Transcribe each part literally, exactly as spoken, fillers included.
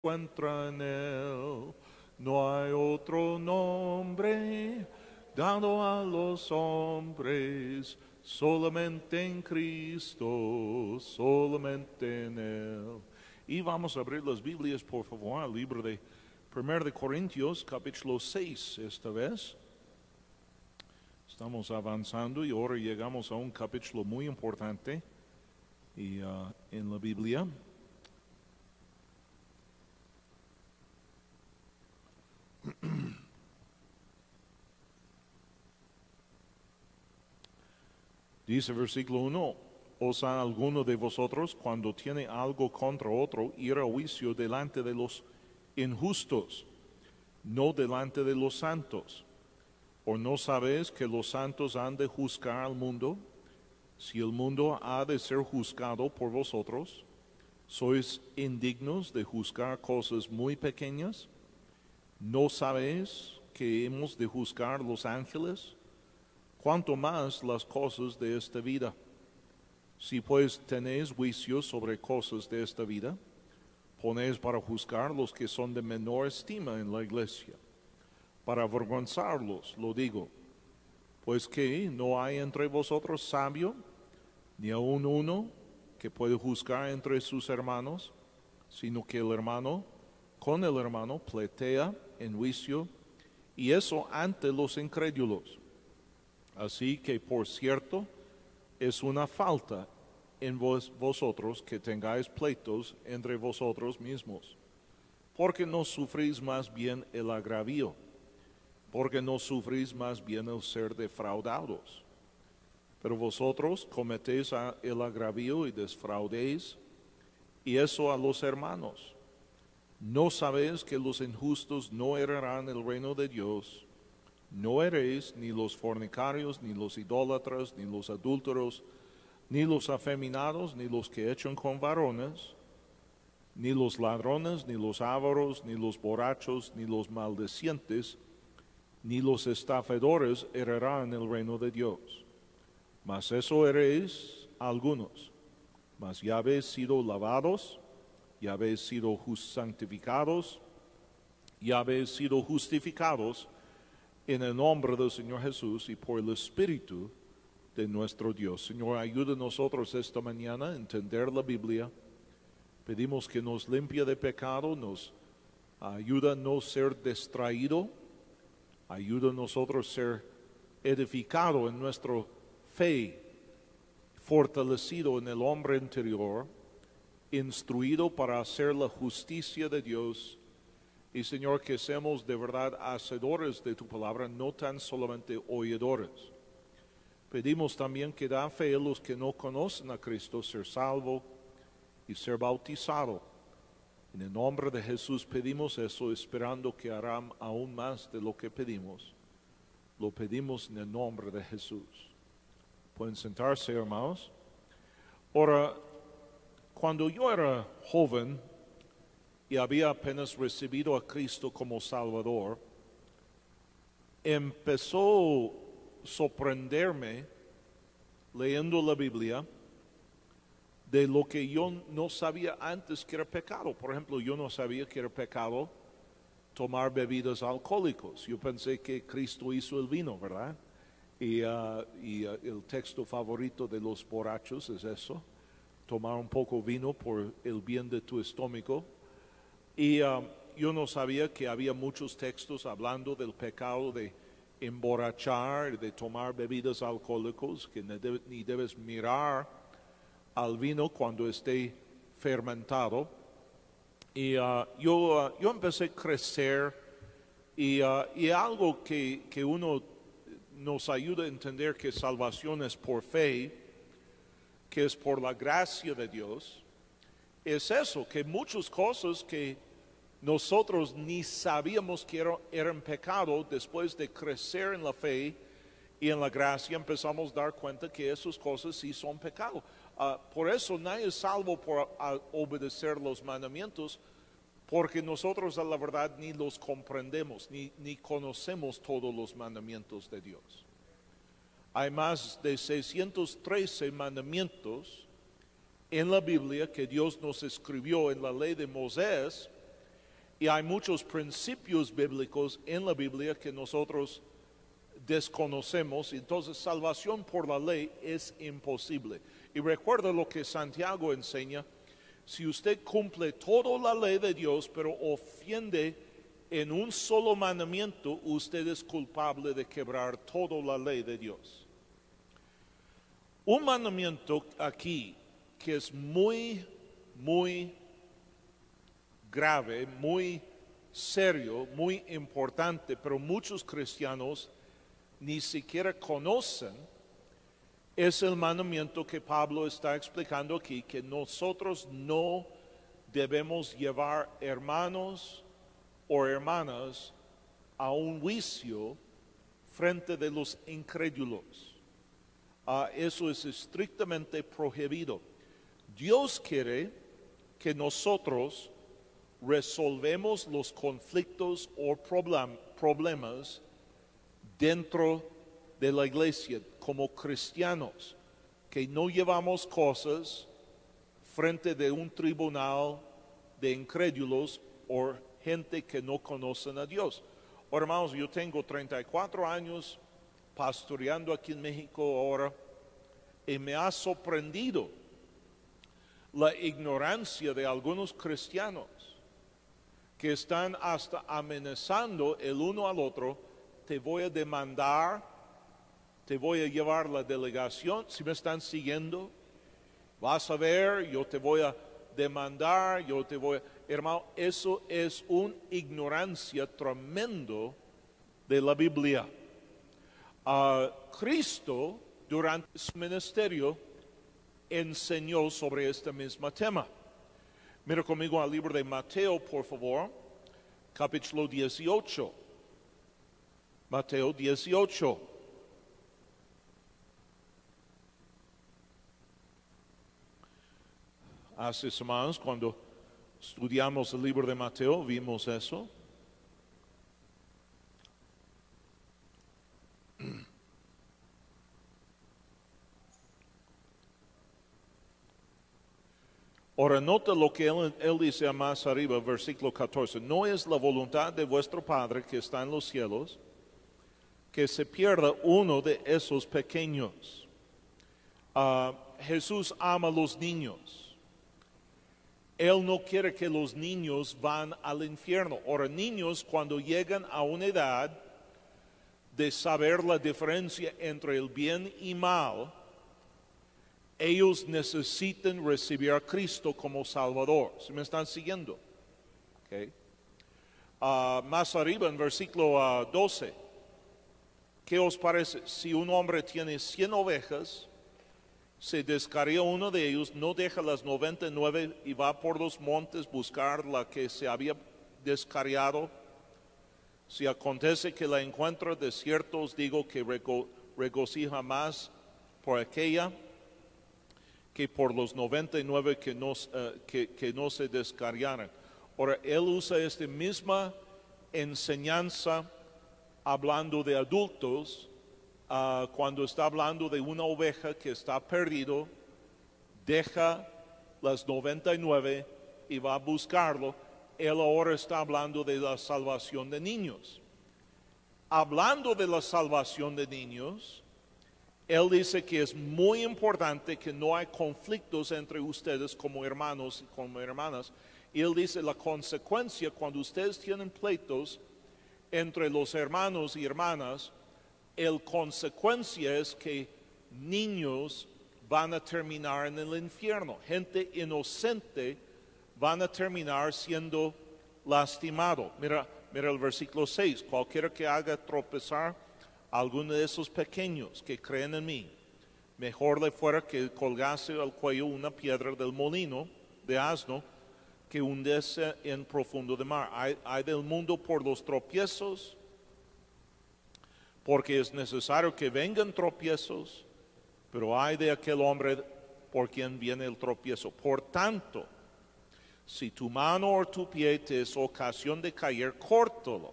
encuentra en él. No hay otro nombre dado a los hombres, solamente en Cristo, solamente en él. Y vamos a abrir las Biblias, por favor, al libro de primero de Corintios, capítulo seis, esta vez. Estamos avanzando y ahora llegamos a un capítulo muy importante y, uh, en la Biblia. Dice versículo uno, ¿osa alguno de vosotros cuando tiene algo contra otro ir a juicio delante de los injustos, no delante de los santos? ¿O no sabéis que los santos han de juzgar al mundo? Si el mundo ha de ser juzgado por vosotros, ¿sois indignos de juzgar cosas muy pequeñas? ¿No sabéis que hemos de juzgar los ángeles? Cuanto más las cosas de esta vida. Si pues tenéis juicio sobre cosas de esta vida, ponéis para juzgar los que son de menor estima en la iglesia. Para avergonzarlos, lo digo, pues que no hay entre vosotros sabio, ni aun uno que puede juzgar entre sus hermanos, sino que el hermano con el hermano pletea en juicio, y eso ante los incrédulos. Así que, por cierto, es una falta en vos, vosotros que tengáis pleitos entre vosotros mismos, porque no sufrís más bien el agravio, porque no sufrís más bien el ser defraudados. Pero vosotros cometéis el agravio y defraudéis, y eso a los hermanos. ¿No sabéis que los injustos no heredarán el reino de Dios? No heréis ni los fornicarios, ni los idólatras, ni los adúlteros, ni los afeminados, ni los que echan con varones, ni los ladrones, ni los ávaros, ni los borrachos, ni los maldicientes, ni los estafadores heredarán el reino de Dios. Mas eso heréis algunos. Mas ya habéis sido lavados, ya habéis sido santificados, ya habéis sido justificados en el nombre del Señor Jesús y por el Espíritu de nuestro Dios. Señor, ayuda a nosotros esta mañana a entender la Biblia. Pedimos que nos limpie de pecado, nos ayuda a no ser distraído, ayuda a nosotros a ser edificado en nuestra fe, fortalecido en el hombre interior, instruido para hacer la justicia de Dios. Y Señor, que seamos de verdad hacedores de tu palabra, no tan solamente oidores. Pedimos también que da fe a los que no conocen a Cristo, ser salvo y ser bautizado. En el nombre de Jesús pedimos eso, esperando que harán aún más de lo que pedimos. Lo pedimos en el nombre de Jesús. Pueden sentarse, hermanos. Ahora, cuando yo era joven y había apenas recibido a Cristo como Salvador, empezó a sorprenderme, leyendo la Biblia, de lo que yo no sabía antes que era pecado. Por ejemplo, yo no sabía que era pecado tomar bebidas alcohólicas. Yo pensé que Cristo hizo el vino, ¿verdad? Y, uh, y uh, el texto favorito de los borrachos es eso, tomar un poco vino por el bien de tu estómago. Y uh, yo no sabía que había muchos textos hablando del pecado de emborrachar, de tomar bebidas alcohólicas, que ni, debe, ni debes mirar al vino cuando esté fermentado. Y uh, yo, uh, yo empecé a crecer y, uh, y algo que, que uno nos ayuda a entender que salvación es por fe, que es por la gracia de Dios, es eso, que muchas cosas que nosotros ni sabíamos que eran, eran pecado, después de crecer en la fe y en la gracia empezamos a dar cuenta que esas cosas sí son pecado. Uh, por eso nadie es salvo por uh, obedecer los mandamientos, porque nosotros a la verdad ni los comprendemos, ni, ni conocemos todos los mandamientos de Dios. Hay más de seiscientos trece mandamientos en la Biblia que Dios nos escribió en la ley de Moisés, Y hay muchos principios bíblicos en la Biblia que nosotros desconocemos, entonces salvación por la ley es imposible. Y recuerda lo que Santiago enseña: si usted cumple toda la ley de Dios, pero ofiende en un solo mandamiento, usted es culpable de quebrar toda la ley de Dios. Un mandamiento aquí que es muy, muy grave, muy serio, muy importante, pero muchos cristianos ni siquiera conocen, es el mandamiento que Pablo está explicando aquí, que nosotros no debemos llevar hermanos o hermanas a un juicio frente de los incrédulos. Uh, eso es estrictamente prohibido. Dios quiere que nosotros resolvemos los conflictos o problem, problemas dentro de la iglesia como cristianos, que no llevamos cosas frente de un tribunal de incrédulos o gente que no conocen a Dios. Oh, hermanos, yo tengo treinta y cuatro años pastoreando aquí en México ahora, y me ha sorprendido la ignorancia de algunos cristianos que están hasta amenazando el uno al otro: te voy a demandar, te voy a llevar la delegación, si me están siguiendo, vas a ver, yo te voy a demandar, yo te voy a... Hermano, eso es una ignorancia tremendo de la Biblia. Uh, Cristo, durante su ministerio, enseñó sobre este mismo tema. Mira conmigo al libro de Mateo, por favor, capítulo dieciocho. Mateo dieciocho. Hace semanas, cuando estudiamos el libro de Mateo, vimos eso. Ahora nota lo que él, él dice más arriba, versículo catorce. No es la voluntad de vuestro Padre que está en los cielos que se pierda uno de esos pequeños. Uh, Jesús ama a los niños. Él no quiere que los niños van al infierno. Ahora, niños cuando llegan a una edad de saber la diferencia entre el bien y mal, ellos necesitan recibir a Cristo como Salvador. ¿Sí me están siguiendo? Okay. Uh, más arriba en versículo uh, doce. ¿Qué os parece? Si un hombre tiene cien ovejas, se descarría uno de ellos, no deja las noventa y nueve y va por los montes buscar la que se había descarriado. Si acontece que la encuentra, de cierto os digo que rego, regocija más por aquella que por los noventa y nueve que no, uh, que, que no se descarriaran. Ahora, él usa esta misma enseñanza hablando de adultos, uh, cuando está hablando de una oveja que está perdido, deja las noventa y nueve y va a buscarlo. Él ahora está hablando de la salvación de niños. Hablando de la salvación de niños, él dice que es muy importante que no hay conflictos entre ustedes como hermanos y como hermanas. Y él dice la consecuencia cuando ustedes tienen pleitos entre los hermanos y hermanas, la consecuencia es que niños van a terminar en el infierno. Gente inocente van a terminar siendo lastimado. Mira, mira el versículo seis. Cualquiera que haga tropezar a alguno de esos pequeños que creen en mí, mejor le fuera que colgase al cuello una piedra del molino de asno que hundiese en profundo de mar. Hay, hay del mundo por los tropiezos, porque es necesario que vengan tropiezos, pero hay de aquel hombre por quien viene el tropiezo. Por tanto, si tu mano o tu pie te es ocasión de caer, córtalo,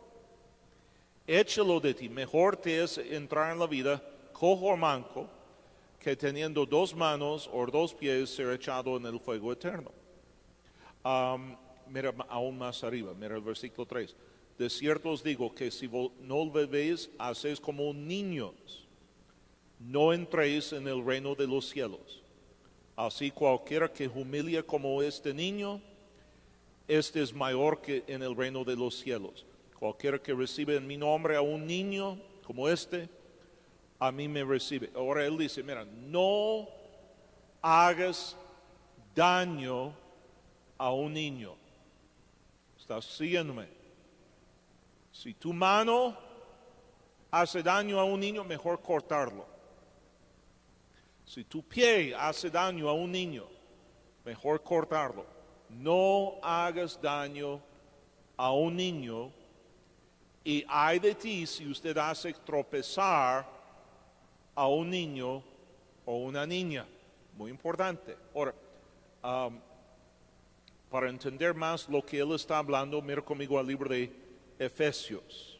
échalo de ti. Mejor te es entrar en la vida cojo o manco, que teniendo dos manos o dos pies ser echado en el fuego eterno. Um, mira aún más arriba, mira el versículo tres. De cierto os digo que si vos no bebéis, hacéis como niños, no entréis en el reino de los cielos. Así cualquiera que humilia como este niño, este es mayor que en el reino de los cielos. Cualquiera que recibe en mi nombre a un niño como este, a mí me recibe. Ahora él dice, mira, no hagas daño a un niño. ¿Estás siguiéndome? Si tu mano hace daño a un niño, mejor cortarlo. Si tu pie hace daño a un niño, mejor cortarlo. No hagas daño a un niño, y ay de ti si usted hace tropezar a un niño o una niña. Muy importante. Ahora, um, para entender más lo que él está hablando, mira conmigo al libro de Efesios.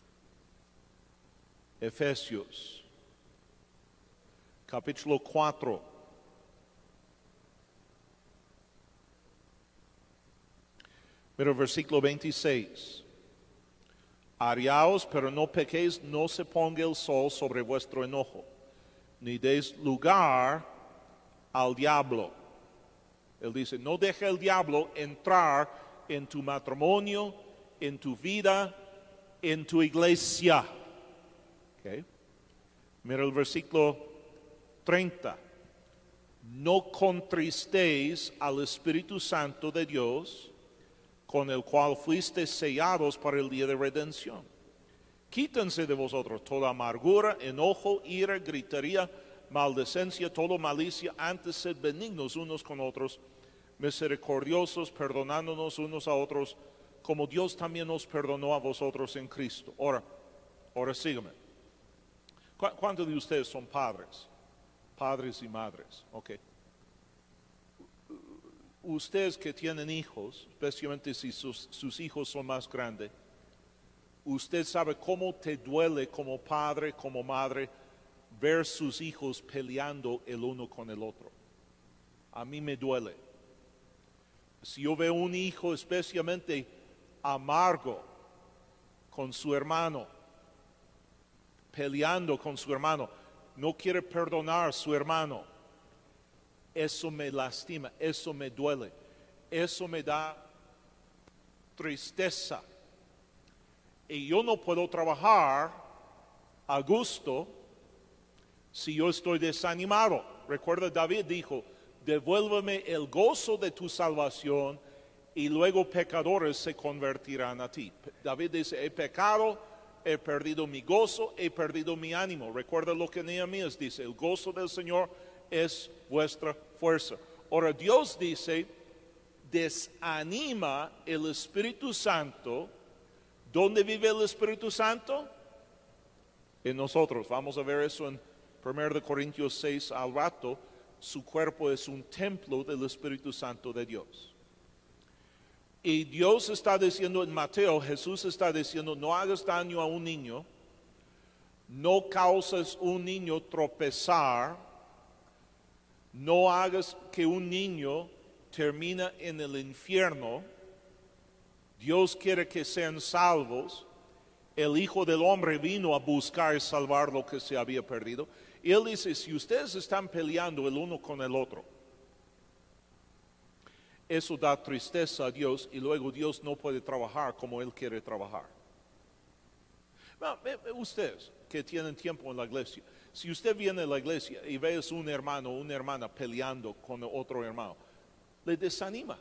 Efesios, capítulo cuatro. Mira el versículo veintiséis. Ariaos, pero no pequéis, no se ponga el sol sobre vuestro enojo, ni deis lugar al diablo. Él dice, no deje el diablo entrar en tu matrimonio, en tu vida, en tu iglesia. Okay. Mira el versículo treinta. No contristéis al Espíritu Santo de Dios, con el cual fuisteis sellados para el día de redención. Quítense de vosotros toda amargura, enojo, ira, gritería, maldicencia, toda malicia. Antes sed benignos unos con otros, misericordiosos, perdonándonos unos a otros, como Dios también nos perdonó a vosotros en Cristo. Ahora, ahora sígueme. ¿Cu- ¿Cuántos de ustedes son padres? Padres y madres, ok. Ustedes que tienen hijos, especialmente si sus, sus hijos son más grandes, usted sabe cómo te duele como padre, como madre, ver sus hijos peleando el uno con el otro. A mí me duele. Si yo veo un hijo especialmente amargo con su hermano, peleando con su hermano, no quiere perdonar a su hermano, eso me lastima, eso me duele, eso me da tristeza. Y yo no puedo trabajar a gusto si yo estoy desanimado. Recuerda, David dijo, devuélveme el gozo de tu salvación y luego pecadores se convertirán a ti. David dice, he pecado, he perdido mi gozo, he perdido mi ánimo. Recuerda lo que Nehemías dice, el gozo del Señor es vuestra fuerza. Ahora Dios dice, desanima el Espíritu Santo. ¿Dónde vive el Espíritu Santo? En nosotros. Vamos a ver eso en primero de Corintios seis al rato. Su cuerpo es un templo del Espíritu Santo de Dios. Y Dios está diciendo en Mateo, Jesús está diciendo, no hagas daño a un niño, no causes un niño tropezar, no hagas que un niño termine en el infierno. Dios quiere que sean salvos. El Hijo del Hombre vino a buscar y salvar lo que se había perdido. Y Él dice, si ustedes están peleando el uno con el otro, eso da tristeza a Dios y luego Dios no puede trabajar como Él quiere trabajar. Bueno, ustedes que tienen tiempo en la iglesia, si usted viene a la iglesia y ve a un hermano o una hermana peleando con otro hermano, le desanima.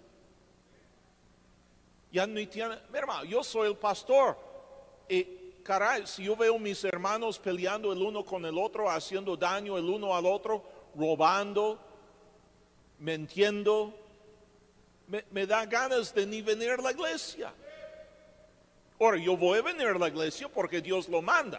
Ya no tiene, mi hermano, yo soy el pastor y caray, si yo veo a mis hermanos peleando el uno con el otro, haciendo daño el uno al otro, robando, mintiendo, me, me da ganas de ni venir a la iglesia. Ahora, yo voy a venir a la iglesia porque Dios lo manda.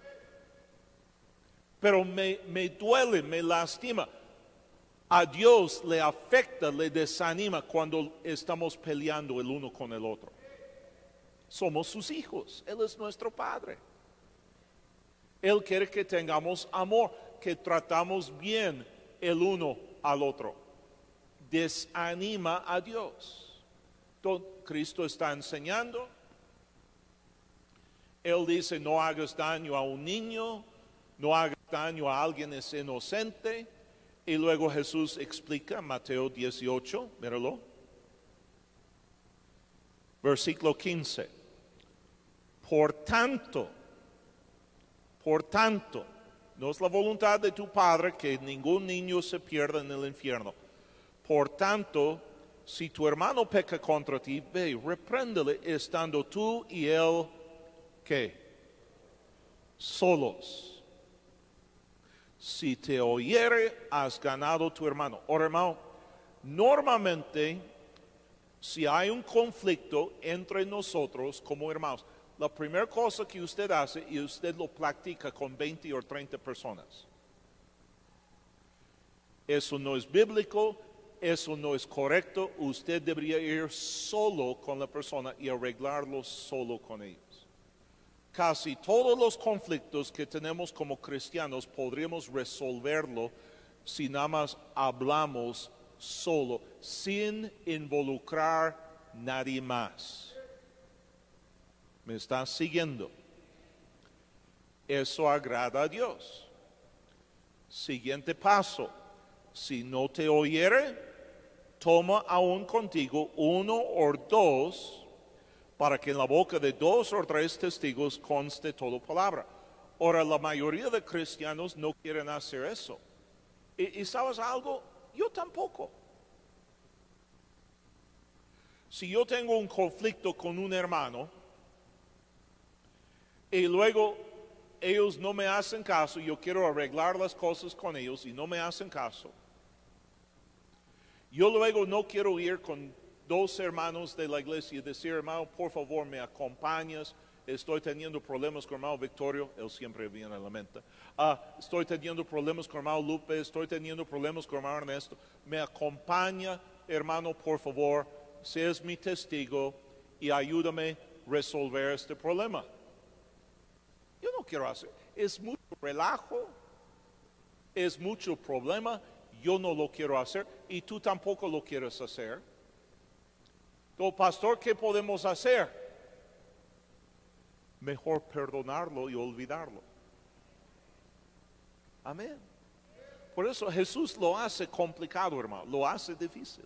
Pero me, me duele, me lastima. A Dios le afecta, le desanima cuando estamos peleando el uno con el otro. Somos sus hijos, Él es nuestro Padre. Él quiere que tengamos amor, que tratamos bien el uno al otro. Desanima a Dios. Entonces, Cristo está enseñando. Él dice, no hagas daño a un niño, no hagas daño a alguien es inocente. Y luego Jesús explica, Mateo dieciocho, míralo. Versículo quince. Por tanto, por tanto, no es la voluntad de tu Padre que ningún niño se pierda en el infierno. Por tanto, si tu hermano peca contra ti, ve, repréndele estando tú y él, ¿qué? Solos. Si te oyere, has ganado tu hermano. Ahora, hermano, normalmente, si hay un conflicto entre nosotros como hermanos, la primera cosa que usted hace y usted lo practica con veinte o treinta personas. Eso no es bíblico, eso no es correcto. Usted debería ir solo con la persona y arreglarlo solo con ellos. Casi todos los conflictos que tenemos como cristianos podríamos resolverlo si nada más hablamos solo, sin involucrar a nadie más. ¿Me está siguiendo? Eso agrada a Dios. Siguiente paso. Si no te oyere, toma aún contigo uno o dos, para que en la boca de dos o tres testigos conste toda palabra. Ahora, la mayoría de cristianos no quieren hacer eso. ¿Y, y sabes algo? Yo tampoco. Si yo tengo un conflicto con un hermano, y luego ellos no me hacen caso, yo quiero arreglar las cosas con ellos y no me hacen caso. Yo luego no quiero ir con dos hermanos de la iglesia y decir, hermano, por favor, me acompañas. Estoy teniendo problemas con hermano Victorio, él siempre viene a la mente. Ah, estoy teniendo problemas con hermano Lupe, estoy teniendo problemas con hermano Ernesto. Me acompaña, hermano, por favor, seas mi testigo y ayúdame a resolver este problema. Yo no quiero hacer, es mucho relajo, es mucho problema, yo no lo quiero hacer y tú tampoco lo quieres hacer. Entonces, pastor, ¿qué podemos hacer? Mejor perdonarlo y olvidarlo. Amén. Por eso Jesús lo hace complicado, hermano, lo hace difícil.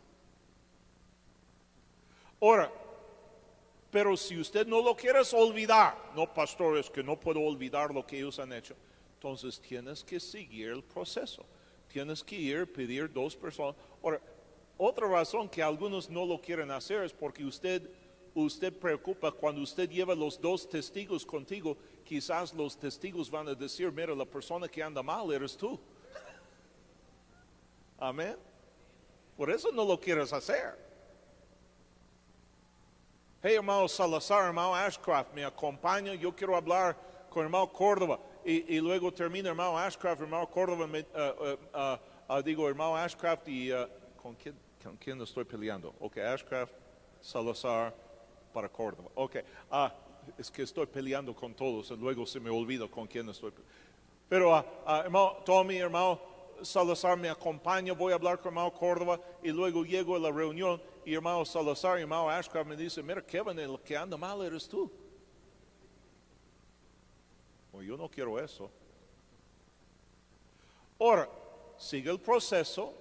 Ahora, pero si usted no lo quiere olvidar, no, pastor, es que no puedo olvidar lo que ellos han hecho. Entonces tienes que seguir el proceso. Tienes que ir, pedir dos personas. Ahora, otra razón que algunos no lo quieren hacer es porque usted, usted preocupa cuando usted lleva los dos testigos contigo, quizás los testigos van a decir, mira, la persona que anda mal eres tú. Amén. Por eso no lo quieres hacer. Hey, hermano Salazar, hermano Ashcraft, me acompaña, yo quiero hablar con hermano Córdoba. Y, y luego termina hermano Ashcraft, hermano Córdoba, me, uh, uh, uh, uh, digo hermano Ashcraft y uh, ¿con, quién, ¿con quién estoy peleando? Ok, Ashcraft, Salazar, para Córdoba. Ok, uh, es que estoy peleando con todos y luego se me olvida con quién estoy peleando. Pero uh, uh, hermano Tommy, hermano Salazar me acompaña, voy a hablar con hermano Córdoba y luego llego a la reunión y hermano Salazar y hermano Ashcraft me dice, mira Kevin, el que anda mal eres tú. Well, yo no quiero eso. Ahora, sigue el proceso.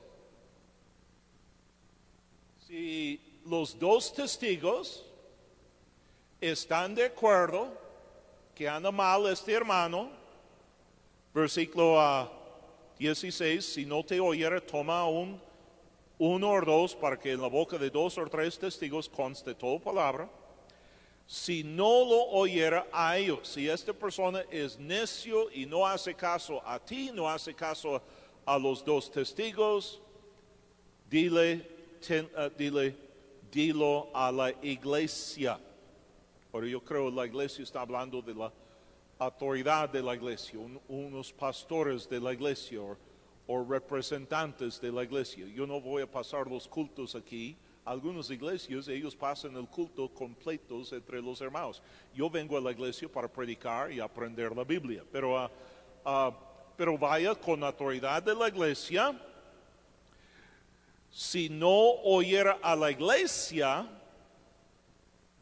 Si los dos testigos están de acuerdo que anda mal este hermano, versículo uh, dieciséis, si no te oyere, toma un, uno o dos para que en la boca de dos o tres testigos conste toda palabra. Si no lo oyera a ellos, si esta persona es necio y no hace caso a ti, no hace caso a, a los dos testigos, dile, ten, uh, dile, dilo a la iglesia. Ahora yo creo que la iglesia está hablando de la autoridad de la iglesia, un, unos pastores de la iglesia o, o representantes de la iglesia. Yo no voy a pasar los cultos aquí. Algunas iglesias, ellos pasan el culto completos entre los hermanos. Yo vengo a la iglesia para predicar y aprender la Biblia. Pero, uh, uh, pero vaya con la autoridad de la iglesia. Si no oyera a la iglesia,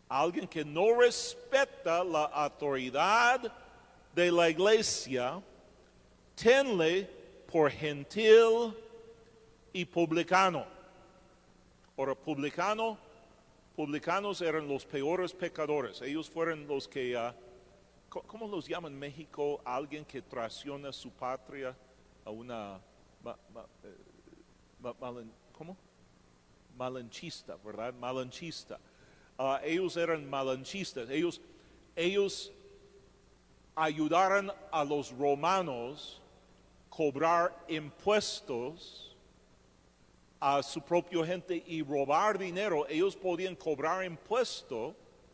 alguien que no respeta la autoridad de la iglesia, tenle por gentil y publicano. Ahora, publicano, publicanos eran los peores pecadores. Ellos fueron los que, uh, ¿cómo los llaman en México? Alguien que traiciona su patria a una, ma, ma, eh, ma, malen, ¿cómo? Malanchista, ¿verdad? Malanchista. Uh, ellos eran malanchistas. Ellos, ellos ayudaron a los romanos a cobrar impuestos a su propia gente y robar dinero. Ellos podían cobrar impuesto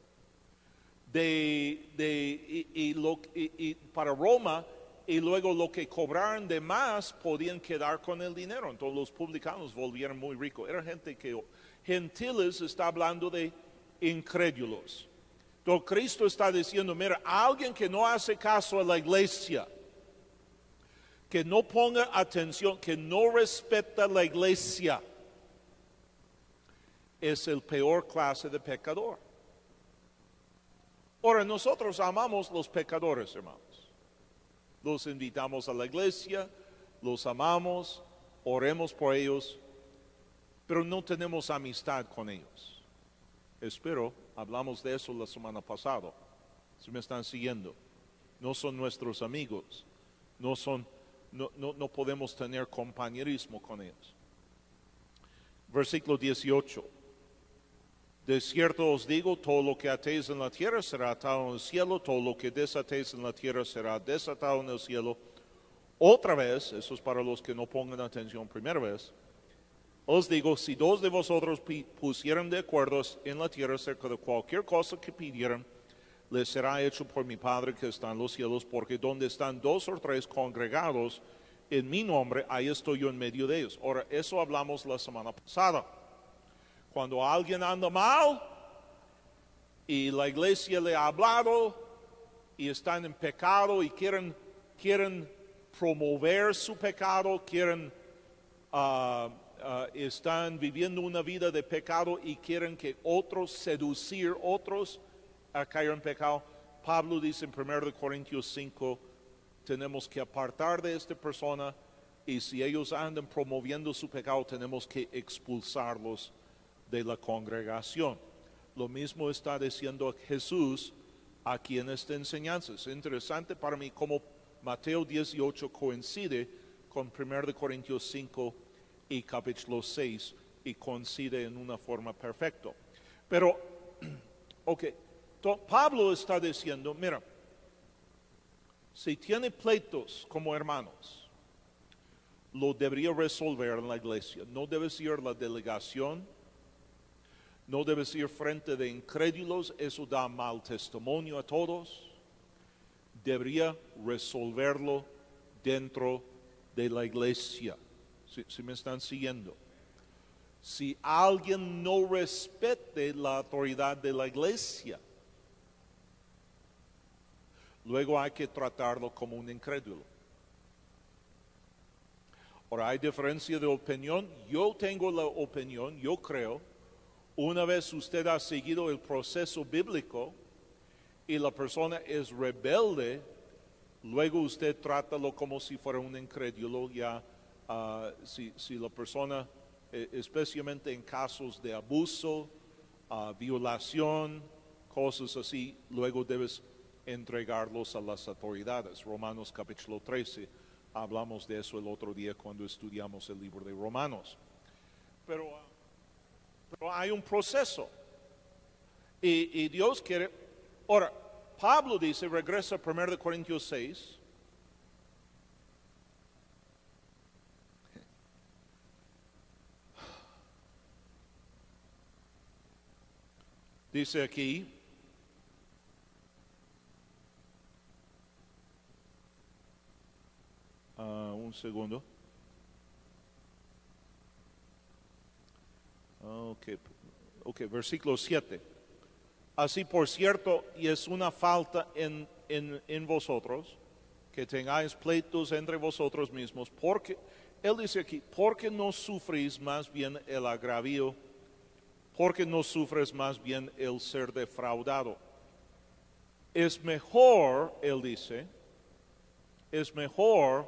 de, de, y, y lo, y, y para Roma, y luego lo que cobraran de más podían quedar con el dinero. Entonces los publicanos volvieron muy ricos. Era gente que, gentiles está hablando de incrédulos. Entonces Cristo está diciendo, mira, alguien que no hace caso a la iglesia, que no ponga atención, que no respeta la iglesia, es el peor clase de pecador. Ahora, nosotros amamos los pecadores, hermanos. Los invitamos a la iglesia, los amamos, oremos por ellos, pero no tenemos amistad con ellos. Espero, hablamos de eso la semana pasada. Si me están siguiendo, no son nuestros amigos, no son, no, no, no podemos tener compañerismo con ellos. Versículo dieciocho. De cierto os digo, todo lo que atéis en la tierra será atado en el cielo, todo lo que desatéis en la tierra será desatado en el cielo. Otra vez, eso es para los que no pongan atención primera vez, os digo, si dos de vosotros pusieran de acuerdo en la tierra acerca de cualquier cosa que pidieran, les será hecho por mi Padre que está en los cielos, porque donde están dos o tres congregados en mi nombre, ahí estoy yo en medio de ellos. Ahora, eso hablamos la semana pasada. Cuando alguien anda mal y la iglesia le ha hablado y están en pecado y quieren, quieren promover su pecado, quieren, uh, uh, están viviendo una vida de pecado y quieren que otros, seducir otros a caer en pecado. Pablo dice en primera Corintios cinco, tenemos que apartar de esta persona y si ellos andan promoviendo su pecado, tenemos que expulsarlos de la congregación. Lo mismo está diciendo Jesús aquí en esta enseñanza. Es interesante para mí cómo Mateo dieciocho coincide con primera Corintios cinco y capítulo seis y coincide en una forma perfecta. Pero, ok, Pablo está diciendo, mira, si tiene pleitos como hermanos, lo debería resolver en la iglesia. No debe ser la delegación, no debes ir frente de incrédulos, eso da mal testimonio a todos. Debería resolverlo dentro de la iglesia. Si, si me están siguiendo. Si alguien no respete la autoridad de la iglesia, luego hay que tratarlo como un incrédulo. Ahora, hay diferencia de opinión. Yo tengo la opinión, yo creo, una vez usted ha seguido el proceso bíblico y la persona es rebelde, luego usted trátalo como si fuera un incrédulo. Ya, uh, si, si la persona, eh, especialmente en casos de abuso, uh, violación, cosas así, luego debes entregarlos a las autoridades. Romanos capítulo trece, hablamos de eso el otro día cuando estudiamos el libro de Romanos. Pero... Uh, Pero hay un proceso. Y, y Dios quiere... Ahora, Pablo dice, regresa a primera Corintios seis. Dice aquí, uh, un segundo. Okay. ok, versículo siete. Así por cierto, y es una falta en, en, en vosotros, que tengáis pleitos entre vosotros mismos, porque, él dice aquí, porque no sufrís más bien el agravio porque no sufres más bien el ser defraudado. Es mejor, él dice, es mejor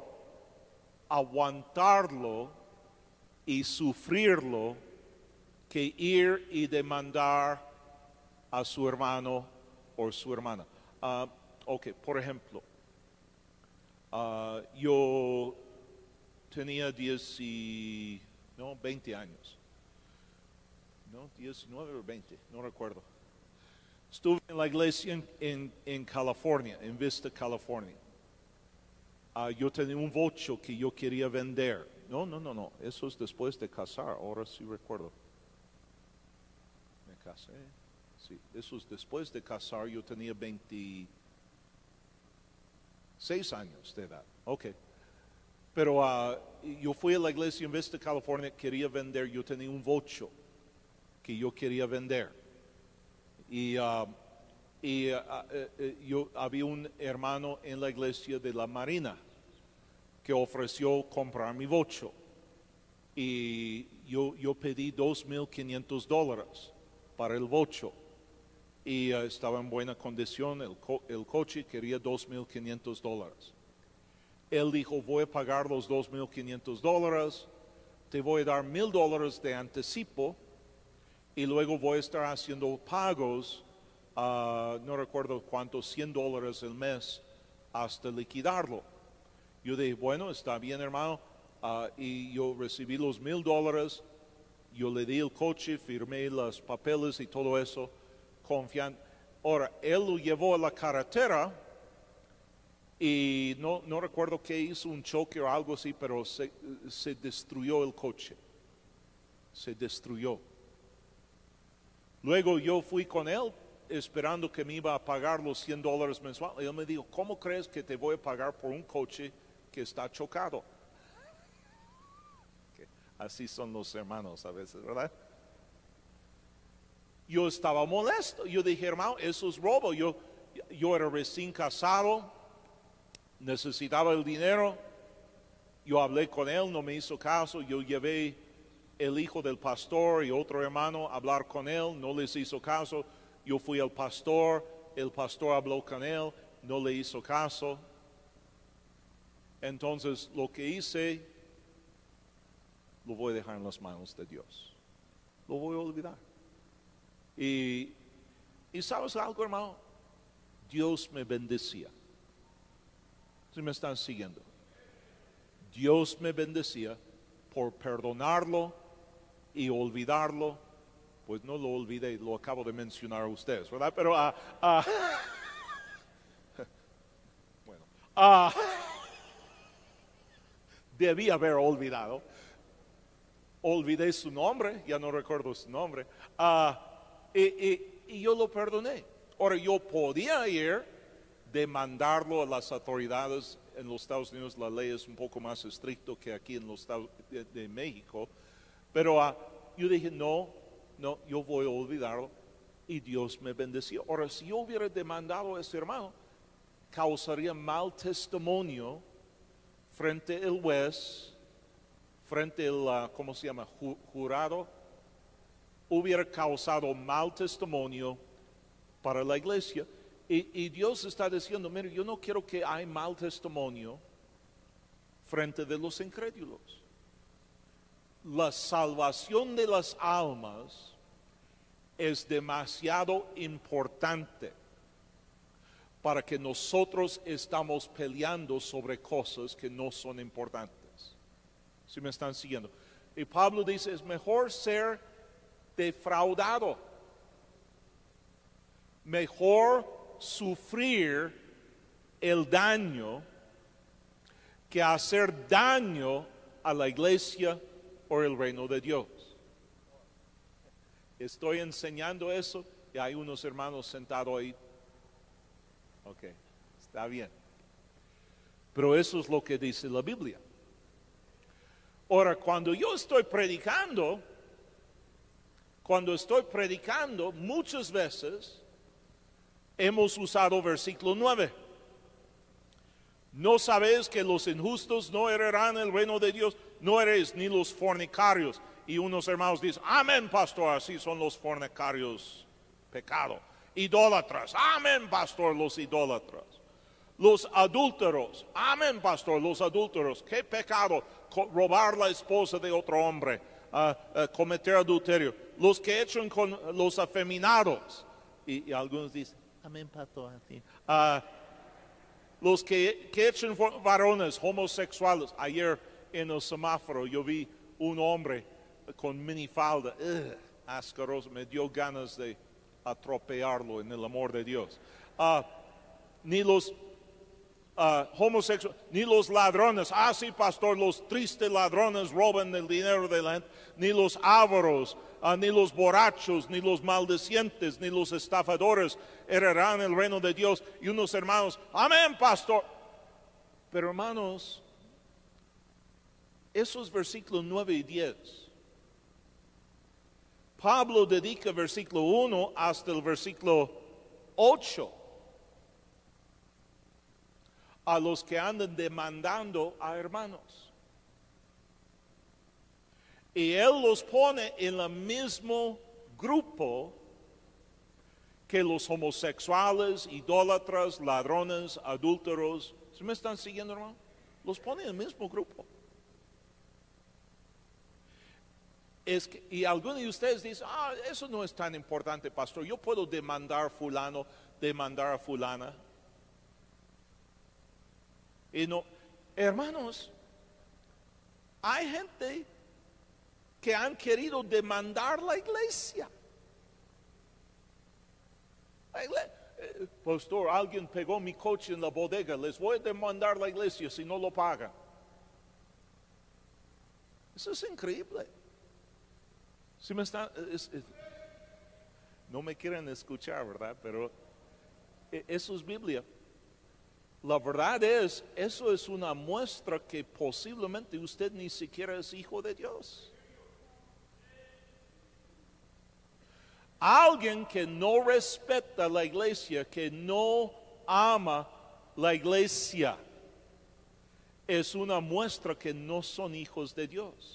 aguantarlo y sufrirlo que ir y demandar a su hermano o su hermana. Uh, ok, por ejemplo, uh, yo tenía diez y, no, veinte años. No, diecinueve o veinte, no recuerdo. Estuve en la iglesia en, en, en California, en Vista, California. Uh, yo tenía un vocho que yo quería vender. No, no, no, no, eso es después de casar, ahora sí recuerdo. Me casé, sí, eso es después de casar, yo tenía veintiséis años de edad. Ok. Pero uh, yo fui a la iglesia en Vista, California, quería vender, yo tenía un vocho que yo quería vender. Y, uh, y uh, uh, uh, yo había un hermano en la iglesia de la Marina que ofreció comprar mi vocho. Y yo, yo pedí dos mil quinientos dólares para el vocho. Y uh, estaba en buena condición, el, co el coche quería dos mil quinientos dólares. Él dijo, voy a pagar los dos mil quinientos dólares, te voy a dar mil dólares de anticipo, y luego voy a estar haciendo pagos, uh, no recuerdo cuántos, cien dólares al mes, hasta liquidarlo. Yo dije, bueno, está bien, hermano, uh, y yo recibí los mil dólares, yo le di el coche, firmé los papeles y todo eso, confiando. Ahora, él lo llevó a la carretera, y no, no recuerdo qué hizo, un choque o algo así, pero se, se destruyó el coche, se destruyó. Luego yo fui con él esperando que me iba a pagar los cien dólares mensuales. Él me dijo, ¿cómo crees que te voy a pagar por un coche que está chocado? Así son los hermanos a veces, ¿verdad? Yo estaba molesto. Yo dije, hermano, eso es robo. Yo, yo era recién casado, necesitaba el dinero. Yo hablé con él, no me hizo caso. Yo llevé el hijo del pastor y otro hermano a hablar con él, no les hizo caso. Yo fui al pastor, el pastor habló con él, no le hizo caso. Entonces lo que hice, lo voy a dejar en las manos de Dios. Lo voy a olvidar. Y, y ¿sabes algo, hermano? Dios me bendecía. ¿Sí me están siguiendo? Dios me bendecía por perdonarlo y olvidarlo. Pues no lo olvidé, lo acabo de mencionar a ustedes, ¿verdad? Pero, uh, uh, bueno, uh, debí haber olvidado. Olvidé su nombre, ya no recuerdo su nombre, uh, y, y, y yo lo perdoné. Ahora, yo podía ir demandarlo a las autoridades. En los Estados Unidos la ley es un poco más estricta que aquí en los Estados de, de México, pero uh, yo dije, no, no, yo voy a olvidarlo, y Dios me bendeció. Ahora, si yo hubiera demandado a ese hermano, causaría mal testimonio frente al juez, frente al, uh, ¿cómo se llama?, Ju jurado, hubiera causado mal testimonio para la iglesia. Y, y Dios está diciendo, mire, yo no quiero que haya mal testimonio frente de los incrédulos. La salvación de las almas es demasiado importante para que nosotros estamos peleando sobre cosas que no son importantes. ¿Sí me están siguiendo? Y Pablo dice, es mejor ser defraudado, mejor sufrir el daño que hacer daño a la iglesia o el reino de Dios. Estoy enseñando eso y hay unos hermanos sentados ahí. Ok, está bien. Pero eso es lo que dice la Biblia. Ahora, cuando yo estoy predicando, cuando estoy predicando, muchas veces hemos usado versículo nueve. ¿No sabéis que los injustos no heredarán el reino de Dios? No eres ni los fornicarios, Y unos hermanos dicen, amén, pastor, así son los fornicarios, pecado. Idólatras, amén, pastor, los idólatras. Los adúlteros, amén, pastor, los adúlteros. ¿Qué pecado? Robar la esposa de otro hombre, uh, uh, cometer adulterio. Los que echan con los afeminados. Y, y algunos dicen, amén, pastor. Uh, los que, que echan varones homosexuales. Ayer en el semáforo yo vi un hombre con minifalda, ugh, asqueroso, me dio ganas de atropellarlo en el amor de Dios. Uh, ni los uh, homosexuales, ni los ladrones, ah sí pastor, los tristes ladrones roban el dinero de la gente, ni los ávaros, uh, ni los borrachos, ni los maldicientes, ni los estafadores heredarán el reino de Dios. Y unos hermanos, amén pastor. Pero hermanos, esos versículos nueve y diez, Pablo dedica versículo uno hasta el versículo ocho a los que andan demandando a hermanos. Y él los pone en el mismo grupo que los homosexuales, idólatras, ladrones, adúlteros. ¿Se me están siguiendo, hermano? Los pone en el mismo grupo. Es que, y algunos de ustedes dicen, ah, eso no es tan importante, pastor. Yo puedo demandar a fulano, demandar a fulana. Y no, hermanos, hay gente que han querido demandar la iglesia. La iglesia. Eh, pastor, alguien pegó mi coche en la bodega, les voy a demandar la iglesia si no lo pagan. Eso es increíble. Si me está, es, es, no me quieren escuchar, ¿verdad? Pero eso es Biblia. La verdad es, eso es una muestra que posiblemente usted ni siquiera es hijo de Dios. Alguien que no respeta la iglesia, que no ama la iglesia, es una muestra que no son hijos de Dios.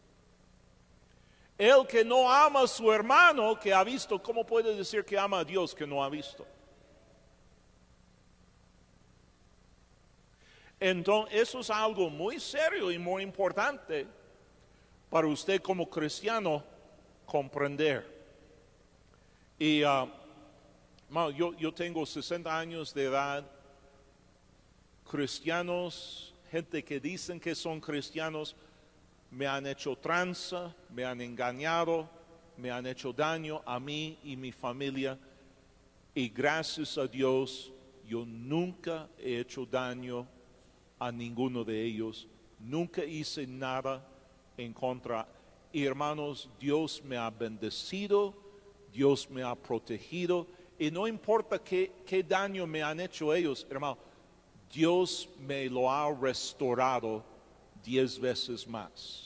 El que no ama a su hermano que ha visto, ¿cómo puede decir que ama a Dios que no ha visto? Entonces, eso es algo muy serio y muy importante para usted como cristiano comprender. Y uh, yo, yo tengo sesenta años de edad, cristianos, gente que dicen que son cristianos, me han hecho tranza, me han engañado, me han hecho daño a mí y mi familia. Y gracias a Dios, yo nunca he hecho daño a ninguno de ellos. Nunca hice nada en contra. Y hermanos, Dios me ha bendecido, Dios me ha protegido. Y no importa qué, qué daño me han hecho ellos, hermano, Dios me lo ha restaurado diez veces más.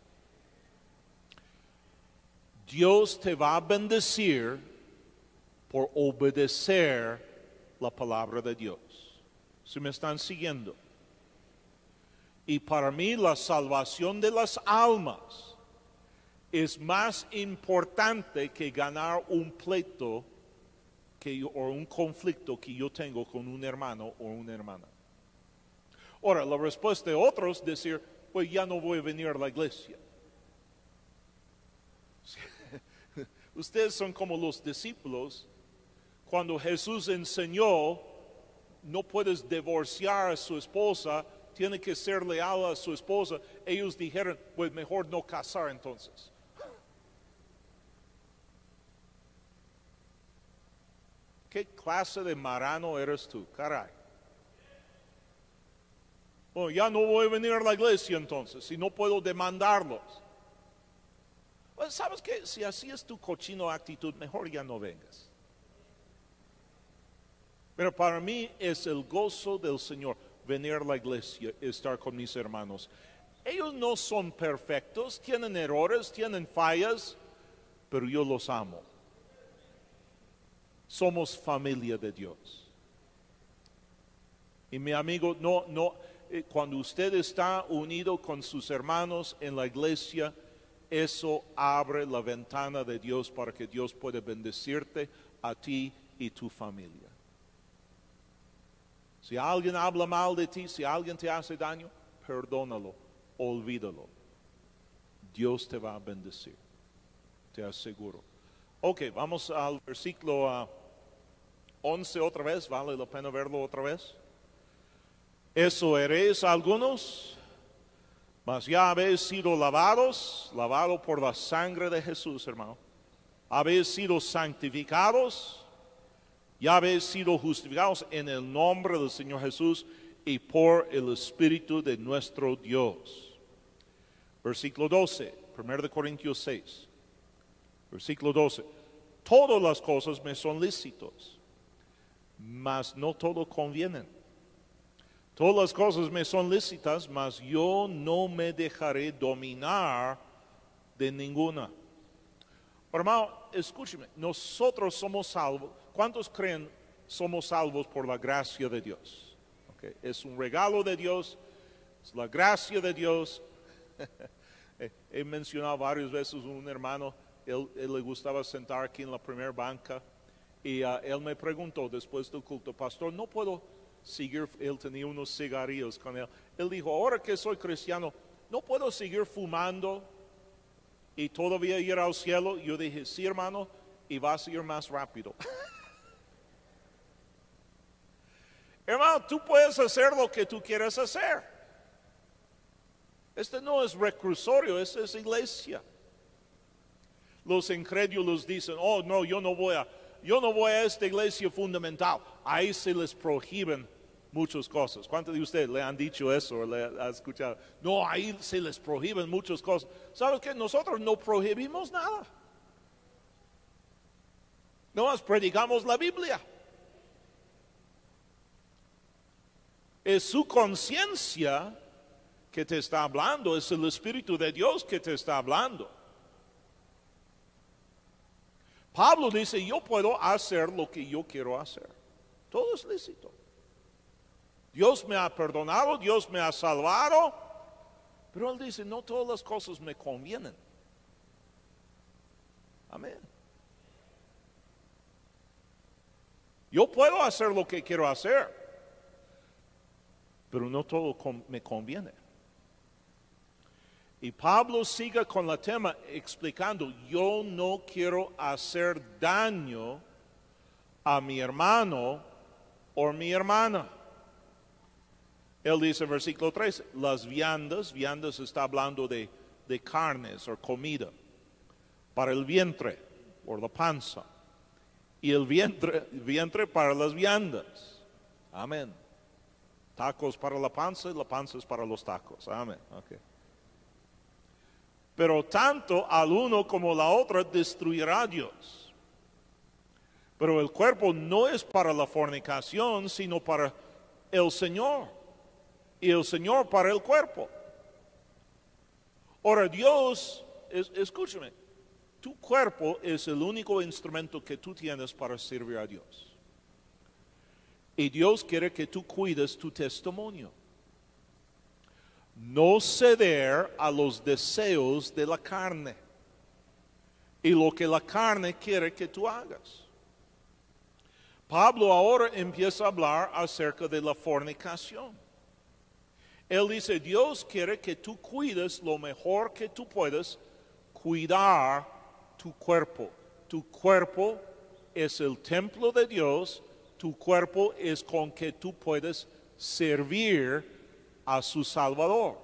Dios te va a bendecir por obedecer la palabra de Dios. ¿Sí me están siguiendo? Y para mí la salvación de las almas es más importante que ganar un pleito que yo, o un conflicto que yo tengo con un hermano o una hermana. Ahora, la respuesta de otros es decir, pues ya no voy a venir a la iglesia. Ustedes son como los discípulos. Cuando Jesús enseñó, no puedes divorciar a su esposa, tiene que ser leal a su esposa. Ellos dijeron, pues mejor no casar entonces. ¿Qué clase de marrano eres tú? Caray. Bueno, ya no voy a venir a la iglesia entonces, si no puedo demandarlos. Bueno, ¿sabes qué? Si así es tu cochino actitud, mejor ya no vengas. Pero para mí es el gozo del Señor venir a la iglesia, estar con mis hermanos. Ellos no son perfectos, tienen errores, tienen fallas, pero yo los amo. Somos familia de Dios. Y mi amigo, no, no, eh, cuando usted está unido con sus hermanos en la iglesia, eso abre la ventana de Dios para que Dios pueda bendecirte a ti y tu familia. Si alguien habla mal de ti, si alguien te hace daño, perdónalo, olvídalo. Dios te va a bendecir, te aseguro. Ok, vamos al versículo uh, once otra vez, vale la pena verlo otra vez. Eso eréis algunos, mas ya habéis sido lavados, lavados por la sangre de Jesús, hermano. Habéis sido santificados, ya habéis sido justificados en el nombre del Señor Jesús y por el Espíritu de nuestro Dios. Versículo doce, primero de Corintios seis. Versículo doce. Todas las cosas me son lícitos, mas no todo convienen. Todas las cosas me son lícitas, mas yo no me dejaré dominar de ninguna. Hermano, escúcheme, nosotros somos salvos. ¿Cuántos creen somos salvos por la gracia de Dios? Okay. Es un regalo de Dios, es la gracia de Dios. He mencionado varias veces un hermano, él, él le gustaba sentar aquí en la primera banca y uh, él me preguntó después del culto, pastor, no puedo seguir, él tenía unos cigarrillos con él. Él dijo, ahora que soy cristiano, no puedo seguir fumando y todavía ir al cielo. Yo dije, sí, hermano, y vas a ir más rápido. Hermano, tú puedes hacer lo que tú quieras hacer. Este no es reclusorio, esta es iglesia. Los incrédulos dicen, oh no, yo no voy a, yo no voy a esta iglesia fundamental. Ahí se les prohíben muchas cosas. ¿Cuántos de ustedes le han dicho eso o le han escuchado? No, ahí se les prohíben muchas cosas. ¿Sabes qué? Nosotros no prohibimos nada. Nomás predicamos la Biblia. Es su conciencia que te está hablando, es el Espíritu de Dios que te está hablando. Pablo dice, yo puedo hacer lo que yo quiero hacer. Todo es lícito. Dios me ha perdonado, Dios me ha salvado, pero él dice, no todas las cosas me convienen. Amén. Yo puedo hacer lo que quiero hacer, pero no todo me conviene. Y Pablo sigue con el tema explicando, yo no quiero hacer daño a mi hermano o mi hermana. Él dice en versículo trece, las viandas, viandas está hablando de, de carnes o comida, para el vientre, por la panza, y el vientre, vientre para las viandas. Amén. Tacos para la panza y la panza es para los tacos. Amén. Okay. Pero tanto al uno como la otra destruirá Dios. Pero el cuerpo no es para la fornicación, sino para el Señor. Y el Señor para el cuerpo. Ahora Dios, es, escúchame, tu cuerpo es el único instrumento que tú tienes para servir a Dios. Y Dios quiere que tú cuides tu testimonio. No ceder a los deseos de la carne y lo que la carne quiere que tú hagas. Pablo ahora empieza a hablar acerca de la fornicación. Él dice, Dios quiere que tú cuides lo mejor que tú puedes cuidar tu cuerpo. Tu cuerpo es el templo de Dios, tu cuerpo es con que tú puedes servir a su Salvador.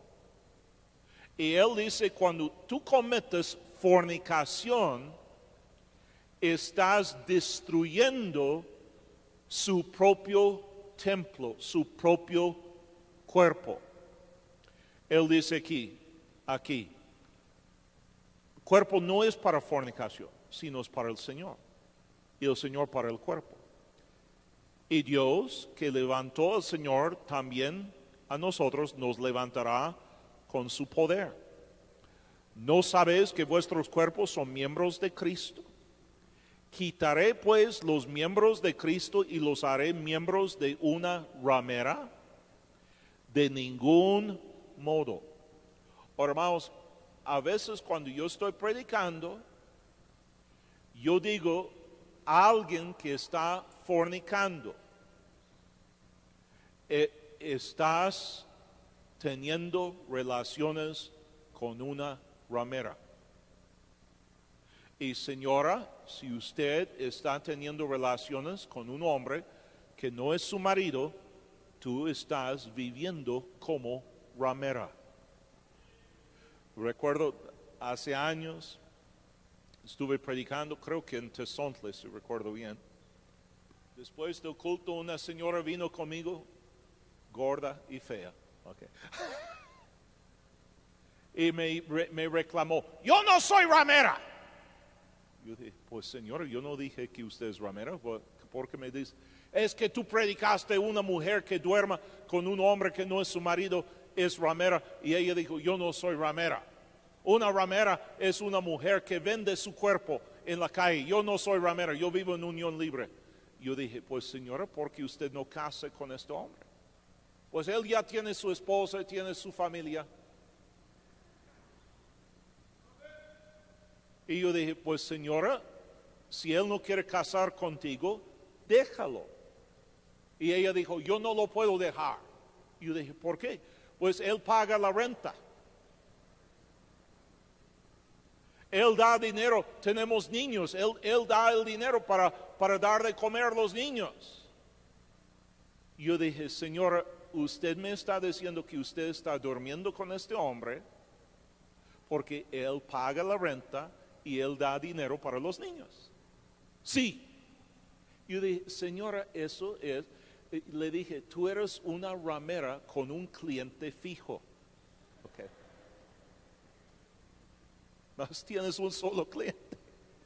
Y él dice, cuando tú cometes fornicación, estás destruyendo su propio templo, su propio cuerpo. Él dice aquí, aquí, el cuerpo no es para fornicación, sino es para el Señor. Y el Señor para el cuerpo. Y Dios que levantó al Señor también a nosotros nos levantará con su poder. ¿No sabéis que vuestros cuerpos son miembros de Cristo? Quitaré pues los miembros de Cristo y los haré miembros de una ramera. De ningún modo. Ahora, hermanos, a veces cuando yo estoy predicando, yo digo a alguien que está fornicando, eh, estás teniendo relaciones con una ramera. Y señora, si usted está teniendo relaciones con un hombre que no es su marido, tú estás viviendo como ramera. Recuerdo hace años, estuve predicando, creo que en Tezontle, si recuerdo bien. Después del culto, una señora vino conmigo, gorda y fea. Okay. Y me, me reclamó, yo no soy ramera. Yo dije, pues señora, yo no dije que usted es ramera. ¿Por qué me dice? Es que tú predicaste una mujer que duerma con un hombre que no es su marido, es ramera. Y ella dijo, yo no soy ramera. Una ramera es una mujer que vende su cuerpo en la calle. Yo no soy ramera, yo vivo en unión libre. Yo dije, pues señora, ¿por qué usted no casa con este hombre? Pues él ya tiene su esposa, tiene su familia. Y yo dije, pues señora, si él no quiere casar contigo, déjalo. Y ella dijo, yo no lo puedo dejar. Y yo dije, ¿por qué? Pues él paga la renta. Él da dinero, tenemos niños, él, él da el dinero para, para dar de comer a los niños. Yo dije, señora, usted me está diciendo que usted está durmiendo con este hombre porque él paga la renta y él da dinero para los niños. Sí. Yo dije, señora, eso es, le dije, tú eres una ramera con un cliente fijo. Okay. Más tienes un solo cliente.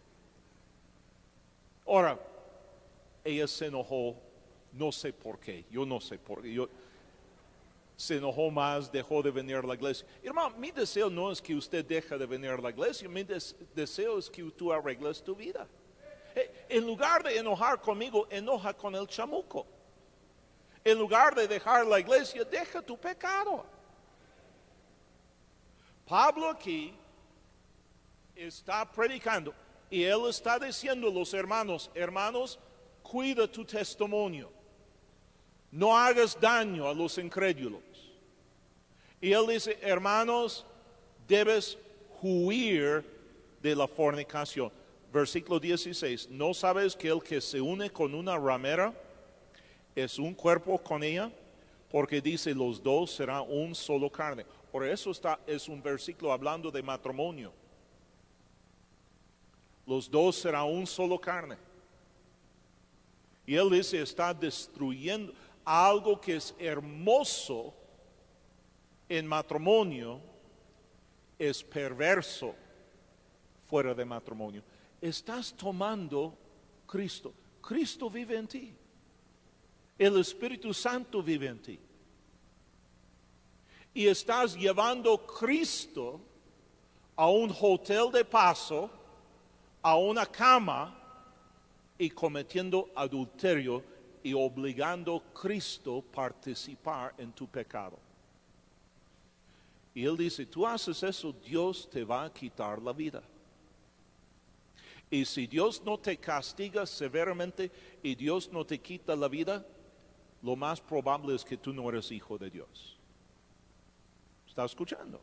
Ahora, ella se enojó, no sé por qué, yo no sé por qué. Yo, se enojó más, dejó de venir a la iglesia. Hermano, mi deseo no es que usted deje de venir a la iglesia, mi des deseo es que tú arregles tu vida. Eh, en lugar de enojar conmigo, enoja con el chamuco. En lugar de dejar la iglesia, deja tu pecado. Pablo aquí está predicando y él está diciendo a los hermanos, hermanos, cuida tu testimonio. No hagas daño a los incrédulos. Y él dice, hermanos, debes huir de la fornicación. Versículo dieciséis, ¿no sabes que el que se une con una ramera es un cuerpo con ella? Porque dice, los dos serán un solo carne. Por eso está, es un versículo hablando de matrimonio. Los dos serán un solo carne. Y él dice, está destruyendo algo que es hermoso en matrimonio, es perverso fuera de matrimonio. Estás tomando Cristo. Cristo vive en ti. El Espíritu Santo vive en ti. Y estás llevando Cristo a un hotel de paso, a una cama y cometiendo adulterio y obligando a Cristo a participar en tu pecado. Y él dice, tú haces eso, Dios te va a quitar la vida. Y si Dios no te castiga severamente y Dios no te quita la vida, lo más probable es que tú no eres hijo de Dios. ¿Está escuchando?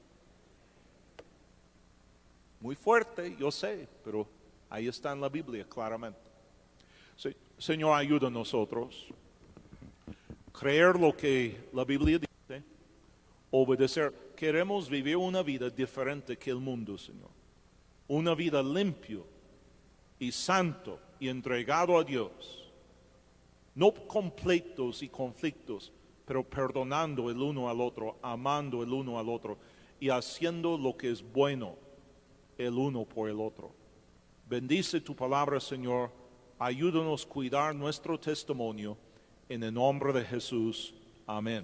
Muy fuerte, yo sé, pero ahí está en la Biblia claramente. Sí, Señor, ayuda a nosotros a creer lo que la Biblia dice, obedecer. Queremos vivir una vida diferente que el mundo, Señor. Una vida limpio y santo y entregado a Dios. No completos y conflictos, pero perdonando el uno al otro, amando el uno al otro y haciendo lo que es bueno el uno por el otro. Bendice tu palabra, Señor. Ayúdanos a cuidar nuestro testimonio. En el nombre de Jesús. Amén.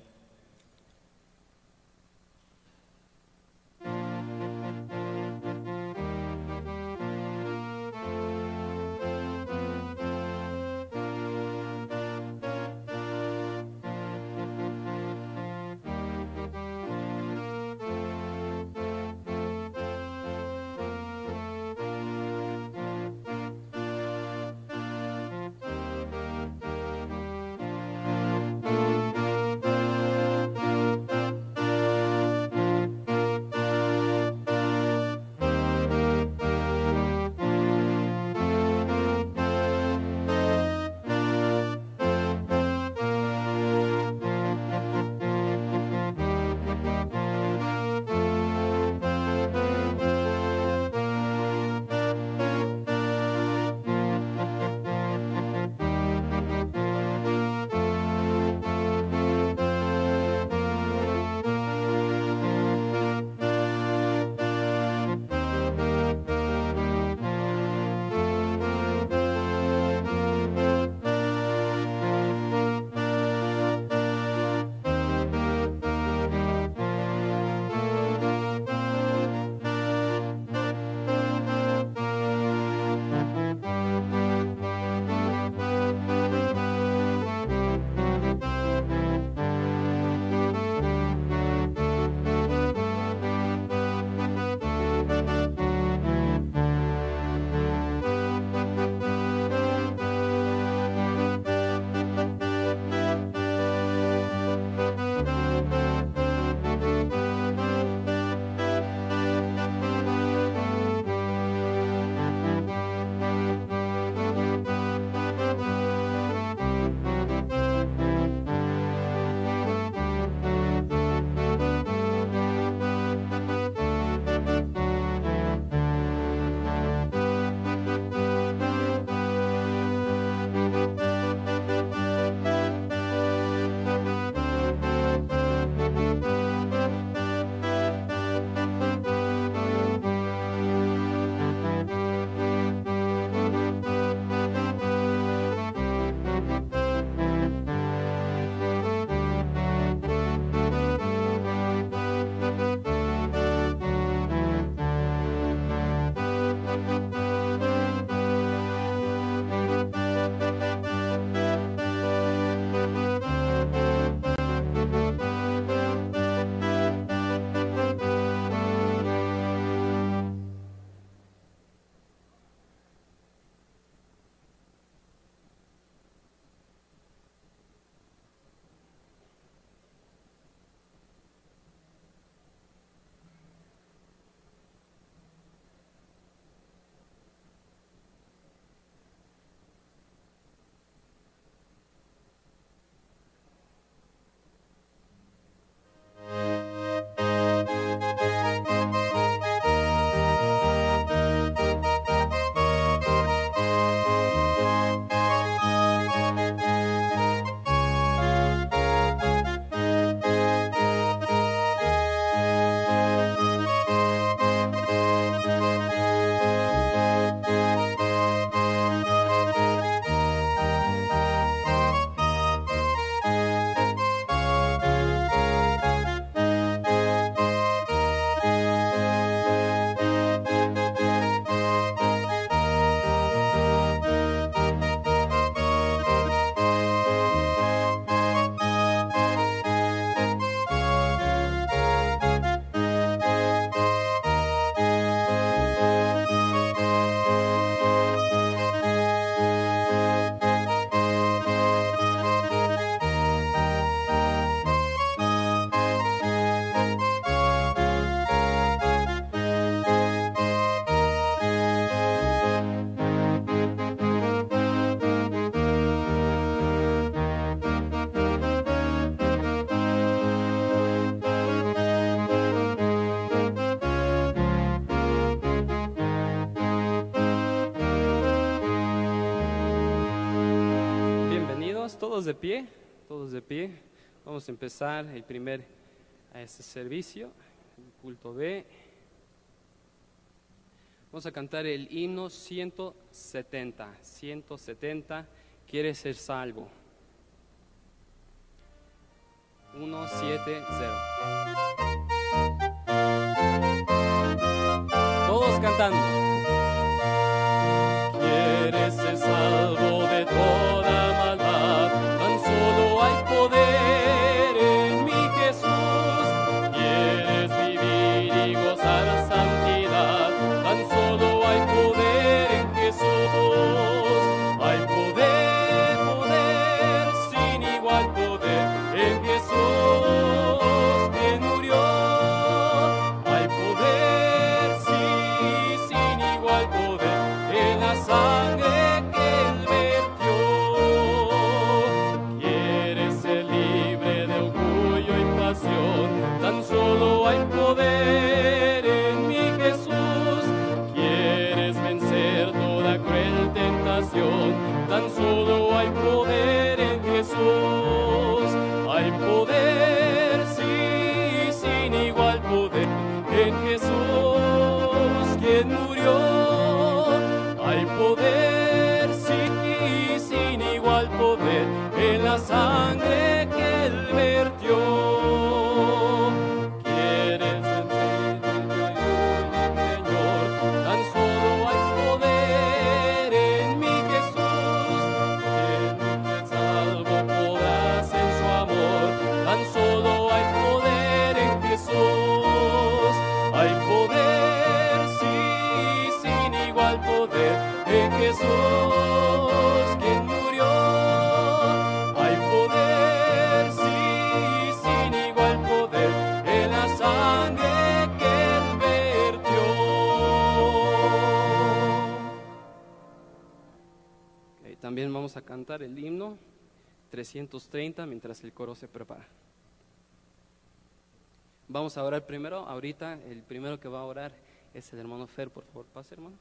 hermanos, todos de pie, todos de pie. Vamos a empezar el primer a este servicio, el culto B. Vamos a cantar el himno ciento setenta. ciento setenta, ¿quieres ser salvo? uno siete cero. Todos cantando. Quieres ser salvo de toda maldad, tan solo hay poder en mi Jesús. Quieres vivir y gozar santidad, tan solo hay poder en Jesús. Hay poder, poder, sin igual poder en Jesús, quien murió. Hay poder, sí, sin igual poder en la sangre que Él vertió. Quieres ser libre de orgullo y pasión, tan solo hay poder en mi Jesús. Quieres vencer toda cruel tentación, tan solo hay poder en Jesús. Hay poder, sí, sin igual poder en Jesús, quien murió. Hay poder, sí, sin igual poder en la sangre que Él vertió. Quieres vencer, Señor, tan solo hay poder en mi Jesús. Quien te salvo podrás en su amor, tan solo hay poder en Jesús. Hay poder, sí, sin igual poder en Jesús, quien murió. Hay poder, sí, sin igual poder en la sangre que Él vertió. Okay, también vamos a cantar el himno trescientos treinta mientras el coro se prepara. Vamos a orar primero. Ahorita el primero que va a orar es el hermano Fer. Por favor, pase, hermano.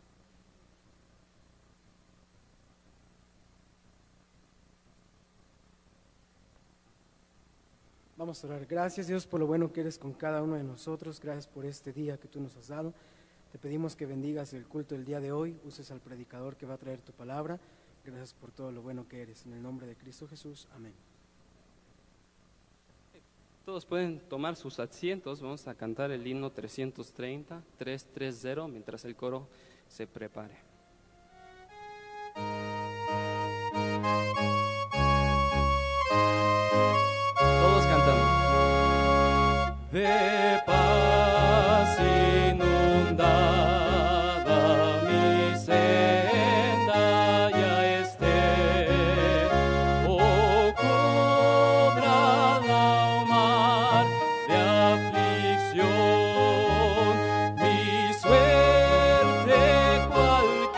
Vamos a orar. Gracias, Dios, por lo bueno que eres con cada uno de nosotros. Gracias por este día que tú nos has dado. Te pedimos que bendigas el culto del día de hoy, uses al predicador que va a traer tu palabra. Gracias por todo lo bueno que eres. En el nombre de Cristo Jesús. Amén. Todos pueden tomar sus asientos. Vamos a cantar el himno trescientos treinta, trescientos treinta, mientras el coro se prepare. Todos cantando. De paz inundada mi senda ya esté, oh cobrada mar de aflicción, mi suerte cual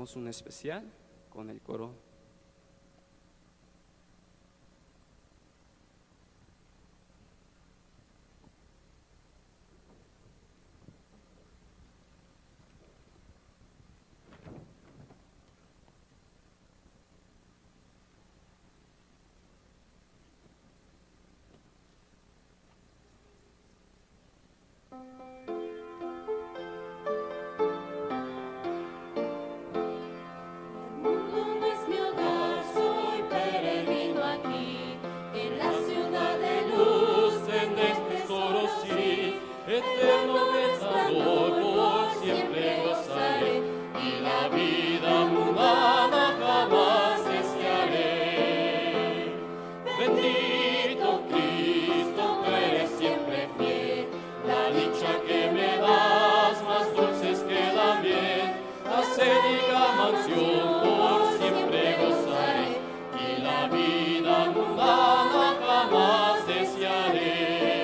cantamos un especial con el coro. Eterno Pensador, por siempre gozaré, y la vida mundana jamás desearé. Bendito Cristo, tú eres siempre fiel, la dicha que me das, más dulces que la miel, la cénica mansión, por siempre gozaré, y la vida mundana jamás desearé.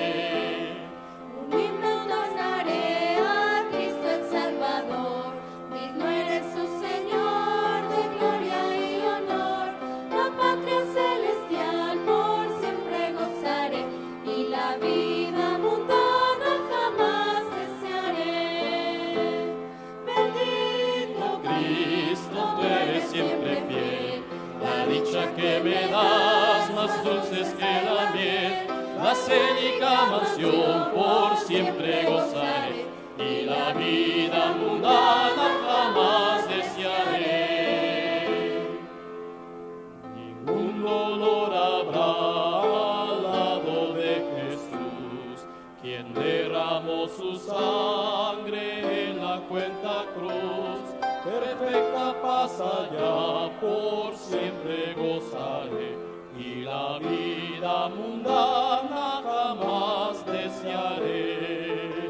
Que me das más dulces que la miel, la cénica mansión por siempre gozaré, y la vida mundana jamás desearé. Ningún dolor habrá al lado de Jesús, quien derramó su sangre en la cuenta cruz. Perfecta paz allá, por siempre gozaré, y la vida mundana jamás desearé.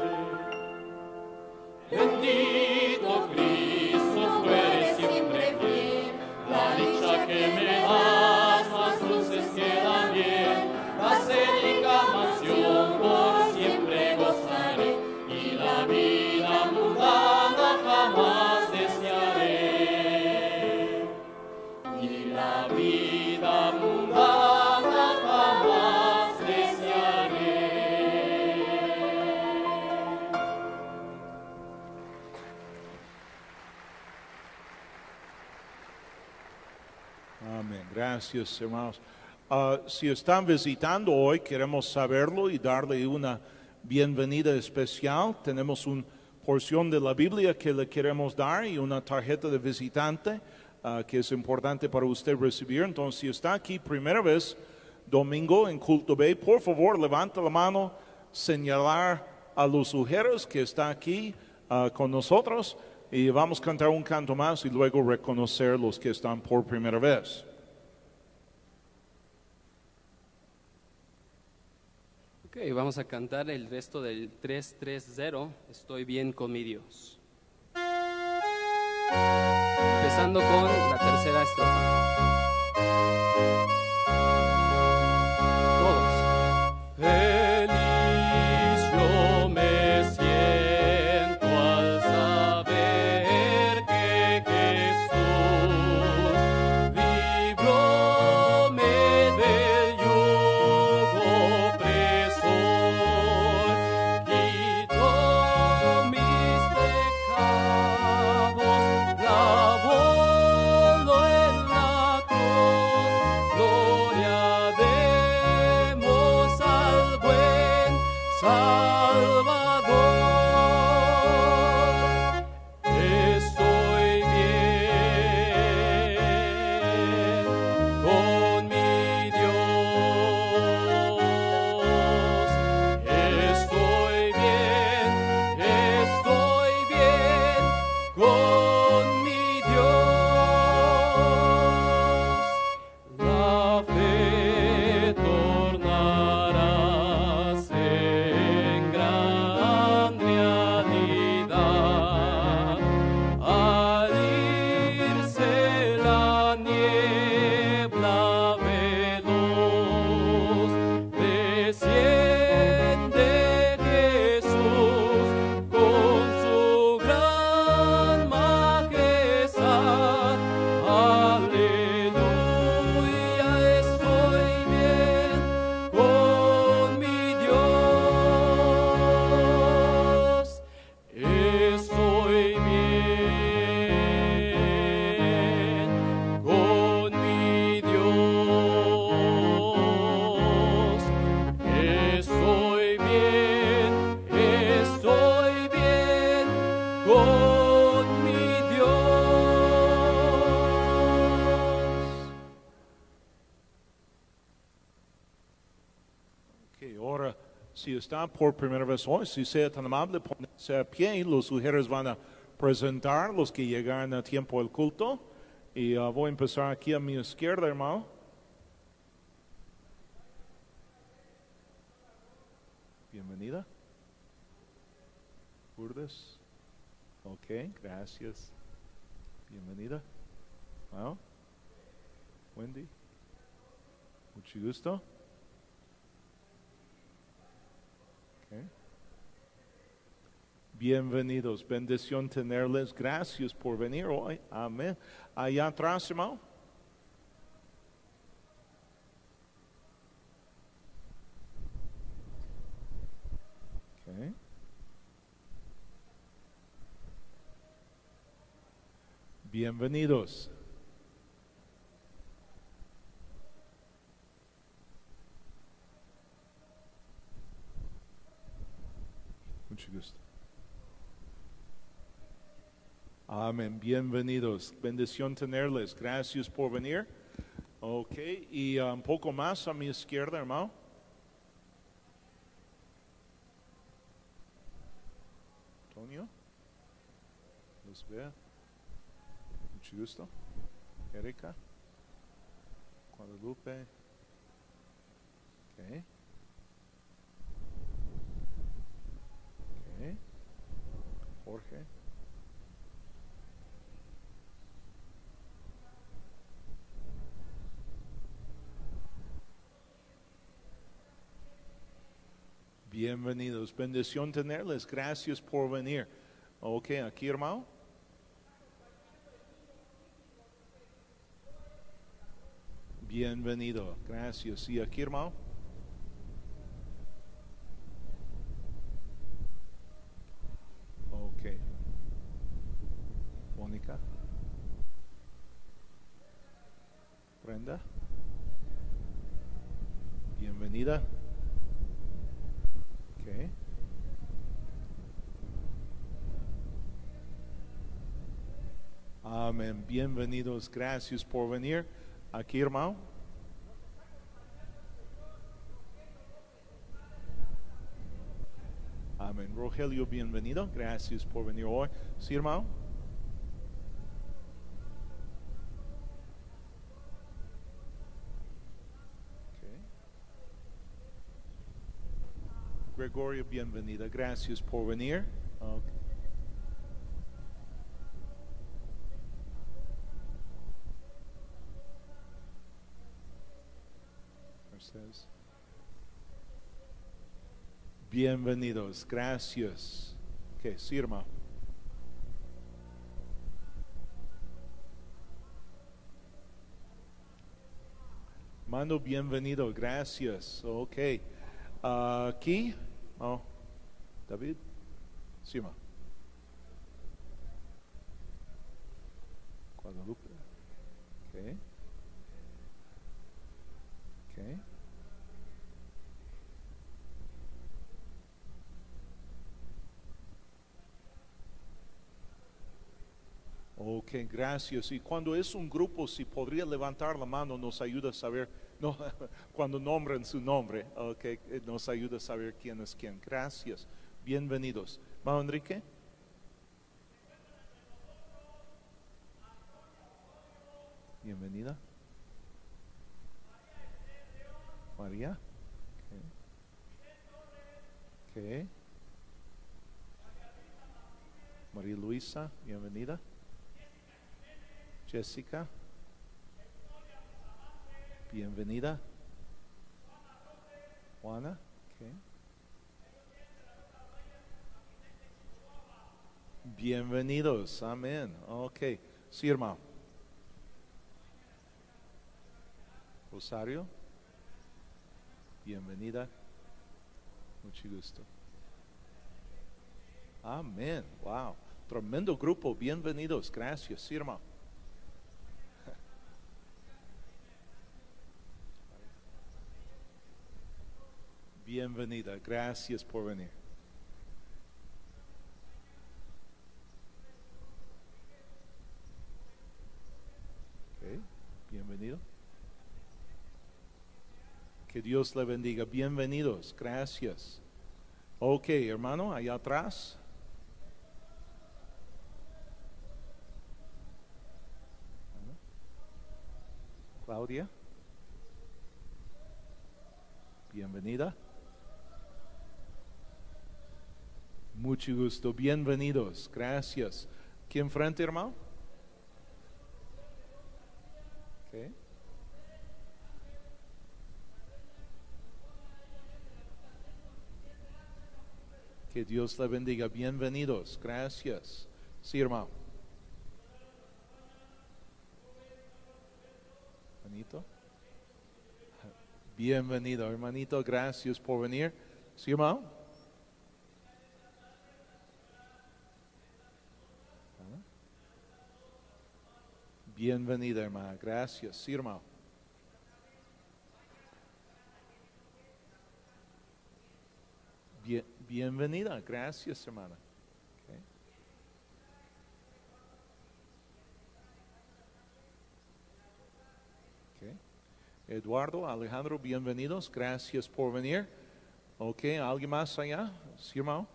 Bendito Cristo, tú eres siempre fiel, la dicha que me das, más dulces que la miel, la cénica mansión, por siempre gozaré, y la vida mundana jamás desearé. Y la vida mundana jamás desearé. Amén. Gracias, hermanos. Uh, si están visitando hoy, queremos saberlo y darle una bienvenida especial. Tenemos una porción de la Biblia que le queremos dar y una tarjeta de visitante uh, que es importante para usted recibir. Entonces, si está aquí primera vez, domingo en Culto B, por favor, levanta la mano, señalar a los sujetos que está aquí uh, con nosotros, y vamos a cantar un canto más y luego reconocer los que están por primera vez. Ok, vamos a cantar el resto del tres tres cero, Estoy bien con mi Dios. Empezando con la tercera estrofa. Todos. Feliz yo me siento al saber que Jesús libróme del yugo opresor, quitó mis pecados, lavólo en la Si está por primera vez hoy, si sea tan amable, ponerse a pie y los sugieres van a presentar los que llegaron a tiempo al culto. Y uh, voy a empezar aquí a mi izquierda, hermano. Bienvenida. Lourdes. Ok, gracias. Bienvenida. Wow. Wendy. Mucho gusto. Okay. Bienvenidos, bendición tenerles. Gracias por venir hoy. Amén. Allá atrás, hermano. Okay. Bienvenidos. Mucho gusto. Amén. Bienvenidos. Bendición tenerles. Gracias por venir. Ok. Y uh, un poco más a mi izquierda, hermano. Antonio. Los vea. Mucho gusto. Erika. Guadalupe. Ok. Ok. Jorge. Bienvenidos. Bendición tenerles. Gracias por venir. Ok, aquí, hermano. Bienvenido. Gracias. Y aquí, hermano. Ok. Mónica. Brenda. Bienvenida. Okay. Amén. Bienvenidos. Gracias por venir. Aquí, hermano. Amén. Rogelio, bienvenido. Gracias por venir hoy. Sí, hermano. Okay. Gregorio, bienvenida. Gracias por venir. Okay. Mercedes. Bienvenidos. Gracias. Ok, sí, hermano. Mando, bienvenido. Gracias. Ok. Uh, aquí. Oh, David. Sí, hermano. Guadalupe. Ok. Ok. Ok, gracias. Y cuando es un grupo, si podría levantar la mano, nos ayuda a saber, no, cuando nombren su nombre, ok, nos ayuda a saber quién es quién. Gracias. Bienvenidos. ¿Mano Enrique? Bienvenida. María. Ok. Okay. María Luisa, bienvenida. Jessica, bienvenida. Juana, okay. Bienvenidos, amén. Ok, sí, hermano. Rosario, bienvenida. Mucho gusto. Amén, wow. Tremendo grupo, bienvenidos, gracias, sí, hermano. Bienvenida, gracias por venir. Okay, bienvenido. Que Dios le bendiga. Bienvenidos, gracias. Ok, hermano, allá atrás. Claudia. Bienvenida. Mucho gusto. Bienvenidos. Gracias. ¿Quién frente, hermano? Okay. Que Dios la bendiga. Bienvenidos. Gracias. Sí, hermano. Hermanito. Bienvenido, hermanito. Gracias por venir. Sí, hermano. Bienvenida, hermana. Gracias. Sí, hermano. Bien, bienvenida. Gracias, hermana. Okay. Okay. Eduardo, Alejandro, bienvenidos. Gracias por venir. Ok, ¿alguien más allá? Sí, hermano.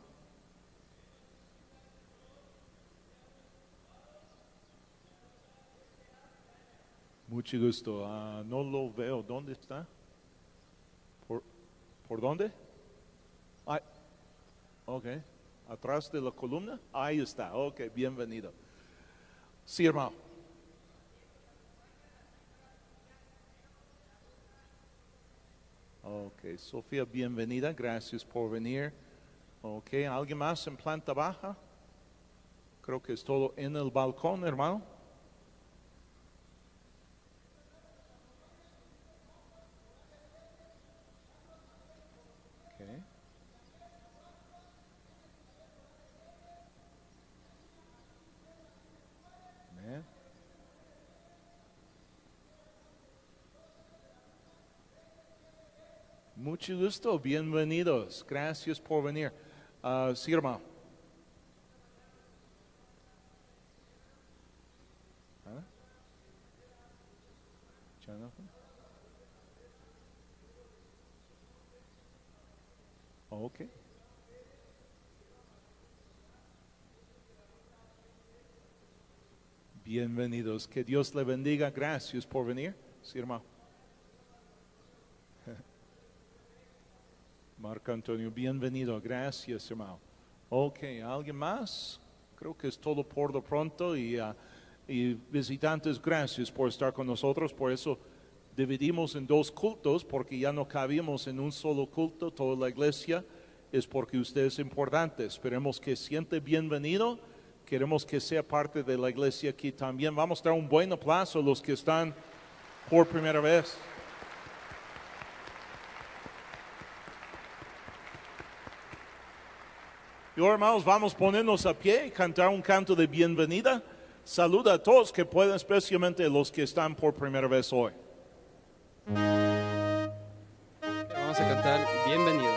Mucho gusto. Uh, no lo veo. ¿Dónde está? ¿Por, ¿por dónde? Ah, ok. ¿Atrás de la columna? Ahí está. Ok, bienvenido. Sí, hermano. Ok, Sofía, bienvenida. Gracias por venir. Ok, ¿alguien más en planta baja? Creo que es todo en el balcón, hermano. Mucho gusto, bienvenidos. Gracias por venir. Uh, sí, hermano. ¿Ah? Jonathan. Ok. Bienvenidos. Que Dios le bendiga. Gracias por venir. Sí, hermano. Marco Antonio, bienvenido. Gracias, hermano. Ok, ¿alguien más? Creo que es todo por lo pronto. Y, uh, y visitantes, gracias por estar con nosotros. Por eso dividimos en dos cultos, porque ya no cabíamos en un solo culto, toda la iglesia. Es porque usted es importante. Esperemos que siente bienvenido. Queremos que sea parte de la iglesia aquí también. Vamos a dar un buen aplauso a los que están por primera vez. Y ahora, hermanos, vamos a ponernos a pie y cantar un canto de bienvenida. Saluda a todos que puedan, especialmente a los que están por primera vez hoy. Vamos a cantar Bienvenido.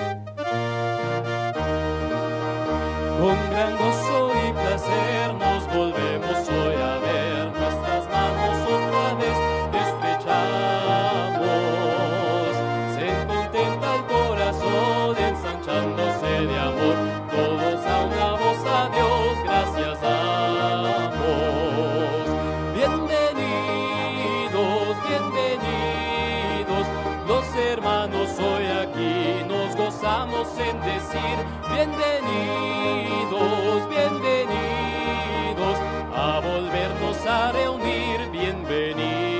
Con gran gozo y placer nos volvemos hoy a ver, nuestras manos otra vez estrechamos. Se contenta el corazón ensanchándose de amor, todos a una voz a Dios gracias damos. Bienvenidos, bienvenidos, los hermanos hoy aquí nos gozamos en decir bienvenidos, bienvenidos, a volvernos a reunir, bienvenidos.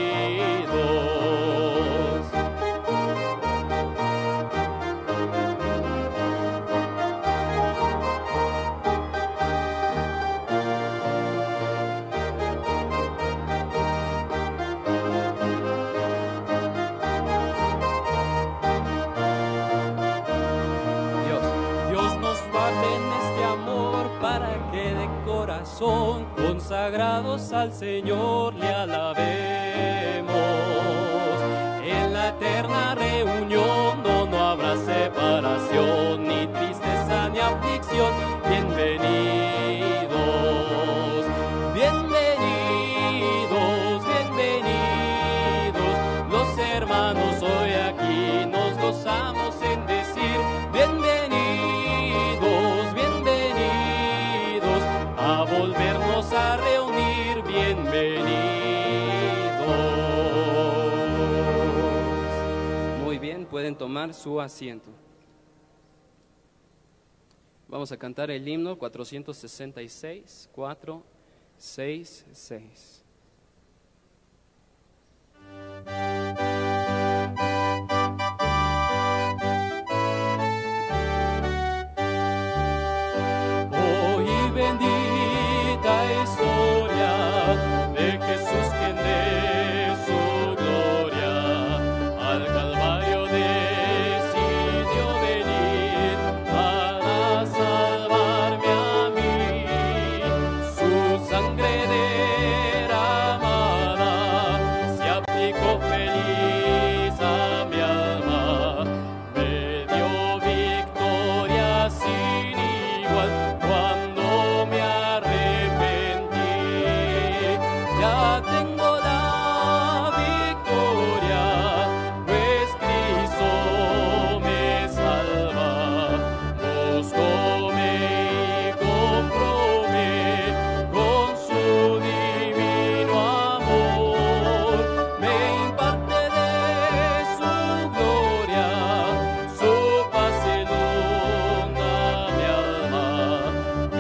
Consagrados al Señor le alabemos. En la eterna reunión no, no habrá separación, ni tristeza ni aflicción. Bienvenidos, bienvenidos, bienvenidos. Los hermanos hoy aquí nos gozamos en decir bienvenidos. Muy bien, pueden tomar su asiento. Vamos a cantar el himno cuatrocientos sesenta y seis, cuatro, seis, seis. Hoy bendita historia de Jesús quien de su gloria al Calvario decidió venir para salvarme a mí. Su sangre derramada se aplicó feliz a mi alma, me dio victoria sin igual cuando me arrepentí. Ya tengo la victoria, pues Cristo me salva. Búscome y compróme con su divino amor. Me imparte de su gloria, su paz inunda mi alma.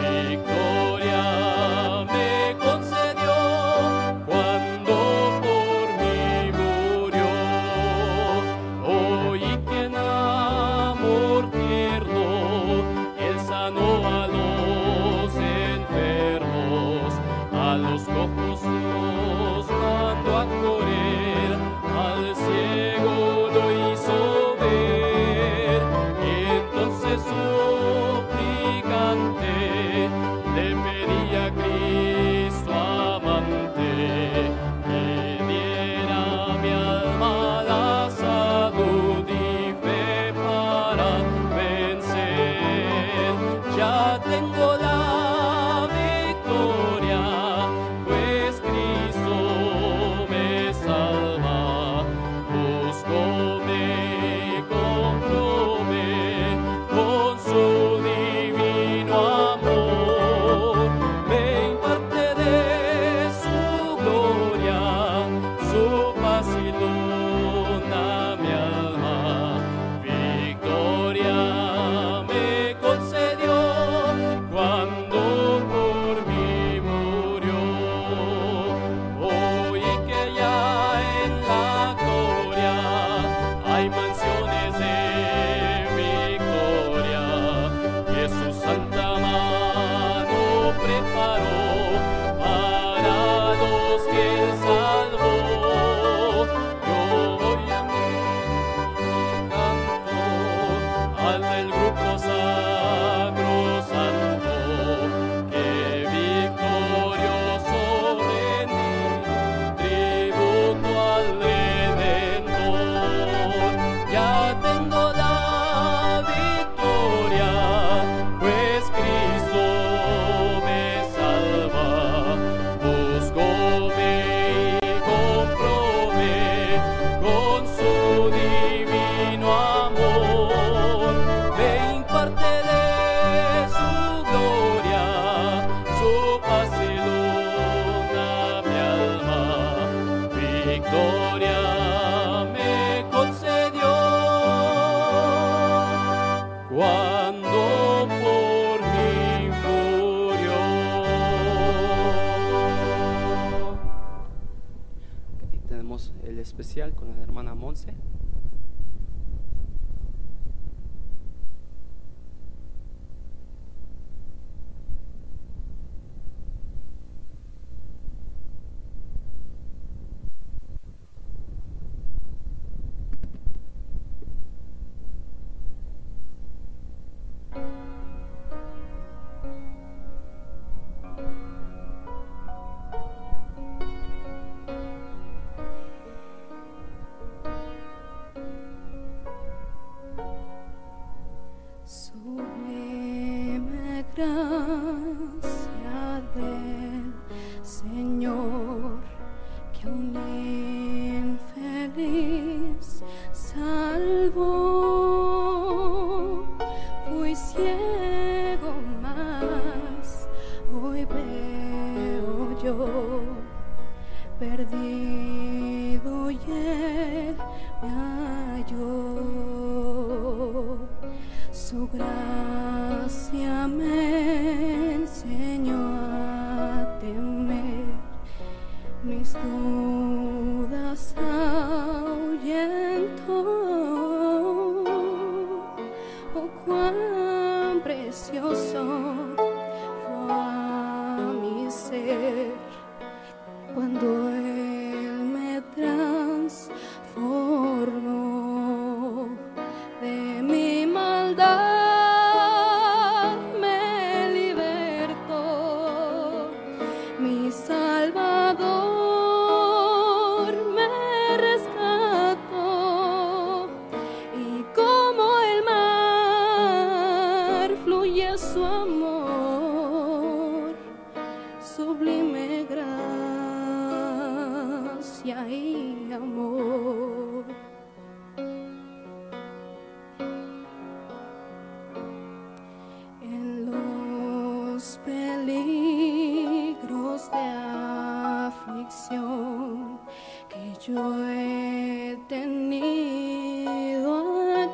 Victoria me concedió cuando por mí murió. Hoy que en amor tierno Él sanó a los enfermos, a los cojos los mandó a correr, al ciego lo hizo ver. Entonces suplicante le pedí a Cristo amante que diera a mi alma la salud y fe para vencer. Ya tengo la victoria, pues Cristo me salva. Búscome y compróme con su divino amor. Me imparte de su gloria, su paz inunda mi alma. Victoria me concedió cuando por mí murió. Hoy que ya en la gloria hay mansiones de victoria, que su santa mano preparó para los que Él salvó. Yo voy a mi canto al del grupo sacrosanto, que victorioso rendí tributo al Redentor. Ya tengo la victoria, pues Cristo me salva. Búscome y compróme con su divino amor. Me imparte de su gloria, su paz inunda mi alma. Victoria me concedió cuando por mí murió. Ok, tenemos el especial con la hermana Monse. perdido y Él me halló. Su gracia me enseñó a temer, mis dudas ahuyentó. Oh, cuán precioso fue a mi ser cuando Él me transformó. De mi maldad me libertó, mi Salvador me rescató, y como el mar fluye su amor, sublime gracia y amor. En los peligros de aflicción que yo he tenido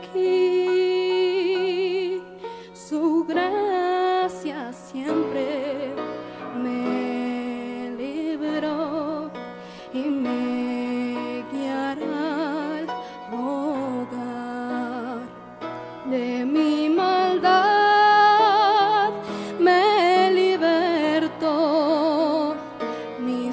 aquí, su gracia siempre me libró y me guiará al hogar. De mi maldad me libertó, mi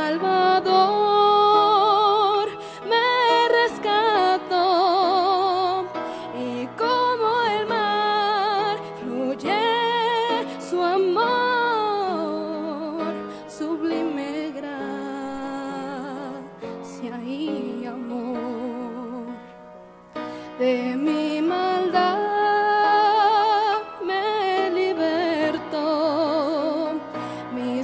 Salvador me rescató, y como el mar fluye su amor, sublime gracia y amor. De mi maldad me libertó, mi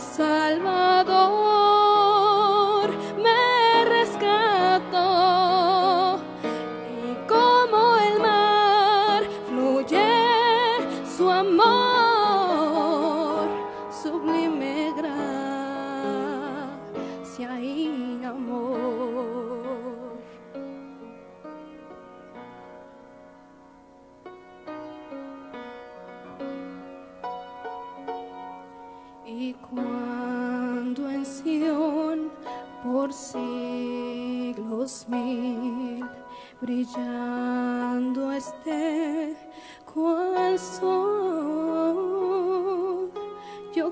Salvador me rescató, y como el mar fluye su amor, sublime gracia y amor. Y cuando en Sión por siglos mil brillando esté cual sol, yo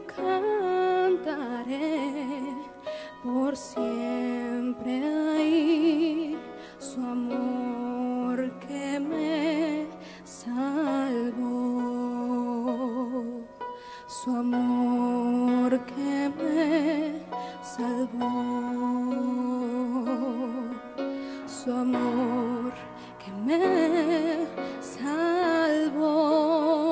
cantaré por siempre ahí su amor que me salvó, su amor que me salvó, su amor que me salvó.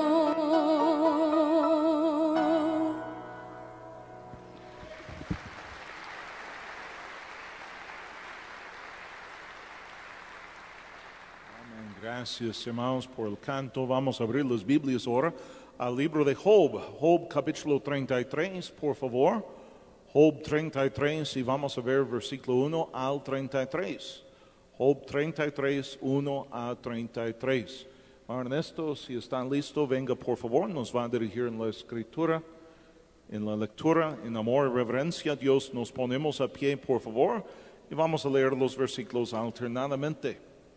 Amén. Gracias, hermanos, por el canto. Vamos a abrir las Biblias ahora al libro de Job, Job capítulo treinta y tres, por favor. Job treinta y tres, y vamos a ver versículo uno al treinta y tres. Job treinta y tres, uno a treinta y tres. Ernesto, si están listos, venga por favor, nos va a dirigir en la escritura, en la lectura, en amor y reverencia a Dios. Nos ponemos a pie, por favor, y vamos a leer los versículos alternadamente.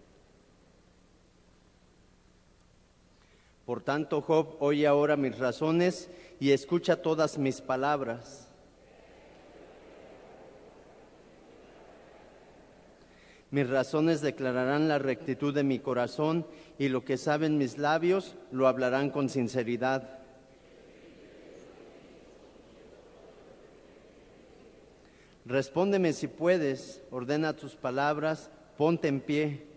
Por tanto, Job, oye ahora mis razones y escucha todas mis palabras. Mis razones declararán la rectitud de mi corazón, y lo que saben mis labios lo hablarán con sinceridad. Respóndeme si puedes, ordena tus palabras, ponte en pie.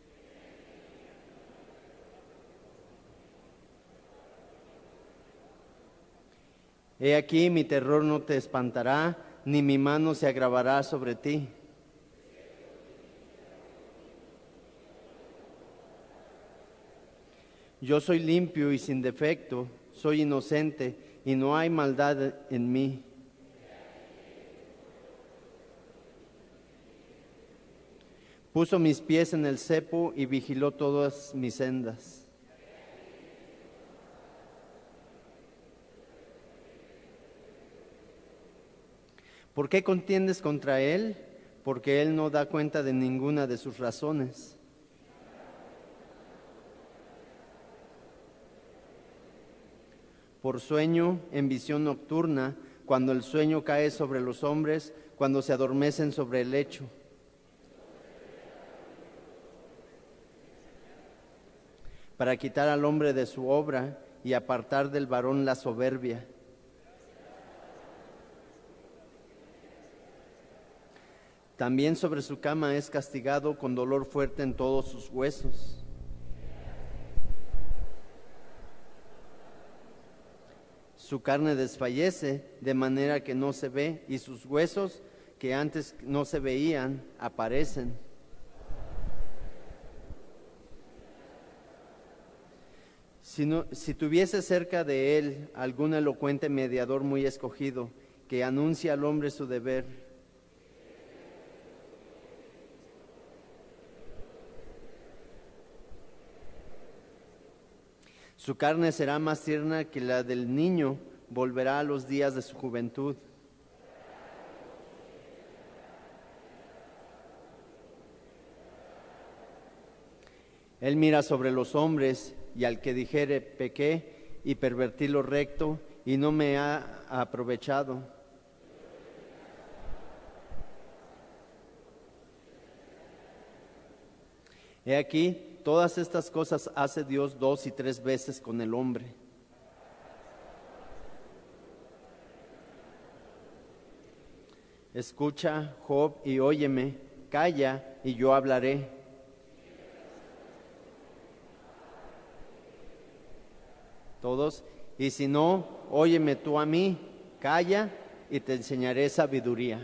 He aquí, mi terror no te espantará, ni mi mano se agravará sobre ti. Yo soy limpio y sin defecto, soy inocente y no hay maldad en mí. Puso mis pies en el cepo y vigiló todas mis sendas. ¿Por qué contiendes contra él? Porque él no da cuenta de ninguna de sus razones. Por sueño, en visión nocturna, cuando el sueño cae sobre los hombres, cuando se adormecen sobre el lecho. Para quitar al hombre de su obra y apartar del varón la soberbia. También sobre su cama es castigado con dolor fuerte en todos sus huesos. Su carne desfallece de manera que no se ve, y sus huesos que antes no se veían aparecen. Si, no, si tuviese cerca de él algún elocuente mediador muy escogido, que anuncia al hombre su deber, su carne será más tierna que la del niño, volverá a los días de su juventud. Él mira sobre los hombres, y al que dijere, pequé y pervertí lo recto, y no me ha aprovechado. He aquí, todas estas cosas hace Dios dos y tres veces con el hombre. Escucha, Job, y óyeme, calla, y yo hablaré. Todos, y si no, óyeme tú a mí, calla, y te enseñaré sabiduría.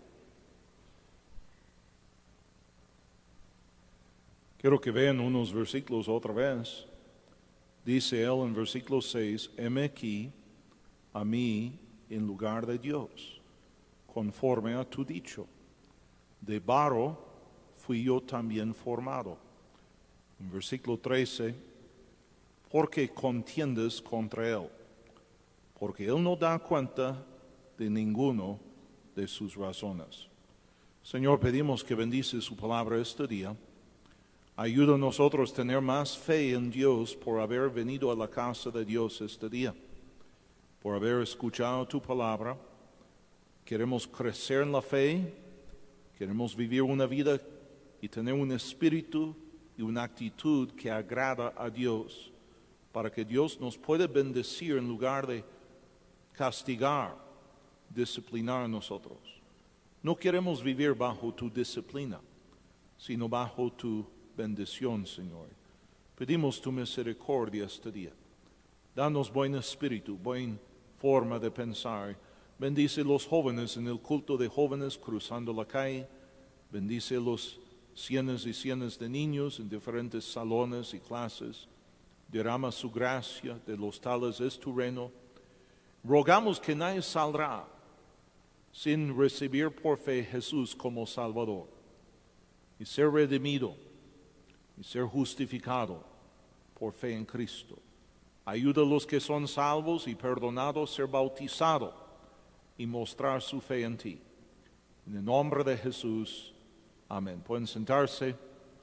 Quiero que vean unos versículos otra vez. Dice él en versículo seis, heme aquí a mí en lugar de Dios, conforme a tu dicho. De barro fui yo también formado. En versículo trece, porque contiendes contra él, porque él no da cuenta de ninguno de sus razones. Señor, pedimos que bendice su palabra este día. Ayuda a nosotros a tener más fe en Dios por haber venido a la casa de Dios este día, por haber escuchado tu palabra. Queremos crecer en la fe, queremos vivir una vida y tener un espíritu y una actitud que agrada a Dios, para que Dios nos pueda bendecir en lugar de castigar, disciplinar a nosotros. No queremos vivir bajo tu disciplina, sino bajo tu bendición, Señor. Pedimos tu misericordia este día. Danos buen espíritu, buena forma de pensar. Bendice los jóvenes en el culto de jóvenes cruzando la calle. Bendice los cientos y cientos de niños en diferentes salones y clases. Derrama su gracia, de los tales es tu reino. Rogamos que nadie saldrá sin recibir por fe Jesús como Salvador y ser redimido y ser justificado por fe en Cristo. Ayuda a los que son salvos y perdonados a ser bautizados y mostrar su fe en ti. En el nombre de Jesús, amén. Pueden sentarse.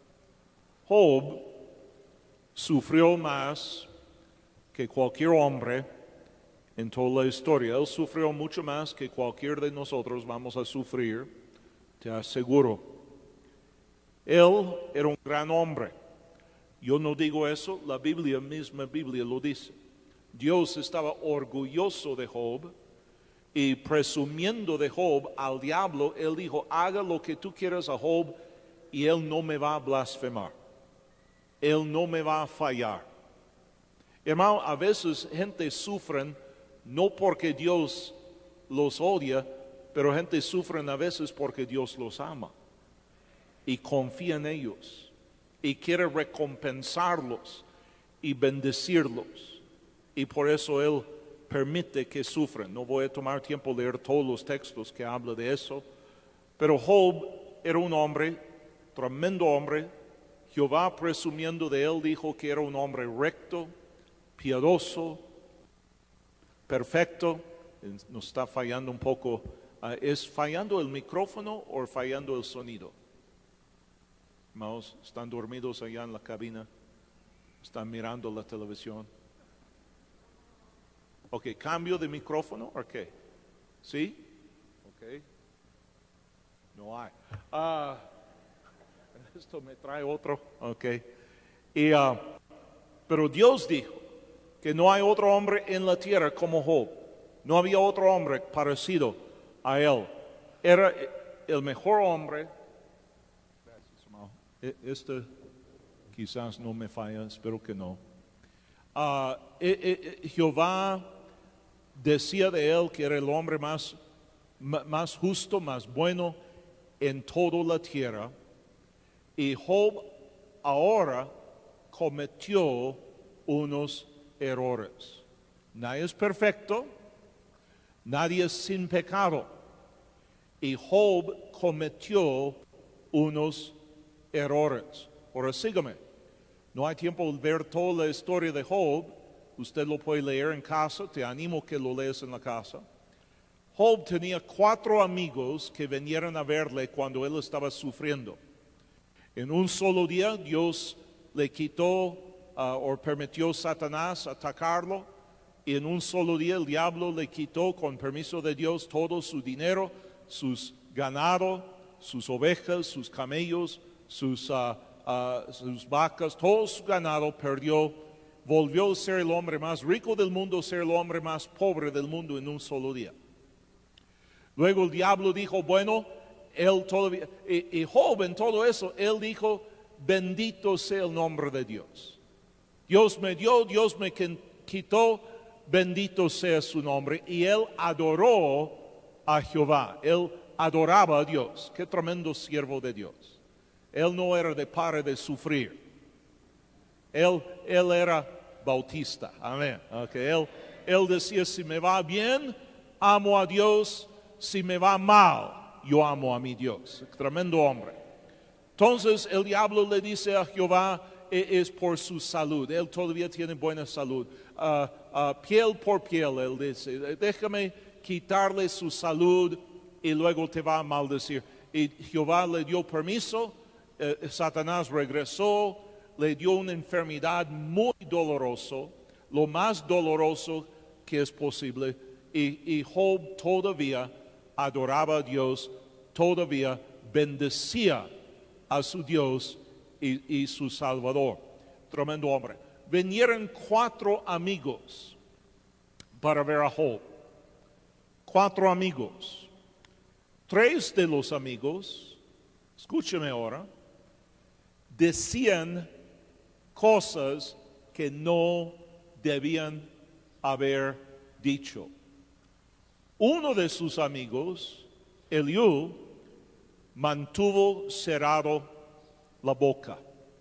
Job sufrió más que cualquier hombre en toda la historia. Él sufrió mucho más que cualquier de nosotros vamos a sufrir, te aseguro. Él era un gran hombre. Yo no digo eso, la Biblia, misma Biblia lo dice. Dios estaba orgulloso de Job y presumiendo de Job al diablo, él dijo, haga lo que tú quieras a Job y él no me va a blasfemar. Él no me va a fallar. Hermano, a veces gente sufre no porque Dios los odia, pero gente sufre a veces porque Dios los ama y confía en ellos y quiere recompensarlos y bendecirlos, y por eso Él permite que sufran. No voy a tomar tiempo de leer todos los textos que hablan de eso, pero Job era un hombre tremendo hombre. Jehová, presumiendo de él, dijo que era un hombre recto, piadoso, perfecto. Nos está fallando un poco. Uh, ¿Es fallando el micrófono o fallando el sonido? Hermanos, ¿están dormidos allá en la cabina? ¿Están mirando la televisión? Ok, ¿cambio de micrófono o qué? ¿Sí? Ok. No hay. Uh, esto me trae otro. Ok. Y, uh, pero Dios dijo que no hay otro hombre en la tierra como Job. No había otro hombre parecido a él. Era el mejor hombre. Gracias, hermano. Este quizás no me falla, espero que no. Uh, eh, eh, Jehová decía de él que era el hombre más, más justo, más bueno en toda la tierra. Y Job ahora cometió unos errores. Nadie es perfecto, nadie es sin pecado. Y Job cometió unos errores. Ahora sígame. No hay tiempo de ver toda la historia de Job. Usted lo puede leer en casa. Te animo que lo leas en la casa. Job tenía cuatro amigos que vinieron a verle cuando él estaba sufriendo. En un solo día Dios le quitó uh, o permitió a Satanás atacarlo. Y en un solo día el diablo le quitó con permiso de Dios todo su dinero, sus ganado, sus ovejas, sus camellos, sus, uh, uh, sus vacas, todo su ganado perdió. Volvió a ser el hombre más rico del mundo, a ser el hombre más pobre del mundo en un solo día. Luego el diablo dijo, bueno, él todavía, y, y Job en todo eso, él dijo, bendito sea el nombre de Dios. Dios me dio, Dios me quitó, bendito sea su nombre. Y él adoró a Jehová, él adoraba a Dios. Qué tremendo siervo de Dios. Él no era de para de sufrir. Él, él era bautista, amén. Okay. Él, él decía, si me va bien, amo a Dios, si me va mal, yo amo a mi Dios. Tremendo hombre. Entonces el diablo le dice a Jehová, es por su salud. Él todavía tiene buena salud. Uh, uh, piel por piel, él dice, déjame quitarle su salud y luego te va a maldecir. Y Jehová le dio permiso, eh, Satanás regresó, le dio una enfermedad muy dolorosa, lo más doloroso que es posible. Y, y Job todavía adoraba a Dios, todavía bendecía a su Dios y, y su Salvador. Tremendo hombre. Vinieron cuatro amigos para ver a Job. Cuatro amigos. Tres de los amigos, escúcheme ahora, decían cosas que no debían haber dicho. Uno de sus amigos, Eliú, mantuvo cerrado la boca.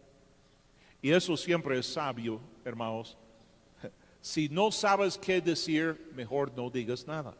Y eso siempre es sabio, hermanos. Si no sabes qué decir, mejor no digas nada.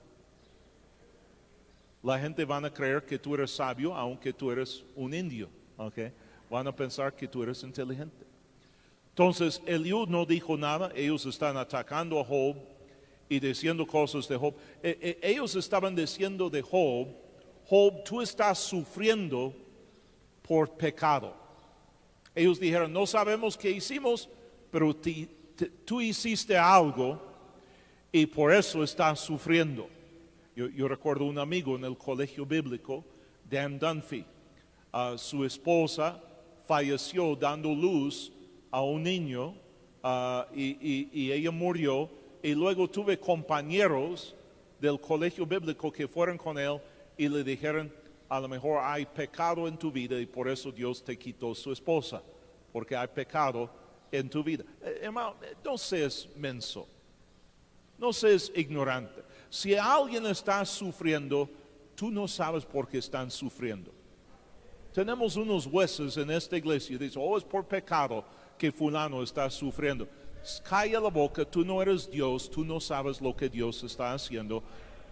La gente van a creer que tú eres sabio, aunque tú eres un indio. ¿Okay? Van a pensar que tú eres inteligente. Entonces, Eliú no dijo nada. Ellos están atacando a Job y diciendo cosas de Job. Eh, eh, ellos estaban diciendo de Job, Job, tú estás sufriendo por pecado. Ellos dijeron, no sabemos qué hicimos, pero te, te, tú hiciste algo y por eso estás sufriendo. Yo, yo recuerdo un amigo en el colegio bíblico, Dan Dunphy. Uh, su esposa falleció dando luz a un niño uh, y, y, y ella murió. Y luego tuve compañeros del colegio bíblico que fueron con él y le dijeron, a lo mejor hay pecado en tu vida y por eso Dios te quitó su esposa, porque hay pecado en tu vida. Eh, hermano, no seas menso, no seas ignorante. Si alguien está sufriendo, tú no sabes por qué están sufriendo. Tenemos unos huesos en esta iglesia, dicen, oh, es por pecado que fulano está sufriendo. Calla la boca, tú no eres Dios, tú no sabes lo que Dios está haciendo.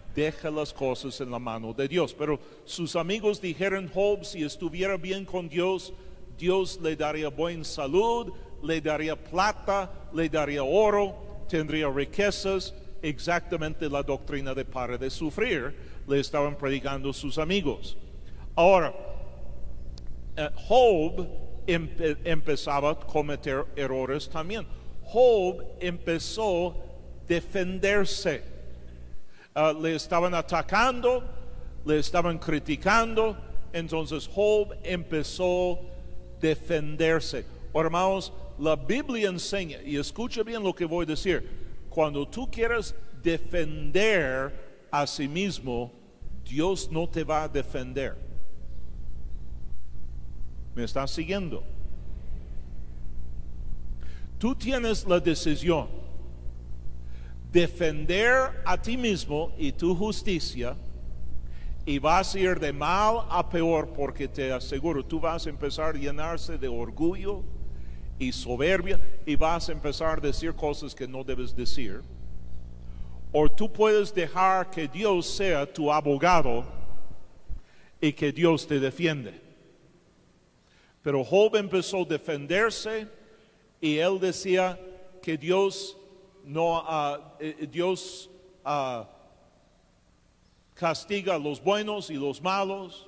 deja las cosas en la mano de Dios. Pero sus amigos dijeron, Job, si estuviera bien con Dios, Dios le daría buena salud, le daría plata, le daría oro, tendría riquezas. Exactamente la doctrina de pare de sufrir le estaban predicando sus amigos. Ahora, eh, Job empe empezaba a cometer errores también. Job empezó a defenderse. Uh, le estaban atacando, le estaban criticando, entonces Job empezó a defenderse. Hermanos, la Biblia enseña, y escucha bien lo que voy a decir, cuando tú quieres defender a sí mismo, Dios no te va a defender. ¿Me estás siguiendo? Tú tienes la decisión: defender a ti mismo y tu justicia, y vas a ir de mal a peor, porque te aseguro, tú vas a empezar a llenarse de orgullo y soberbia, y vas a empezar a decir cosas que no debes decir. O tú puedes dejar que Dios sea tu abogado y que Dios te defiende. Pero Job empezó a defenderse, y él decía que Dios no, uh, Dios uh, castiga a los buenos y los malos.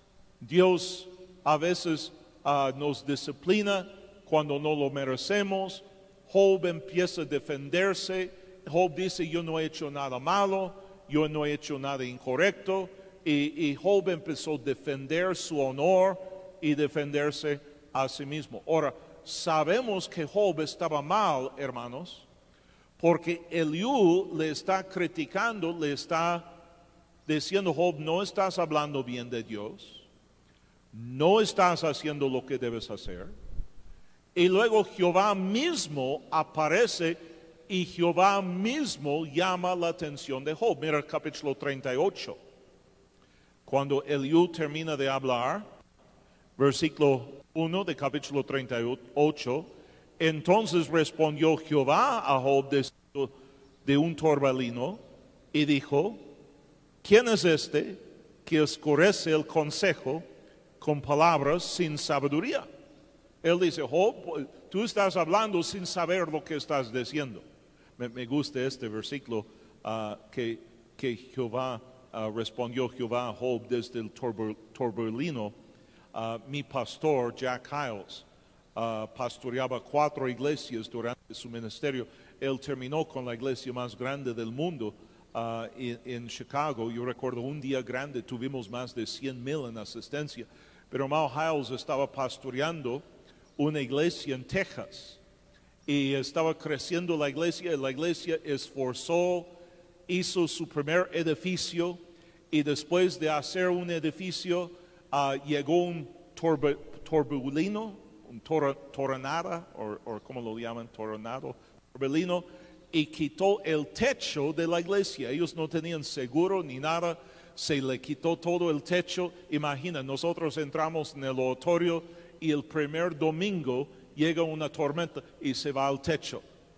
Dios a veces uh, nos disciplina cuando no lo merecemos. Job empieza a defenderse. Job dice, yo no he hecho nada malo, yo no he hecho nada incorrecto. Y, y Job empezó a defender su honor y defenderse a sí mismo. Ahora, sabemos que Job estaba mal, hermanos, porque Eliú le está criticando, le está diciendo, Job, no estás hablando bien de Dios, no estás haciendo lo que debes hacer. Y luego Jehová mismo aparece y Jehová mismo llama la atención de Job. Mira el capítulo treinta y ocho. Cuando Eliú termina de hablar, versículo uno de capítulo treinta y ocho, entonces respondió Jehová a Job de, de un torbellino y dijo, ¿quién es este que oscurece el consejo con palabras sin sabiduría? Él dice, Job, tú estás hablando sin saber lo que estás diciendo. Me, me gusta este versículo uh, que, que Jehová, uh, respondió Jehová a Job desde el torbellino. Uh, mi pastor, Jack Hiles, uh, pastoreaba cuatro iglesias durante su ministerio. Él terminó con la iglesia más grande del mundo uh, en, en Chicago. Yo recuerdo un día grande, tuvimos más de cien mil en asistencia. Pero hermano Hiles estaba pastoreando una iglesia en Texas y estaba creciendo la iglesia. La iglesia esforzó, hizo su primer edificio, y después de hacer un edificio, Uh, llegó un torbe, torbellino, un tor, tornado, o, o como lo llaman, tornado, torbellino, y quitó el techo de la iglesia. Ellos no tenían seguro ni nada, se le quitó todo el techo. Imagina, nosotros entramos en el oratorio y el primer domingo llega una tormenta y se va al techo.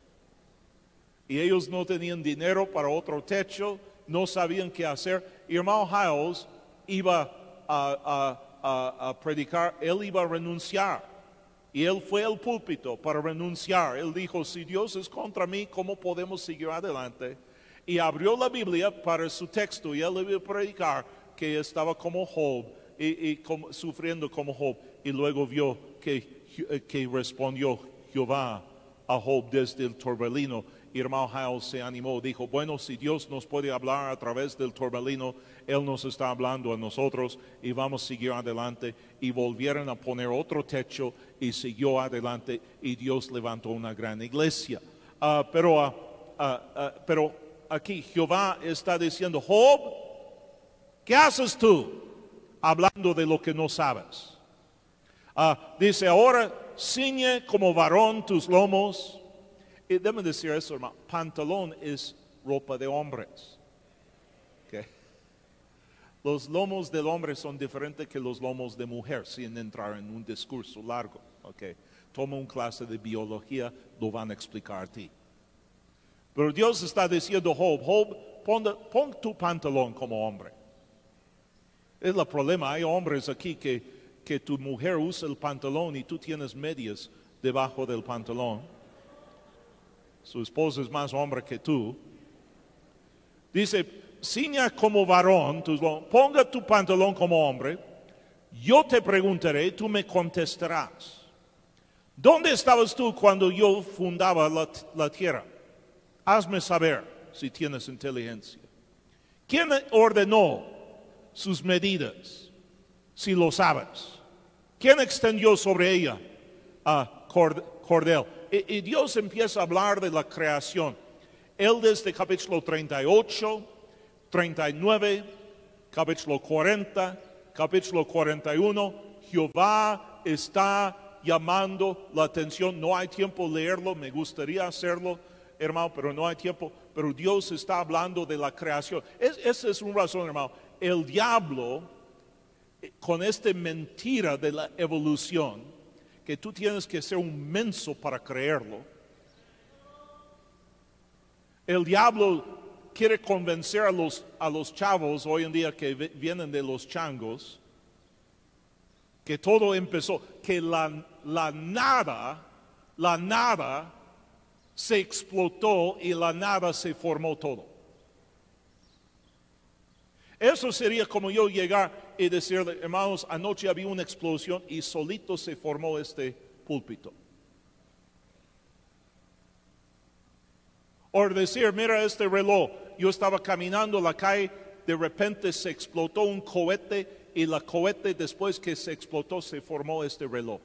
Y ellos no tenían dinero para otro techo, no sabían qué hacer. Y hermano Hiles iba A, a, a, a predicar, él iba a renunciar, y él fue al púlpito para renunciar. Él dijo, si Dios es contra mí, ¿cómo podemos seguir adelante? Y abrió la Biblia para su texto, y él iba a predicar que estaba como Job, y, y como, sufriendo como Job, y luego vio que, que respondió Jehová a Job desde el torbellino. Y hermano Hiles se animó, dijo, bueno, si Dios nos puede hablar a través del torbellino, Él nos está hablando a nosotros, y vamos a seguir adelante. Y volvieron a poner otro techo y siguió adelante, y Dios levantó una gran iglesia. Uh, pero, uh, uh, uh, pero aquí Jehová está diciendo, Job, ¿qué haces tú hablando de lo que no sabes? Uh, dice, ahora ciñe como varón tus lomos. Y déjame decir eso, hermano, pantalón es ropa de hombres. Okay. Los lomos del hombre son diferentes que los lomos de mujer, sin entrar en un discurso largo. Okay. Toma un clase de biología, lo van a explicar a ti. Pero Dios está diciendo, Job, Job, pon, pon tu pantalón como hombre. Es el problema, hay hombres aquí que, que tu mujer usa el pantalón y tú tienes medias debajo del pantalón. Su esposo es más hombre que tú. Dice, ciña como varón, tus, ponga tu pantalón como hombre. Yo te preguntaré, tú me contestarás. ¿Dónde estabas tú cuando yo fundaba la, la tierra? Hazme saber si tienes inteligencia. ¿Quién ordenó sus medidas? Si lo sabes. ¿Quién extendió sobre ella a cordel? Y, y Dios empieza a hablar de la creación. Él desde capítulo treinta y ocho, treinta y nueve, capítulo cuarenta, capítulo cuarenta y uno, Jehová está llamando la atención. No hay tiempo de leerlo, me gustaría hacerlo, hermano, pero no hay tiempo. Pero Dios está hablando de la creación. Es, esa es una razón, hermano. El diablo, con esta mentira de la evolución, que tú tienes que ser un menso para creerlo, el diablo quiere convencer a los, a los chavos hoy en día que vienen de los changos, que todo empezó, que la, la nada, la nada se explotó y la nada se formó todo. Eso sería como yo llegar y decirle, hermanos, anoche había una explosión y solito se formó este púlpito. O decir, mira este reloj, yo estaba caminando la calle, de repente se explotó un cohete y la cohete después que se explotó se formó este reloj.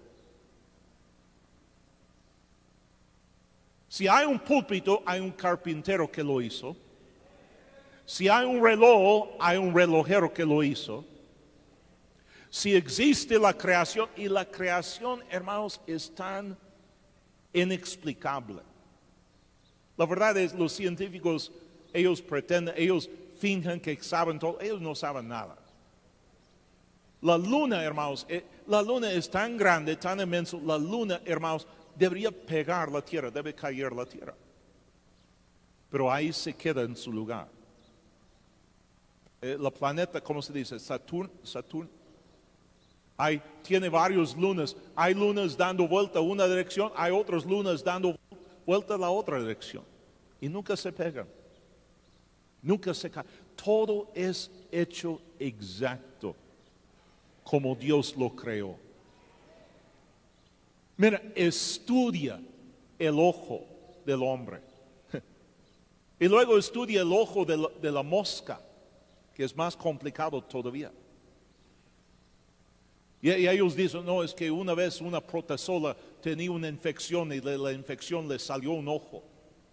Si hay un púlpito, hay un carpintero que lo hizo. Si hay un reloj, hay un relojero que lo hizo. Si existe la creación, y la creación, hermanos, es tan inexplicable. La verdad es, los científicos, ellos pretenden, ellos fingen que saben todo, ellos no saben nada. La luna, hermanos, eh, la luna es tan grande, tan inmensa, la luna, hermanos, debería pegar la tierra, debe caer la tierra. Pero ahí se queda en su lugar. Eh, la planeta, ¿cómo se dice? Saturno, Saturno. Hay, tiene varios lunas. Hay lunas dando vuelta a una dirección, hay otras lunas dando vuelta a la otra dirección. Y nunca se pegan. Nunca se caen. Todo es hecho exacto como Dios lo creó. Mira, estudia el ojo del hombre. Y luego estudia el ojo de la, de la mosca, que es más complicado todavía. Y, y ellos dicen, no, es que una vez una protozoa tenía una infección y de la infección le salió un ojo.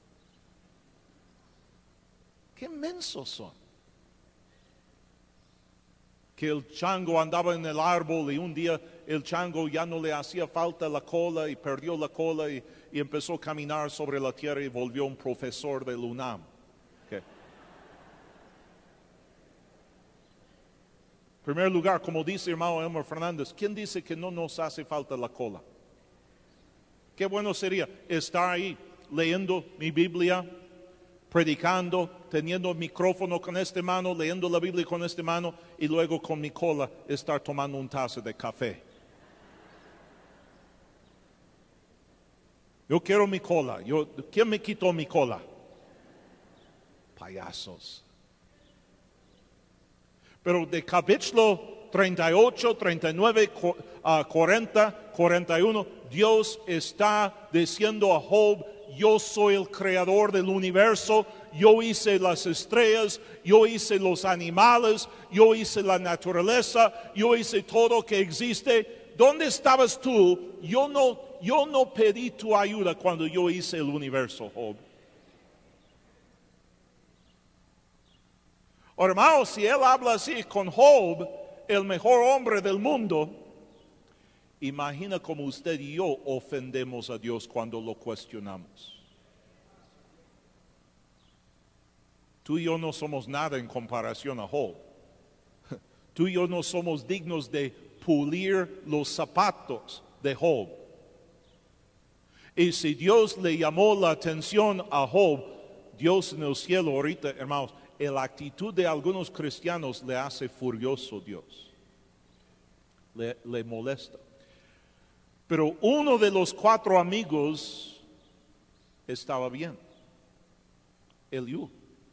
¡Qué mensos son! Que el chango andaba en el árbol y un día el chango ya no le hacía falta la cola y perdió la cola y, y empezó a caminar sobre la tierra y volvió un profesor del UNAM. Okay. En primer lugar, como dice hermano Elmer Fernández, ¿quién dice que no nos hace falta la cola? Qué bueno sería estar ahí leyendo mi Biblia, predicando, teniendo el micrófono con esta mano, leyendo la Biblia con esta mano y luego con mi cola estar tomando un taza de café. Yo quiero mi cola. Yo, ¿quién me quitó mi cola? Payasos. Pero de capítulo treinta y ocho, treinta y nueve, cuarenta, cuarenta y uno, Dios está diciendo a Job, yo soy el creador del universo, yo hice las estrellas, yo hice los animales, yo hice la naturaleza, yo hice todo que existe. ¿Dónde estabas tú? Yo no, yo no pedí tu ayuda cuando yo hice el universo, Job. Ahora, hermano, si él habla así con Job, el mejor hombre del mundo, imagina cómo usted y yo ofendemos a Dios cuando lo cuestionamos. Tú y yo no somos nada en comparación a Job. Tú y yo no somos dignos de pulir los zapatos de Job. Y si Dios le llamó la atención a Job, Dios en el cielo ahorita, hermanos, la actitud de algunos cristianos le hace furioso Dios. Le, le molesta. Pero uno de los cuatro amigos estaba bien. Eliú.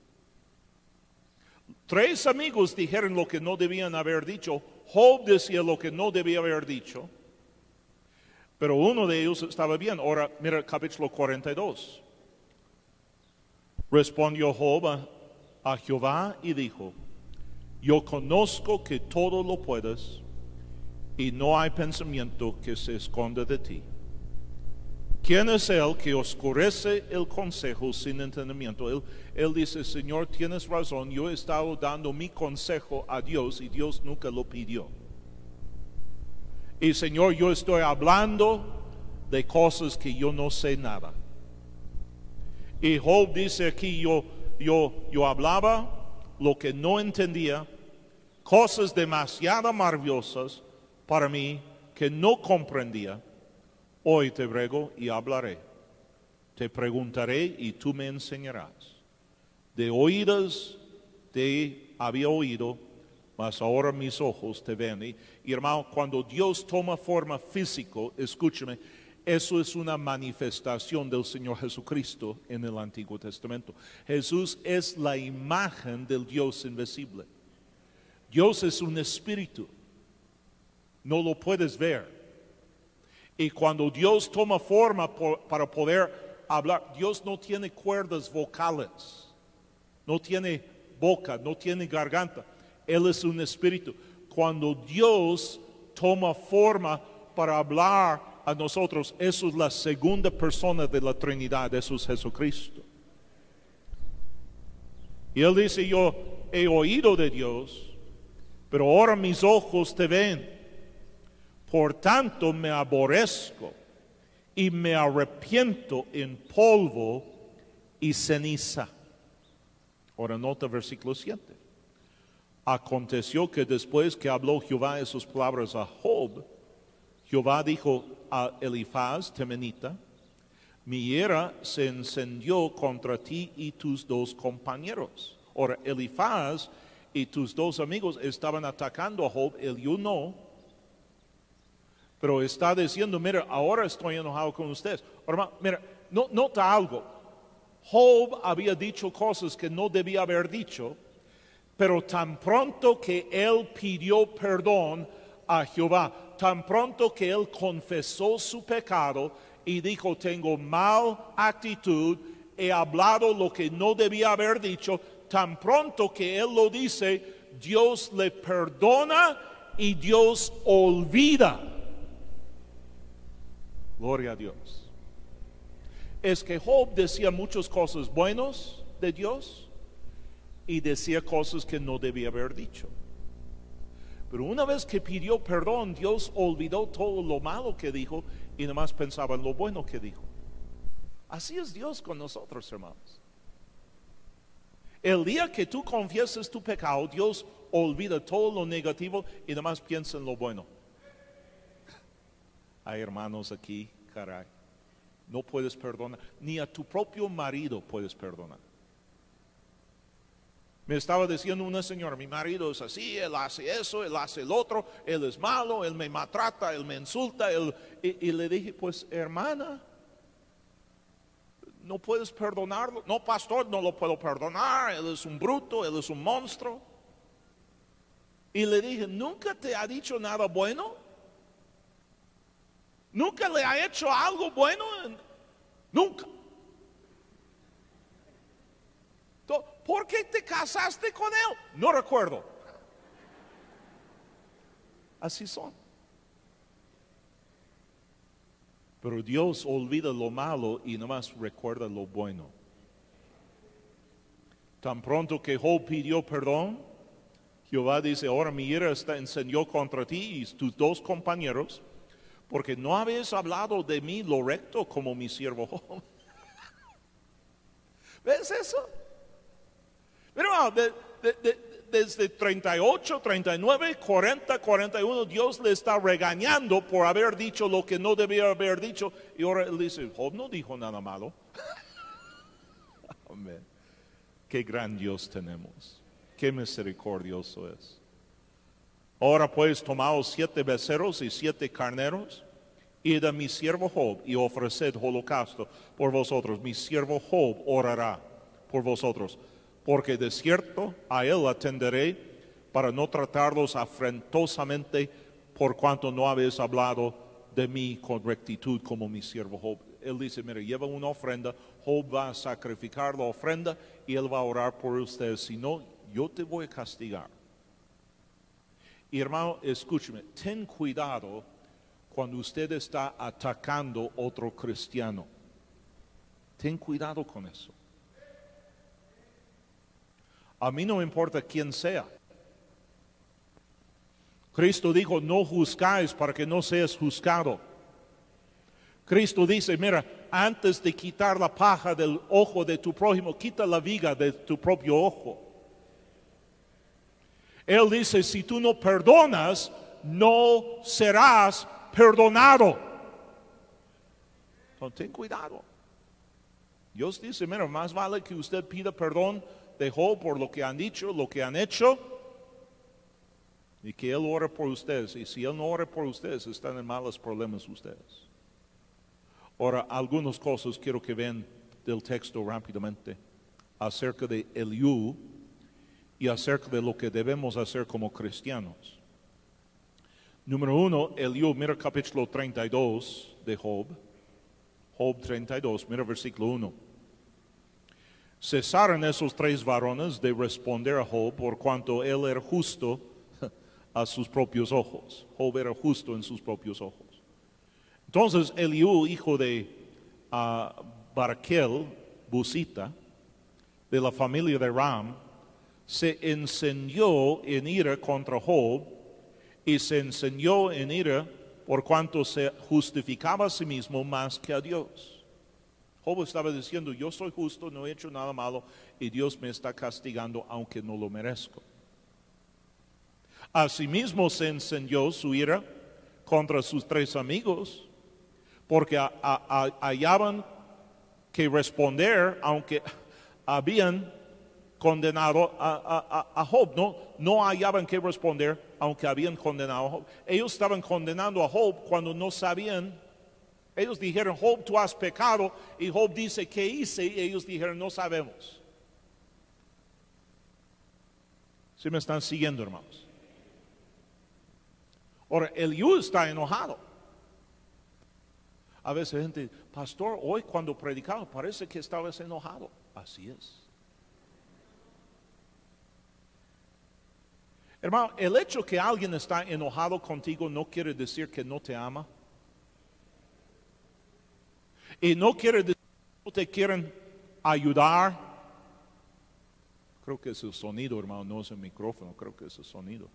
Tres amigos dijeron lo que no debían haber dicho. Job decía lo que no debía haber dicho. Pero uno de ellos estaba bien. Ahora, mira el capítulo cuarenta y dos. Respondió Job a, a Jehová y dijo: yo conozco que todo lo puedes y no hay pensamiento que se esconda de ti. ¿Quién es él que oscurece el consejo sin entendimiento? Él, él dice: Señor, tienes razón, yo he estado dando mi consejo a Dios y Dios nunca lo pidió. Y Señor, yo estoy hablando de cosas que yo no sé nada. Y Job dice aquí: yo, yo, yo hablaba lo que no entendía, cosas demasiado maravillosas para mí que no comprendía. Hoy te ruego y hablaré. Te preguntaré y tú me enseñarás. De oídas te había oído, mas ahora mis ojos te ven. Y, y hermano, cuando Dios toma forma física, escúchame, eso es una manifestación del Señor Jesucristo en el Antiguo Testamento. Jesús es la imagen del Dios invisible. Dios es un espíritu. No lo puedes ver. Y cuando Dios toma forma por, para poder hablar, Dios no tiene cuerdas vocales, no tiene boca, no tiene garganta. Él es un espíritu. Cuando Dios toma forma para hablar a nosotros, eso es la segunda persona de la Trinidad, eso es Jesucristo. Y Él dice: yo he oído de Dios, pero ahora mis ojos te ven. Por tanto me aborrezco y me arrepiento en polvo y ceniza. Ahora nota versículo siete. Aconteció que después que habló Jehová esas palabras a Job, Jehová dijo a Elifaz temenita: mi ira se encendió contra ti y tus dos compañeros. Ahora Elifaz y tus dos amigos estaban atacando a Job, Eliú no. Pero está diciendo: mira, ahora estoy enojado con ustedes. Hermano, mira, no, nota algo. Job había dicho cosas que no debía haber dicho, pero tan pronto que él pidió perdón a Jehová, tan pronto que él confesó su pecado y dijo: tengo mal actitud, he hablado lo que no debía haber dicho, tan pronto que él lo dice, Dios le perdona y Dios olvida. Gloria a Dios. Es que Job decía muchas cosas buenas de Dios y decía cosas que no debía haber dicho. Pero una vez que pidió perdón, Dios olvidó todo lo malo que dijo y nada más pensaba en lo bueno que dijo. Así es Dios con nosotros, hermanos. El día que tú confiesas tu pecado, Dios olvida todo lo negativo y nada más piensa en lo bueno. Hay hermanos aquí, caray, no puedes perdonar, ni a tu propio marido puedes perdonar. Me estaba diciendo una señora: mi marido es así, él hace eso, él hace el otro, él es malo, él me maltrata, él me insulta. Él... Y, y le dije: pues hermana, no puedes perdonarlo. No, pastor, no lo puedo perdonar, él es un bruto, él es un monstruo. Y le dije: ¿nunca te ha dicho nada bueno? ¿Nunca le ha hecho algo bueno? Nunca. ¿Por qué te casaste con él? No recuerdo. Así son. Pero Dios olvida lo malo y nomás recuerda lo bueno. Tan pronto que Job pidió perdón, Jehová dice: ahora mi ira está encendió contra ti y tus dos compañeros, porque no habéis hablado de mí lo recto como mi siervo Job. ¿Ves eso? Pero de, de, de, desde treinta y ocho, treinta y nueve, cuarenta, cuarenta y uno, Dios le está regañando por haber dicho lo que no debía haber dicho. Y ahora él dice: Job no dijo nada malo. Amén. Qué gran Dios tenemos. Qué misericordioso es. Ahora pues tomaos siete becerros y siete carneros, id a mi siervo Job y ofreced holocausto por vosotros. Mi siervo Job orará por vosotros, porque de cierto a él atenderé para no tratarlos afrentosamente, por cuanto no habéis hablado de mí con rectitud como mi siervo Job. Él dice, mire, lleva una ofrenda, Job va a sacrificar la ofrenda y él va a orar por ustedes. Si no, yo te voy a castigar. Y hermano, escúcheme, ten cuidado cuando usted está atacando a otro cristiano. Ten cuidado con eso. A mí no me importa quién sea. Cristo dijo, no juzgáis para que no seas juzgado. Cristo dice, mira, antes de quitar la paja del ojo de tu prójimo, quita la viga de tu propio ojo. Él dice, si tú no perdonas, no serás perdonado. Entonces, ten cuidado. Dios dice, mira, más vale que usted pida perdón de Job por lo que han dicho, lo que han hecho, y que Él ore por ustedes. Y si Él no ore por ustedes, están en malos problemas ustedes. Ahora, algunas cosas quiero que vean del texto rápidamente acerca de Eliú y acerca de lo que debemos hacer como cristianos. Número uno, Eliú, mira capítulo treinta y dos de Job. Job treinta y dos, mira versículo uno. Cesaron esos tres varones de responder a Job por cuanto él era justo a sus propios ojos. Job era justo en sus propios ojos. Entonces Eliú, hijo de uh, Barquel, Busita, de la familia de Ram, se encendió en ira contra Job y se encendió en ira por cuanto se justificaba a sí mismo más que a Dios. Job estaba diciendo, yo soy justo, no he hecho nada malo y Dios me está castigando aunque no lo merezco. Asimismo se encendió su ira contra sus tres amigos porque a, a, a, hallaban que responder aunque habían condenado a, a, a Job. No, no hallaban que responder aunque habían condenado a Job. Ellos estaban condenando a Job cuando no sabían. Ellos dijeron, Job, tú has pecado. Y Job dice, ¿qué hice? Y ellos dijeron, no sabemos. ¿Sí me están siguiendo, hermanos? Ahora, Eliú está enojado. A veces gente, pastor, hoy cuando predicaba parece que estabas enojado. Así es. Hermano, el hecho que alguien está enojado contigo no quiere decir que no te ama. Y no quiere decir que no te quieren ayudar. Creo que es el sonido, hermano, no es el micrófono, creo que es el sonido.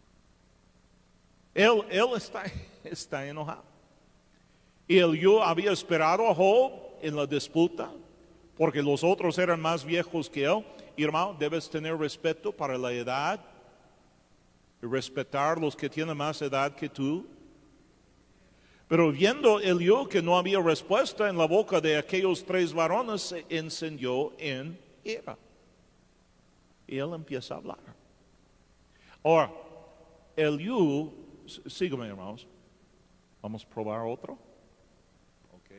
Él, él está, está enojado. Y él yo había esperado a Job en la disputa, porque los otros eran más viejos que él. Y hermano, debes tener respeto para la edad, y respetar los que tienen más edad que tú. Pero viendo Eliú que no había respuesta en la boca de aquellos tres varones, se encendió en ira. Y él empieza a hablar. Ahora, Eliú, sígueme hermanos, vamos a probar otro. Ok.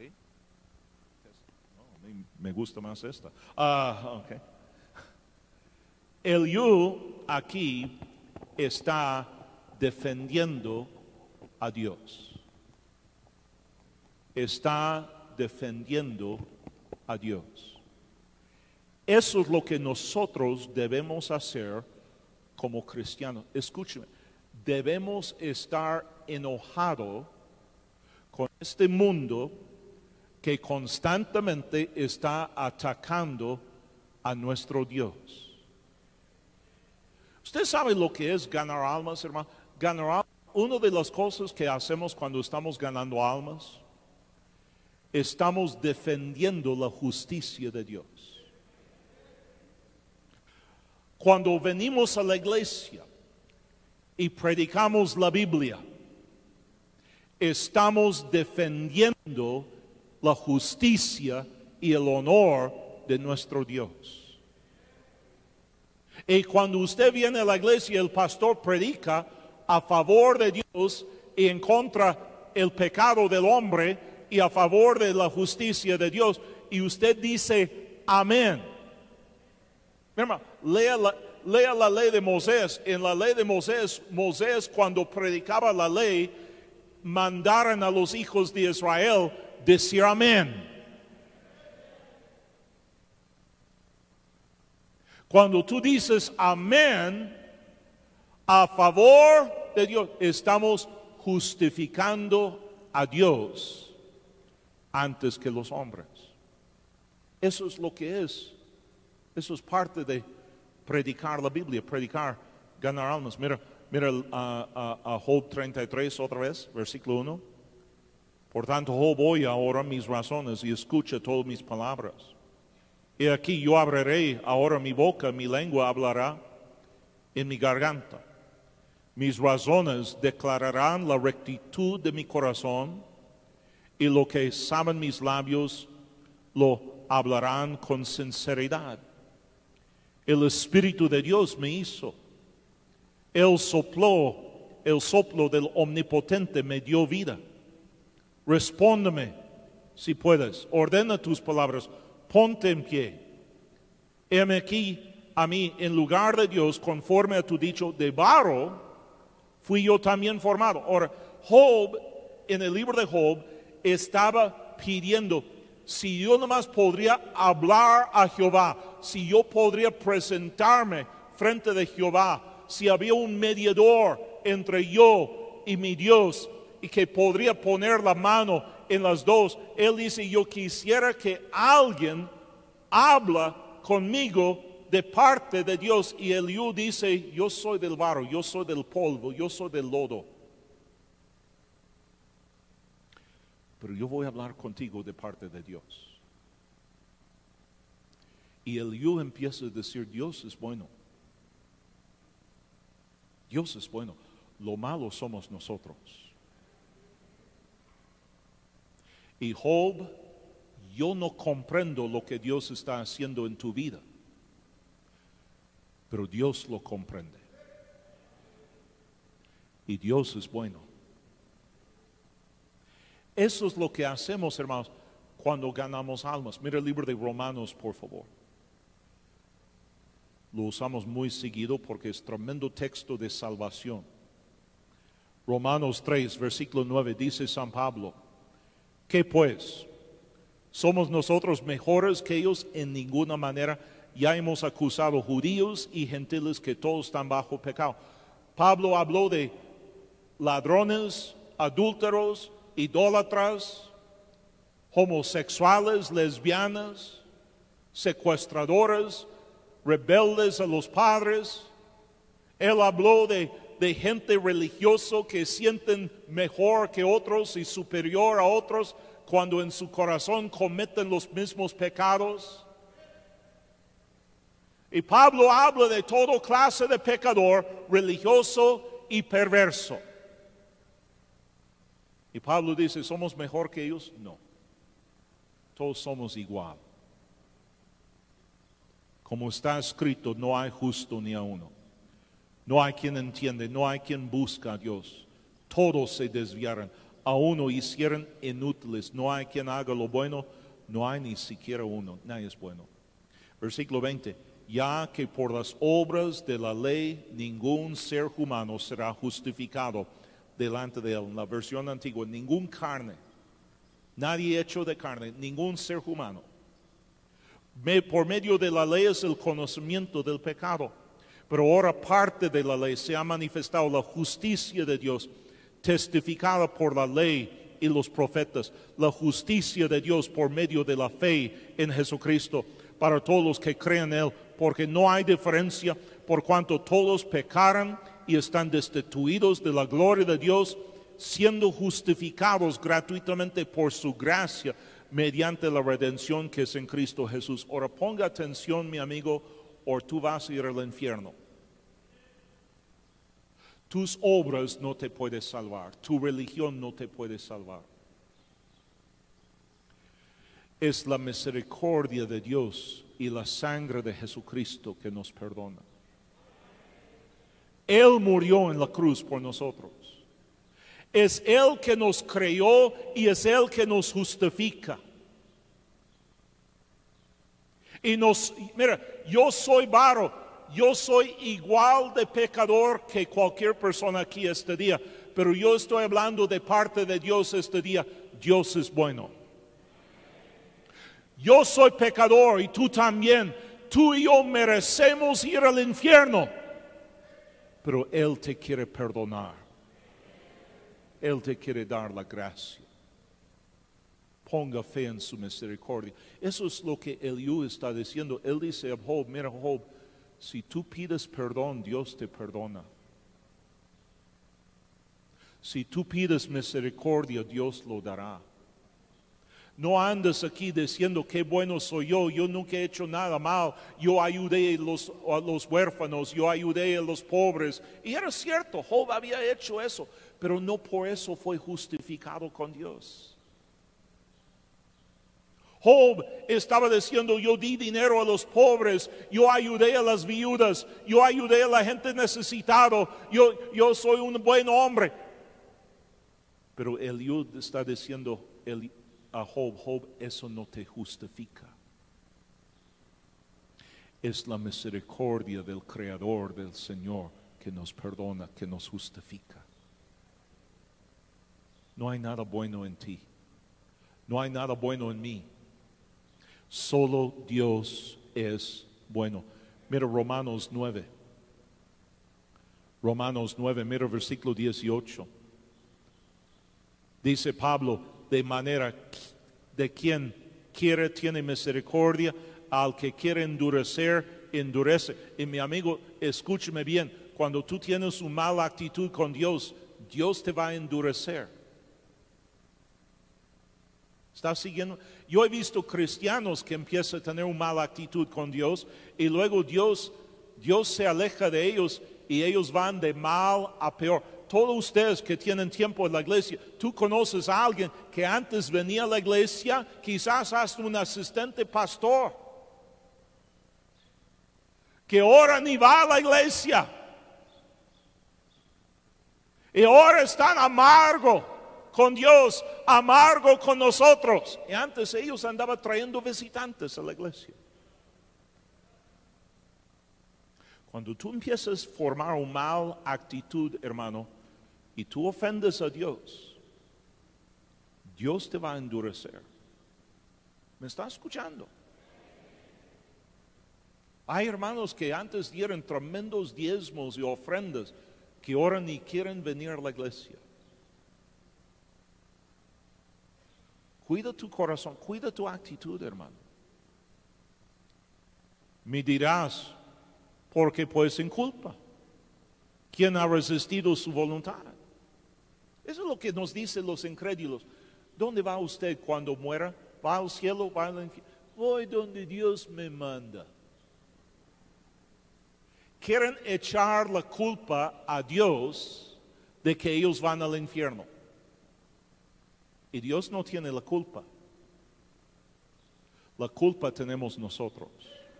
No, me, me gusta más esta. Ah, ok. Eliú aquí está defendiendo a Dios. Está defendiendo a Dios. Eso es lo que nosotros debemos hacer como cristianos. Escúcheme, debemos estar enojados con este mundo que constantemente está atacando a nuestro Dios. ¿Usted sabe lo que es ganar almas, hermano? Ganar almas, una de las cosas que hacemos cuando estamos ganando almas, estamos defendiendo la justicia de Dios. Cuando venimos a la iglesia y predicamos la Biblia, estamos defendiendo la justicia y el honor de nuestro Dios. Y cuando usted viene a la iglesia, el pastor predica a favor de Dios y en contra del pecado del hombre y a favor de la justicia de Dios. Y usted dice, amén. Mi hermano, lea la, lea la ley de Moisés. En la ley de Moisés, Moisés cuando predicaba la ley, mandaron a los hijos de Israel decir amén. Cuando tú dices amén a favor de Dios, estamos justificando a Dios antes que los hombres. Eso es lo que es. Eso es parte de predicar la Biblia, predicar, ganar almas. Mira, mira uh, uh, uh, Job treinta y tres otra vez, versículo uno. Por tanto, Job, oye ahora mis razones y escucha todas mis palabras. Y aquí yo abriré ahora mi boca, mi lengua hablará en mi garganta. Mis razones declararán la rectitud de mi corazón y lo que saben mis labios lo hablarán con sinceridad. El Espíritu de Dios me hizo. Él sopló, el soplo del Omnipotente me dio vida. Respóndeme si puedes. Ordena tus palabras. Ponte en pie. Heme aquí a mí, en lugar de Dios, conforme a tu dicho, de barro, fui yo también formado. Ahora, Job, en el libro de Job, estaba pidiendo, si yo nomás podría hablar a Jehová, si yo podría presentarme frente de Jehová, si había un mediador entre yo y mi Dios, y que podría poner la mano en las dos. Él dice, yo quisiera que alguien habla conmigo de parte de Dios. Y Eliú dice, yo soy del barro, yo soy del polvo, yo soy del lodo. Pero yo voy a hablar contigo de parte de Dios. Y Eliú empieza a decir, Dios es bueno. Dios es bueno. Lo malo somos nosotros. Y Job, yo no comprendo lo que Dios está haciendo en tu vida, pero Dios lo comprende. Y Dios es bueno. Eso es lo que hacemos, hermanos, cuando ganamos almas. Mira el libro de Romanos, por favor. Lo usamos muy seguido porque es tremendo texto de salvación. Romanos tres, versículo nueve, dice San Pablo, ¿qué pues? ¿Somos nosotros mejores que ellos? En ninguna manera. Ya hemos acusado judíos y gentiles que todos están bajo pecado. Pablo habló de ladrones, adúlteros, idólatras, homosexuales, lesbianas, secuestradores, rebeldes a los padres. Él habló de, de gente religiosa que sienten mejor que otros y superior a otros cuando en su corazón cometen los mismos pecados. Y Pablo habla de toda clase de pecador religioso y perverso. Y Pablo dice, ¿somos mejor que ellos? No. Todos somos igual. Como está escrito, no hay justo ni a uno. No hay quien entiende, no hay quien busca a Dios. Todos se desviaron, a uno hicieron inútiles. No hay quien haga lo bueno, no hay ni siquiera uno. Nadie es bueno. Versículo veinte. Ya que por las obras de la ley ningún ser humano será justificado delante de él. En la versión antigua, ningún carne, nadie hecho de carne, ningún ser humano. Me, por medio de la ley es el conocimiento del pecado, pero ahora parte de la ley se ha manifestado la justicia de Dios, testificada por la ley y los profetas, la justicia de Dios por medio de la fe en Jesucristo, para todos los que creen en Él, porque no hay diferencia, por cuanto todos pecaron y están destituidos de la gloria de Dios, siendo justificados gratuitamente por su gracia, mediante la redención que es en Cristo Jesús. Ahora ponga atención, mi amigo, o tú vas a ir al infierno. Tus obras no te pueden salvar, tu religión no te puede salvar. Es la misericordia de Dios y la sangre de Jesucristo que nos perdona. Él murió en la cruz por nosotros. Es Él que nos creó y es Él que nos justifica. Y nos, mira, yo soy varo, yo soy igual de pecador que cualquier persona aquí este día, pero yo estoy hablando de parte de Dios este día. Dios es bueno. Yo soy pecador y tú también. Tú y yo merecemos ir al infierno, pero Él te quiere perdonar. Él te quiere dar la gracia. Ponga fe en su misericordia. Eso es lo que Eliú está diciendo. Él dice a Job, mira Job, si tú pides perdón, Dios te perdona. Si tú pides misericordia, Dios lo dará. No andes aquí diciendo qué bueno soy yo, yo nunca he hecho nada mal, yo ayudé a los, a los huérfanos, yo ayudé a los pobres. Y era cierto, Job había hecho eso, pero no por eso fue justificado con Dios. Job estaba diciendo, yo di dinero a los pobres, yo ayudé a las viudas, yo ayudé a la gente necesitada, yo, yo soy un buen hombre. Pero Eliú está diciendo a Job, Job, eso no te justifica. Es la misericordia del Creador, del Señor, que nos perdona, que nos justifica. No hay nada bueno en ti, no hay nada bueno en mí. Solo Dios es bueno. Mira Romanos nueve. Romanos nueve, mira versículo dieciocho. Dice Pablo, de manera de quien quiere tiene misericordia, al que quiere endurecer, endurece. Y mi amigo, escúcheme bien, cuando tú tienes una mala actitud con Dios, Dios te va a endurecer. ¿Estás siguiendo? Yo he visto cristianos que empiezan a tener una mala actitud con Dios y luego Dios, Dios se aleja de ellos y ellos van de mal a peor. Todos ustedes que tienen tiempo en la iglesia, tú conoces a alguien que antes venía a la iglesia, quizás hasta un asistente pastor, que ahora ni va a la iglesia y ahora están amargo con Dios, amargo con nosotros. Y antes ellos andaban trayendo visitantes a la iglesia. Cuando tú empiezas a formar una mala actitud, hermano, y tú ofendes a Dios, Dios te va a endurecer. ¿Me estás escuchando? Hay hermanos que antes dieron tremendos diezmos y ofrendas que ahora ni quieren venir a la iglesia. Cuida tu corazón, cuida tu actitud, hermano. Me dirás, porque pues sin culpa. ¿Quién ha resistido su voluntad? Eso es lo que nos dicen los incrédulos. ¿Dónde va usted cuando muera? ¿Va al cielo? ¿Va al infierno? Voy donde Dios me manda. Quieren echar la culpa a Dios de que ellos van al infierno. Y Dios no tiene la culpa. La culpa tenemos nosotros.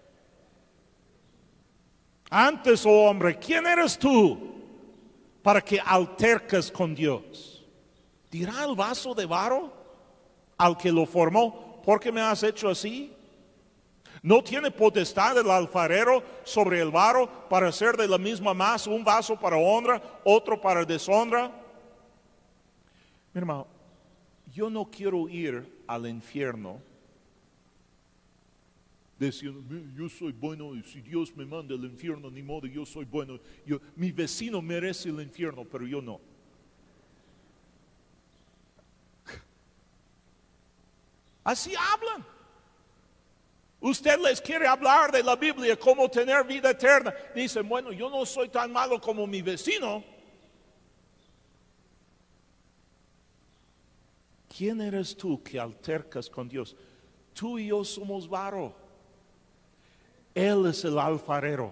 Antes, oh hombre, ¿quién eres tú para que altercas con Dios? ¿Dirá el vaso de barro al que lo formó, ¿por qué me has hecho así? ¿No tiene potestad el alfarero sobre el barro para hacer de la misma masa un vaso para honra, otro para deshonra? Mi hermano, yo no quiero ir al infierno diciendo, yo soy bueno y si Dios me manda al infierno, ni modo, yo soy bueno. Yo, mi vecino merece el infierno, pero yo no. Así hablan. Usted les quiere hablar de la Biblia, cómo tener vida eterna. Dicen, bueno, yo no soy tan malo como mi vecino. ¿Quién eres tú que altercas con Dios? Tú y yo somos barro. Él es el alfarero.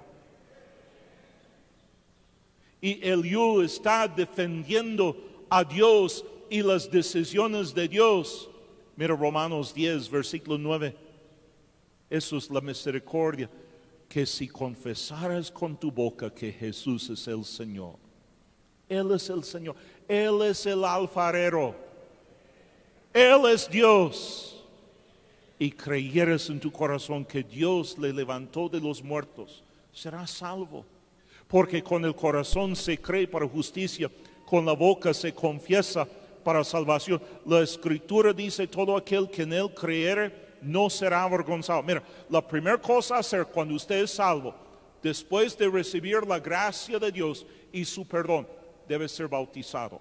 Y Eliú está defendiendo a Dios y las decisiones de Dios. Mira Romanos diez, versículo nueve. Eso es la misericordia. que si confesaras con tu boca que Jesús es el Señor, Él es el Señor, Él es el alfarero, Él es Dios, y creyeres en tu corazón que Dios le levantó de los muertos, serás salvo. Porque con el corazón se cree para justicia, con la boca se confiesa para salvación. La Escritura dice, todo aquel que en Él creyere no será avergonzado. Mira, la primera cosa a hacer cuando usted es salvo, después de recibir la gracia de Dios y su perdón, debe ser bautizado.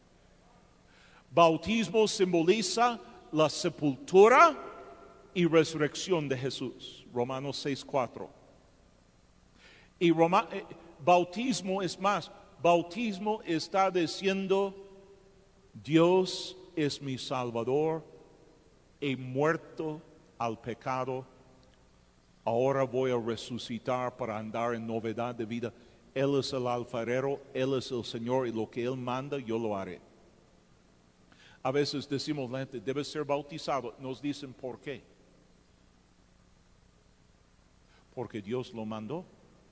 Bautismo simboliza la sepultura y resurrección de Jesús. Romanos seis cuatro. Y Roma, eh, bautismo es más, bautismo está diciendo, Dios es mi Salvador, he muerto al pecado, ahora voy a resucitar para andar en novedad de vida. Él es el alfarero, Él es el Señor, y lo que Él manda yo lo haré. A veces decimos la gente, debe ser bautizado. Nos dicen, ¿por qué? Porque Dios lo mandó.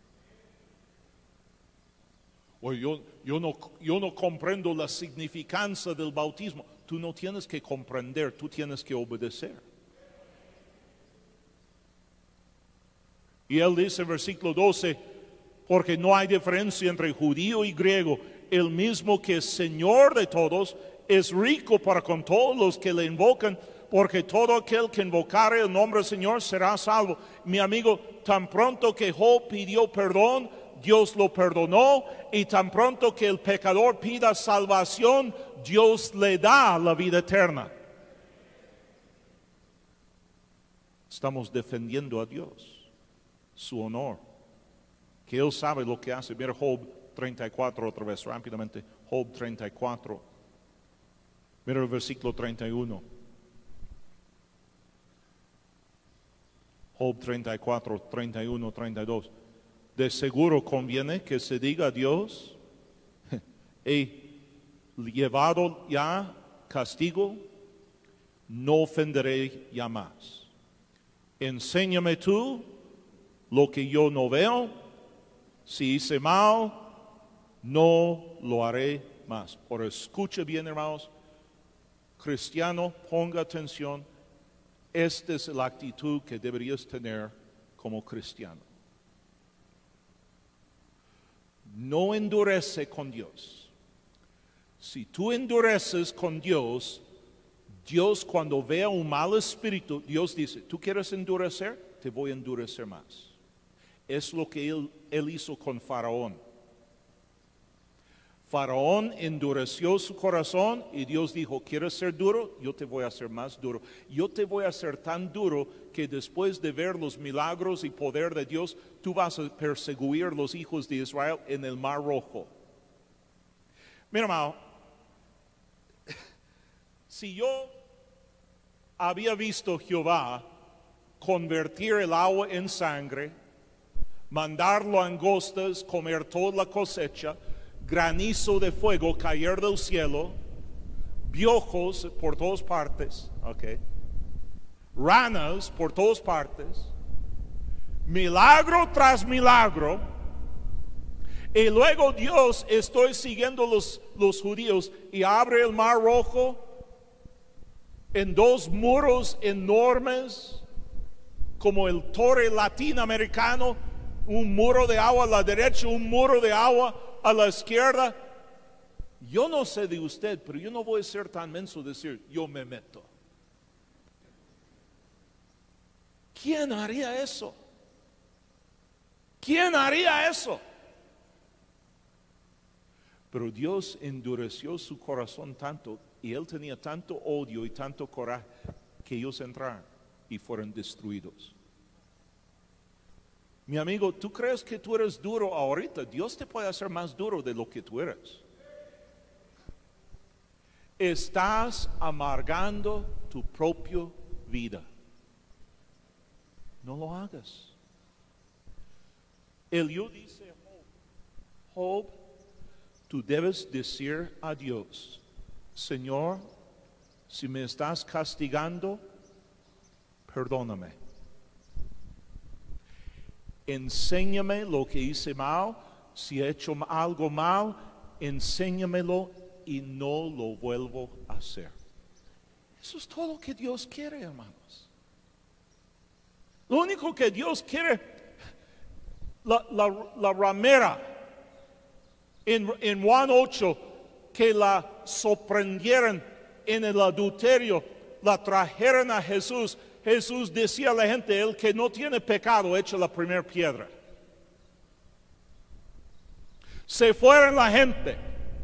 O yo, yo, no, yo no comprendo la significancia del bautismo. Tú no tienes que comprender, tú tienes que obedecer. Y él dice en versículo doce, porque no hay diferencia entre judío y griego, el mismo que es Señor de todos, es rico para con todos los que le invocan, porque todo aquel que invocare el nombre del Señor será salvo. Mi amigo, tan pronto que Job pidió perdón, Dios lo perdonó, y tan pronto que el pecador pida salvación, Dios le da la vida eterna. Estamos defendiendo a Dios, su honor, que Él sabe lo que hace. Mira Job treinta y cuatro otra vez, rápidamente. Job treinta y cuatro. Mira el versículo treinta y uno. Job treinta y cuatro, treinta y uno, treinta y dos. De seguro conviene que se diga a Dios, he llevado ya castigo, no ofenderé ya más. Enséñame tú lo que yo no veo, si hice mal, no lo haré más. Ahora escuche bien, hermanos, cristiano, ponga atención, esta es la actitud que deberías tener como cristiano. No endurece con Dios. Si tú endureces con Dios, Dios cuando vea un mal espíritu, Dios dice, ¿tú quieres endurecer? Te voy a endurecer más. Es lo que él, él hizo con Faraón. Faraón endureció su corazón y Dios dijo, ¿quieres ser duro? Yo te voy a hacer más duro. Yo te voy a hacer tan duro que después de ver los milagros y poder de Dios, tú vas a perseguir los hijos de Israel en el Mar Rojo. Mira, hermano, si yo había visto Jehová convertir el agua en sangre, mandar langostas, comer toda la cosecha, granizo de fuego caer del cielo, piojos por todas partes, okay, ranas por todas partes, milagro tras milagro, y luego Dios, estoy siguiendo los, los judíos y abre el Mar Rojo en dos muros enormes, como el torre latinoamericano, un muro de agua a la derecha, un muro de agua a la izquierda. Yo no sé de usted, pero yo no voy a ser tan menso de decir, yo me meto. ¿Quién haría eso? ¿Quién haría eso? Pero Dios endureció su corazón tanto, y él tenía tanto odio y tanto coraje, que ellos entraron y fueron destruidos. Mi amigo, ¿tú crees que tú eres duro ahorita? Dios te puede hacer más duro de lo que tú eres. Estás amargando tu propia vida. No lo hagas. Eliú dice, Job, Job, tú debes decir a Dios, Señor, si me estás castigando, perdóname. enséñame lo que hice mal, si he hecho algo mal, enséñamelo y no lo vuelvo a hacer. Eso es todo lo que Dios quiere, hermanos. Lo único que Dios quiere, la, la, la ramera en, en Juan ocho, que la sorprendieron en el adulterio, la trajeron a Jesús. Jesús decía a la gente, el que no tiene pecado, echa la primera piedra. Se fueron la gente.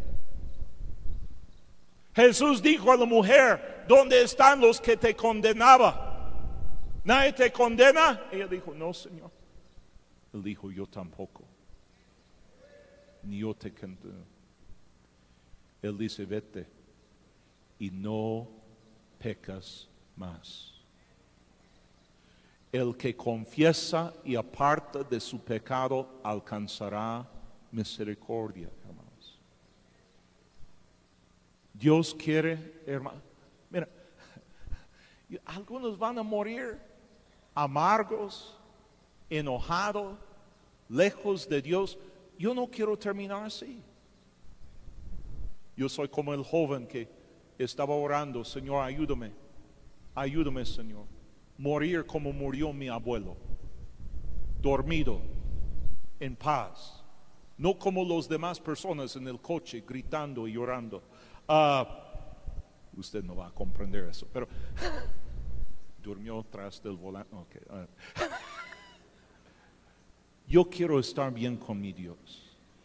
Jesús dijo a la mujer, ¿dónde están los que te condenaban? ¿Nadie te condena? Ella dijo, no, Señor. Él dijo, yo tampoco. Ni yo te condeno. Él dice, vete y no pecas más. El que confiesa y aparta de su pecado alcanzará misericordia, hermanos. Dios quiere, hermano. Mira, algunos van a morir amargos, enojados, lejos de Dios. Yo no quiero terminar así. Yo soy como el joven que estaba orando, Señor, ayúdame, ayúdame, Señor. Morir como murió mi abuelo, dormido, en paz. No como los demás personas en el coche gritando y llorando. Uh, usted no va a comprender eso, pero durmió tras del volante. Okay, uh. Yo quiero estar bien con mi Dios.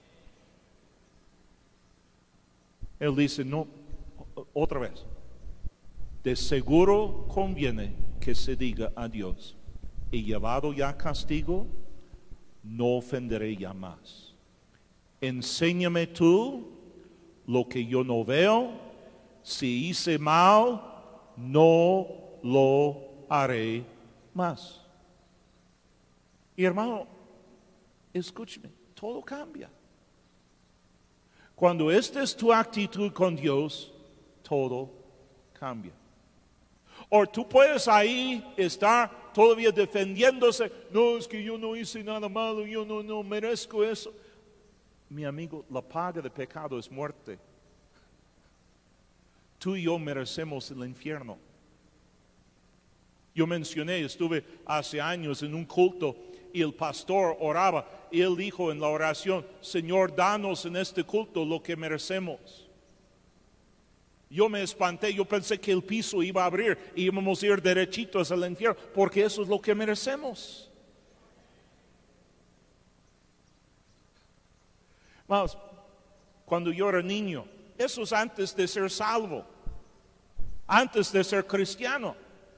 Él dice, no, otra vez, de seguro conviene que se diga a Dios, he llevado ya castigo, no ofenderé ya más. Enséñame tú lo que yo no veo, si hice mal, no lo haré más. Y hermano, escúcheme, todo cambia. Cuando esta es tu actitud con Dios, todo cambia. O tú puedes ahí estar todavía defendiéndose. No, es que yo no hice nada malo, yo no, no merezco eso. Mi amigo, la paga de pecado es muerte. Tú y yo merecemos el infierno. Yo mencioné, estuve hace años en un culto y el pastor oraba y él dijo en la oración, Señor, danos en este culto lo que merecemos. Yo me espanté, yo pensé que el piso iba a abrir y íbamos a ir derechitos al infierno, porque eso es lo que merecemos. Vamos, cuando yo era niño, eso es antes de ser salvo, antes de ser cristiano.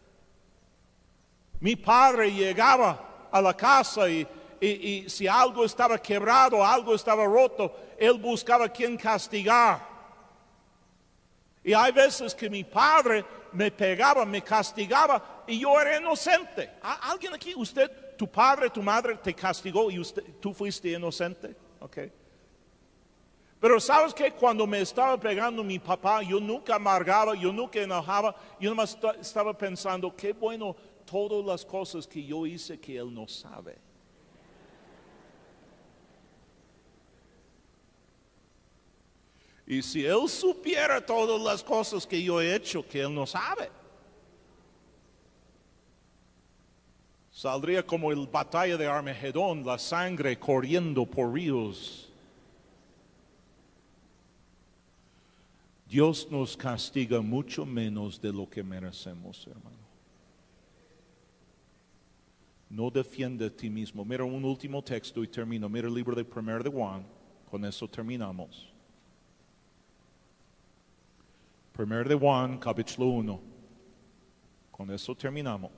Mi padre llegaba a la casa y, y, y si algo estaba quebrado, algo estaba roto, él buscaba quien castigar. Y hay veces que mi padre me pegaba, me castigaba y yo era inocente. ¿Alguien aquí, usted, tu padre, tu madre te castigó y usted, tú fuiste inocente? Okay. Pero ¿sabes qué? Cuando me estaba pegando mi papá, yo nunca amargaba, yo nunca enojaba, yo nomás estaba pensando, qué bueno todas las cosas que yo hice que él no sabe. Y si él supiera todas las cosas que yo he hecho que él no sabe, saldría como el batalla de Armagedón, la sangre corriendo por ríos. Dios nos castiga mucho menos de lo que merecemos, hermano. No defiende a ti mismo. Mira un último texto y termino. Mira el libro de Primero de Juan. Con eso terminamos. Primero de Juan, capítulo uno. Con eso terminamos.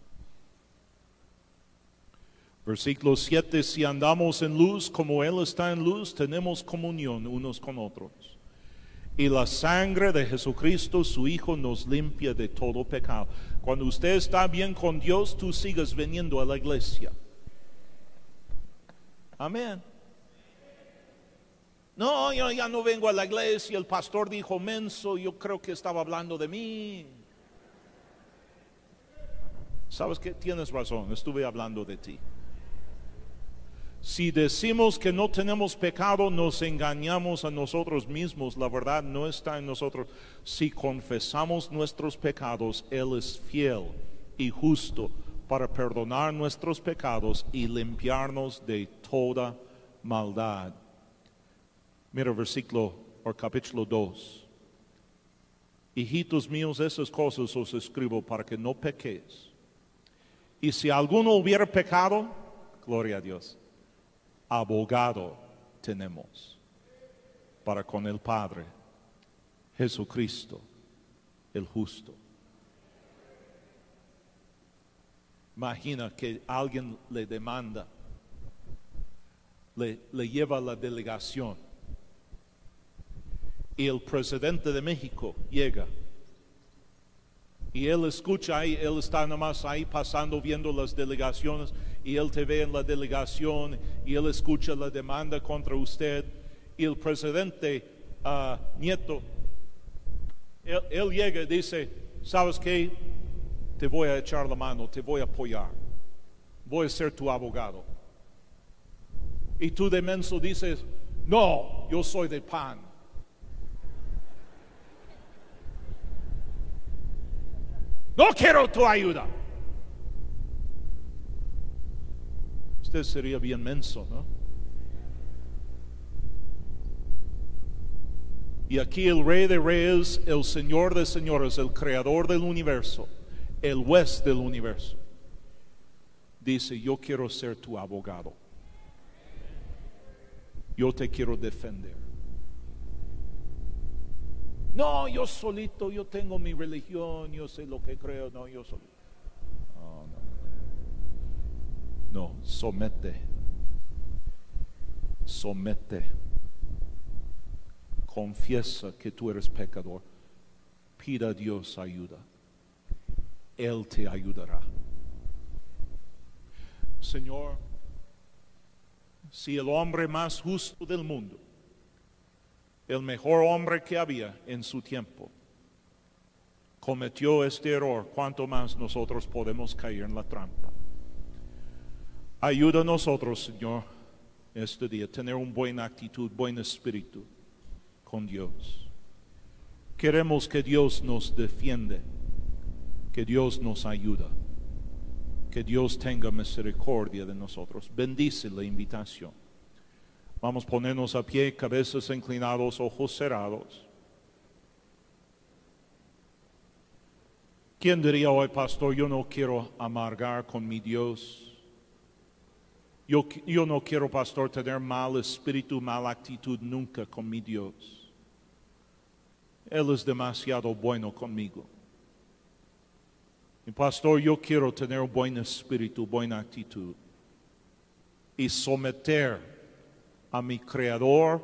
Versículo siete. Si andamos en luz como Él está en luz, tenemos comunión unos con otros. Y la sangre de Jesucristo, su Hijo, nos limpia de todo pecado. Cuando usted está bien con Dios, tú sigues viniendo a la iglesia. Amén. No, yo ya no vengo a la iglesia, el pastor dijo menso, yo creo que estaba hablando de mí. ¿Sabes qué? Tienes razón, estuve hablando de ti. Si decimos que no tenemos pecado, nos engañamos a nosotros mismos. La verdad no está en nosotros. Si confesamos nuestros pecados, Él es fiel y justo para perdonar nuestros pecados y limpiarnos de toda maldad. Mira versículo o capítulo dos. Hijitos míos, esas cosas os escribo para que no pequéis. Y si alguno hubiera pecado, gloria a Dios, abogado tenemos para con el Padre, Jesucristo, el justo. Imagina que alguien le demanda, le, le lleva a la delegación y el presidente de México llega y él escucha ahí, él está nomás ahí pasando viendo las delegaciones y él te ve en la delegación y él escucha la demanda contra usted y el presidente uh, Nieto, él, él llega y dice, ¿sabes qué? Te voy a echar la mano, te voy a apoyar, voy a ser tu abogado. Y tú de menso dices, no, yo soy de P A N. No quiero tu ayuda. Usted sería bien menso, ¿no? Y aquí el Rey de Reyes, el Señor de Señores, el Creador del universo, el juez del universo, dice, yo quiero ser tu abogado. Yo te quiero defender. No, yo solito, yo tengo mi religión, yo sé lo que creo, no, yo solito. No, no. No, somete. Somete. Confiesa que tú eres pecador. Pida a Dios ayuda. Él te ayudará. Señor, si el hombre más justo del mundo, el mejor hombre que había en su tiempo, cometió este error, ¿cuánto más nosotros podemos caer en la trampa? Ayuda a nosotros, Señor, este día, a tener una buena actitud, buen espíritu con Dios. Queremos que Dios nos defiende, que Dios nos ayuda, que Dios tenga misericordia de nosotros. Bendice la invitación. Vamos a ponernos a pie, cabezas inclinados, ojos cerrados. ¿Quién diría hoy, pastor, yo no quiero amargar con mi Dios? Yo, yo no quiero, pastor, tener mal espíritu, mala actitud nunca con mi Dios. Él es demasiado bueno conmigo. Y pastor, yo quiero tener un buen espíritu, buena actitud. Y someter a mi Creador,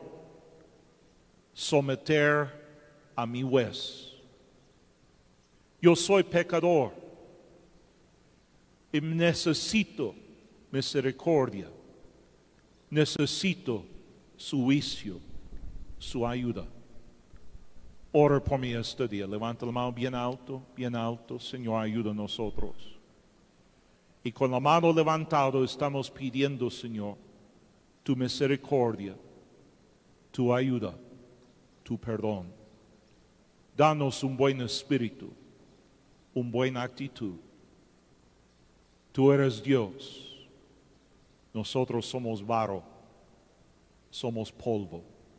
someter a mi juez. Yo soy pecador y necesito misericordia, necesito su juicio, su ayuda. Ora por mí este día, levanta la mano bien alto, bien alto, Señor, ayuda a nosotros. Y con la mano levantada estamos pidiendo, Señor, tu misericordia, tu ayuda, tu perdón. Danos un buen espíritu, una buena actitud. Tú eres Dios, nosotros somos barro, somos polvo.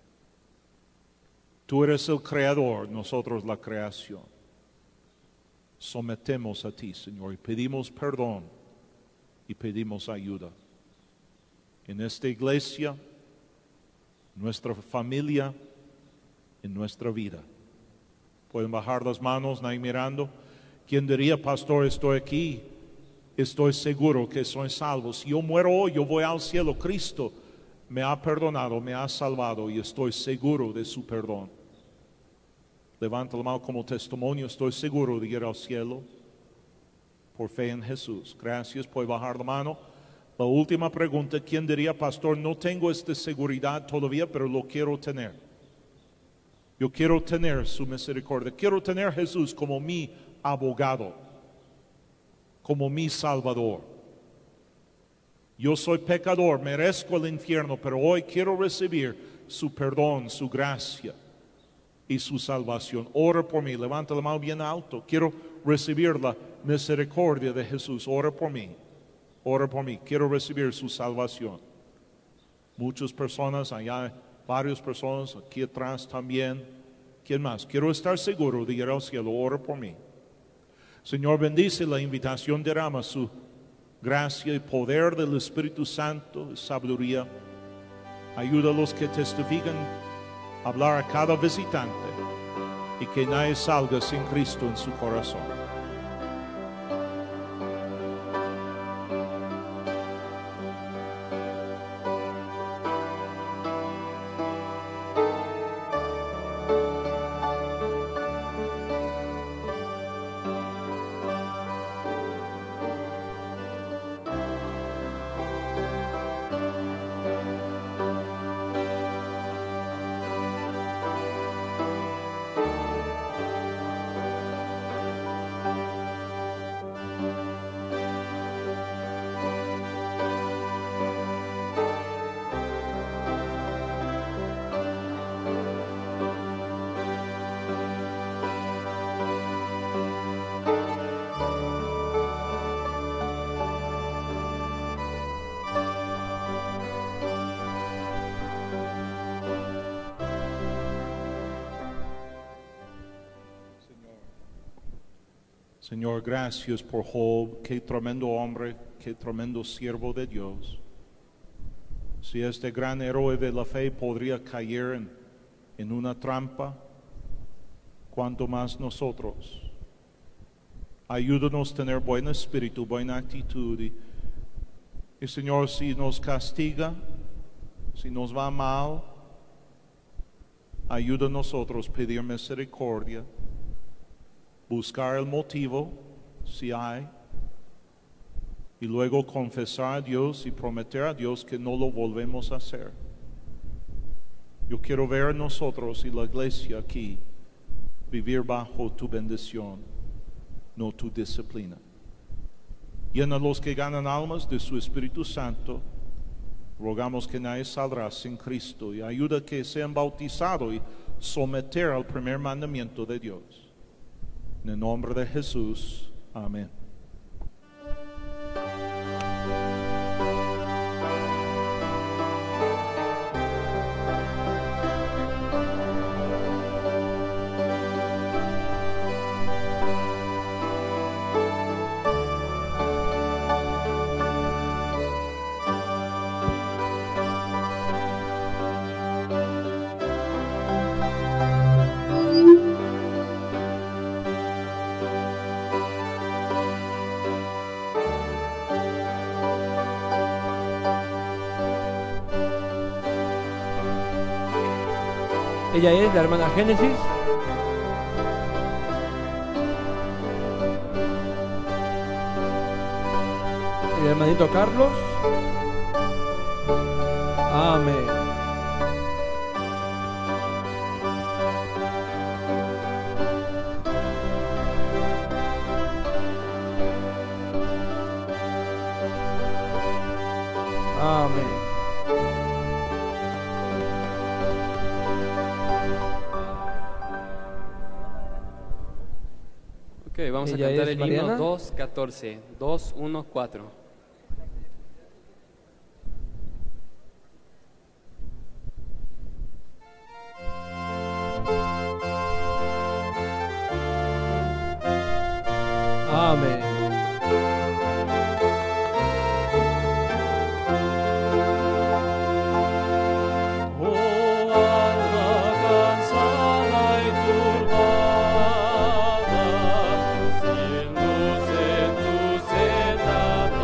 Tú eres el creador, nosotros la creación. Sometemos a ti, Señor, y pedimos perdón y pedimos ayuda. En esta iglesia, nuestra familia, en nuestra vida. Pueden bajar las manos, nadie mirando. ¿Quién diría, pastor, estoy aquí? Estoy seguro que soy salvo. Si yo muero hoy, yo voy al cielo. Cristo me ha perdonado, me ha salvado y estoy seguro de su perdón. Levanta la mano como testimonio. Estoy seguro de ir al cielo por fe en Jesús. Gracias. Puede bajar la mano. La última pregunta, ¿quién diría, pastor, no tengo esta seguridad todavía, pero lo quiero tener? Yo quiero tener su misericordia. Quiero tener a Jesús como mi abogado, como mi salvador. Yo soy pecador, merezco el infierno, pero hoy quiero recibir su perdón, su gracia y su salvación. Ora por mí, levanta la mano bien alto. Quiero recibir la misericordia de Jesús. Ora por mí, ora por mí. Quiero recibir su salvación. Muchas personas, allá varias personas, aquí atrás también. ¿Quién más? Quiero estar seguro de ir al cielo. Ora por mí. Señor, bendice la invitación, derrama su gracia y poder del Espíritu Santo y sabiduría. Ayuda a los que testifican a hablar a cada visitante y que nadie salga sin Cristo en su corazón. Señor, gracias por Job, qué tremendo hombre, qué tremendo siervo de Dios. Si este gran héroe de la fe podría caer en, en una trampa, cuanto más nosotros. Ayúdanos a tener buen espíritu, buena actitud. Y, y Señor, si nos castiga, si nos va mal, ayuda a nosotros a pedir misericordia. Buscar el motivo, si hay, y luego confesar a Dios y prometer a Dios que no lo volvemos a hacer. Yo quiero ver a nosotros y la iglesia aquí vivir bajo tu bendición, no tu disciplina. Llena a los que ganan almas de su Espíritu Santo. Rogamos que nadie saldrá sin Cristo y ayuda a que sean bautizados y someter al primer mandamiento de Dios. En el nombre de Jesús, amén. Ella es la hermana Génesis. El hermanito Carlos. Amén. Amén. Ok, vamos a Ella cantar es el Mariana. himno dos catorce, dos uno cuatro. Amén. Oh alma cansada y turbada, si en luz en tu senda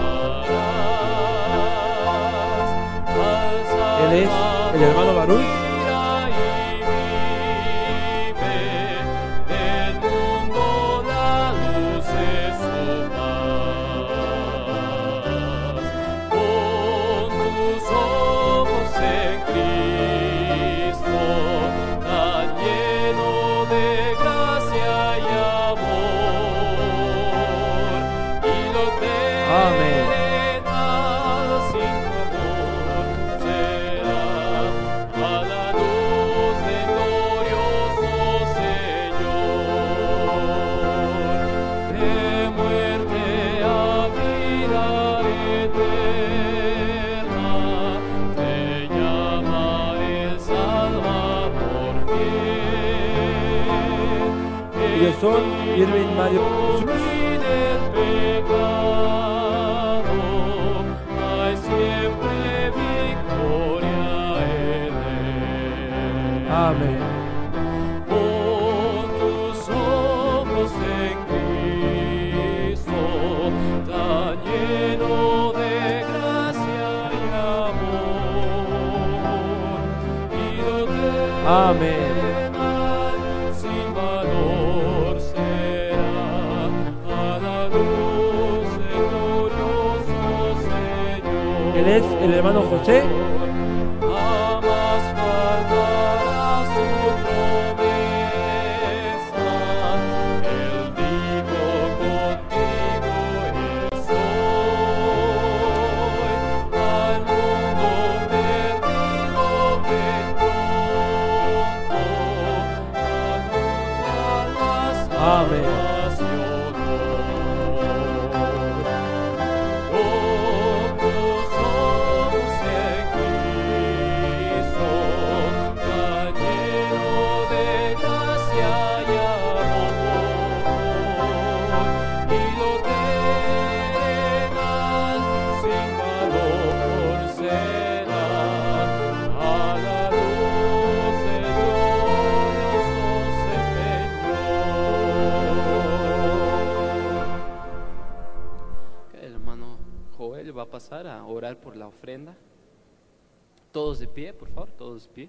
pararás, alza Él es el hermano Baruch. del mundo la luz es Ellos son Irving Mario Jesús. del pecado, hay siempre victoria en él. Amén. Pon tus ojos en Cristo, tan lleno de gracia y amor, y no Amén. temas, sin valor será a la luz del glorioso Señor. Él es el hermano José. Jamás faltará su promesa. Él dijo: contigo estoy. Al mundo perdido ven pronto, anunciar la Amén. salvación. Con tus ojos en Cristo, tan lleno de gracia y amor, y lo terrenal sin valor será a la luz del glorioso Señor. El hermano Joel va a pasar a orar por la ofrenda. Todos de pie, por favor, todos de pie.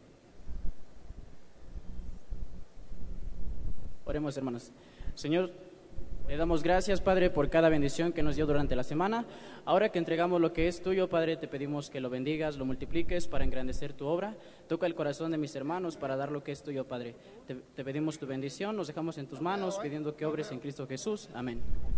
Oremos, hermanos. Señor, le damos gracias, Padre, por cada bendición que nos dio durante la semana. Ahora que entregamos lo que es tuyo, Padre, te pedimos que lo bendigas, lo multipliques para engrandecer tu obra. Toca el corazón de mis hermanos para dar lo que es tuyo, Padre. Te, te pedimos tu bendición, nos dejamos en tus manos, pidiendo que obres en Cristo Jesús. Amén.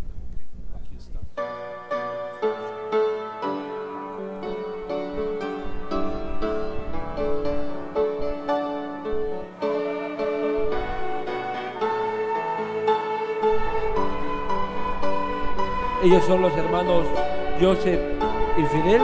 Ellos son los hermanos Joseph y Fidel.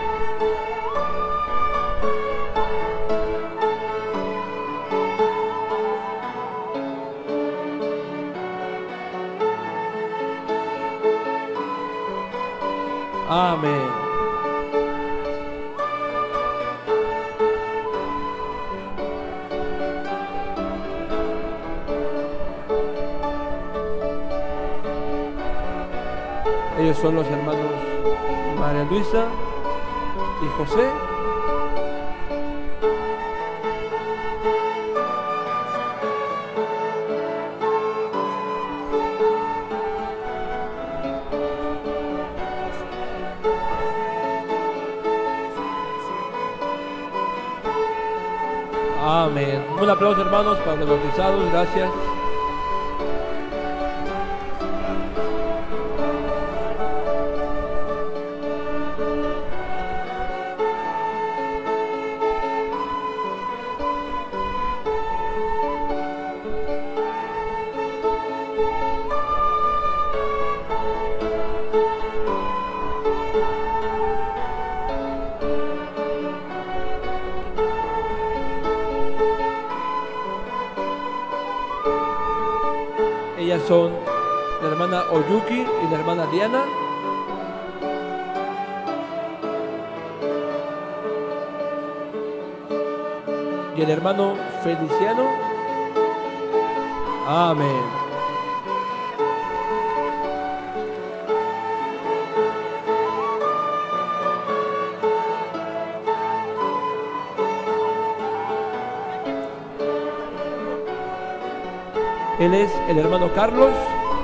Amén. Ellos son los hermanos María Luisa y José. Amén. Un aplauso, hermanos, para los bautizados. Gracias. Ellas son la hermana Oyuki y la hermana Diana. Y el hermano Feliciano. Amén. Él es el hermano Carlos.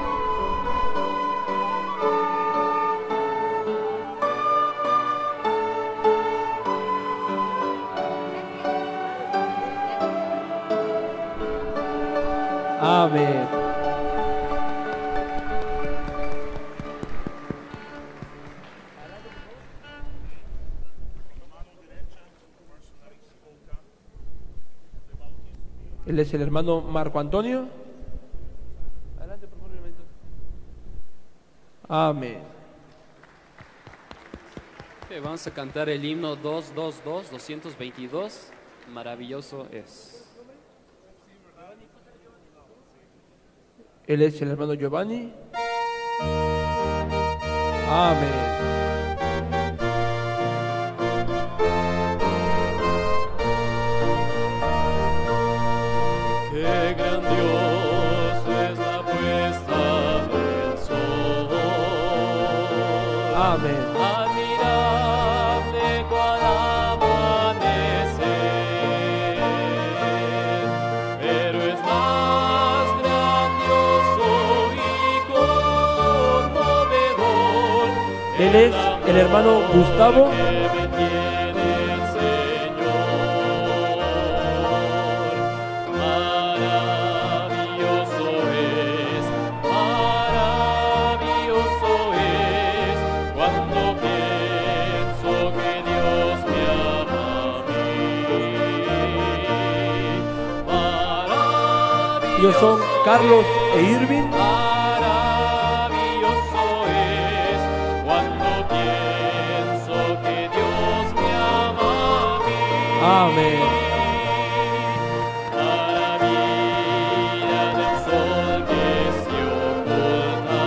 Amén. Él es el hermano Marco Antonio. Adelante, por favor, hermanito. Amén. Ok, vamos a cantar el himno doscientos veintidós, doscientos veintidós. Maravilloso es. Él es el hermano Giovanni. Amén. Qué gran Dios es la puesta del sol. Amén. Admirable cual amanecer, pero es más grandioso y conmovedor. Él es el hermano Gustavo. Que me tiene el Señor. Maravilloso es, maravilloso es, cuando pienso que Dios me ama a mí. Ellos son Carlos e Irving. Maravilloso es cuando pienso que Dios me ama a mí. Amén. Maravilla del sol que se oculta,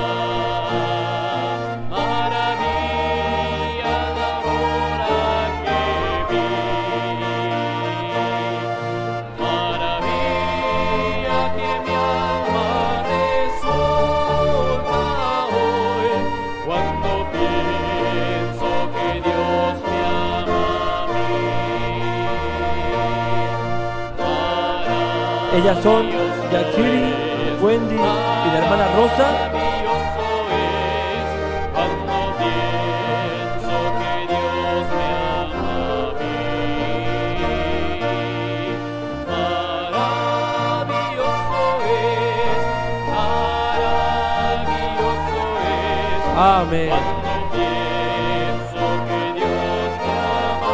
maravilla la hora que vi, maravilla que mi alma resulta hoy cuando pienso que Dios me ama a mí. Ellas son Yaxiri, Wendy y la hermana Rosa. Maravilloso es cuando pienso que Dios me ama a mí. Maravilloso es, maravilloso es Amén. cuando pienso que Dios me ama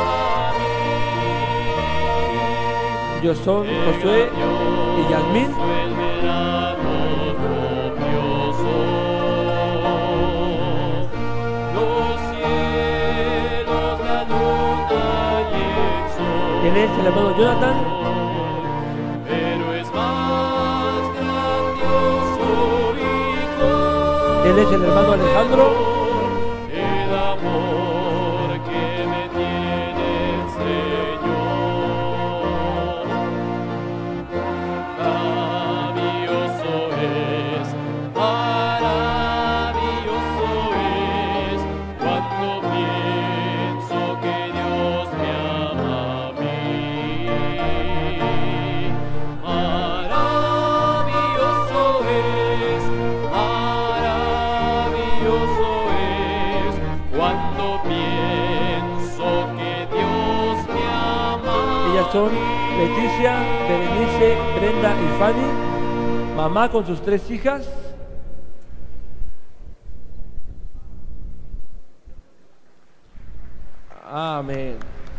a mí. Ellos son Josué y Yasmín. El verano copioso, los cielos, la luna y el sol. Él es el hermano Jonathan. Pero es más grandioso y Él es el hermano Alejandro. el amor que me tiene el Señor. Maravilloso es, maravilloso es cuando pienso que Dios me ama a mí. Maravilloso es, maravilloso es cuando pienso que Dios me ama. Ellas son Leticia, Berenice, Brenda y Fanny. Mamá con sus tres hijas. Amén.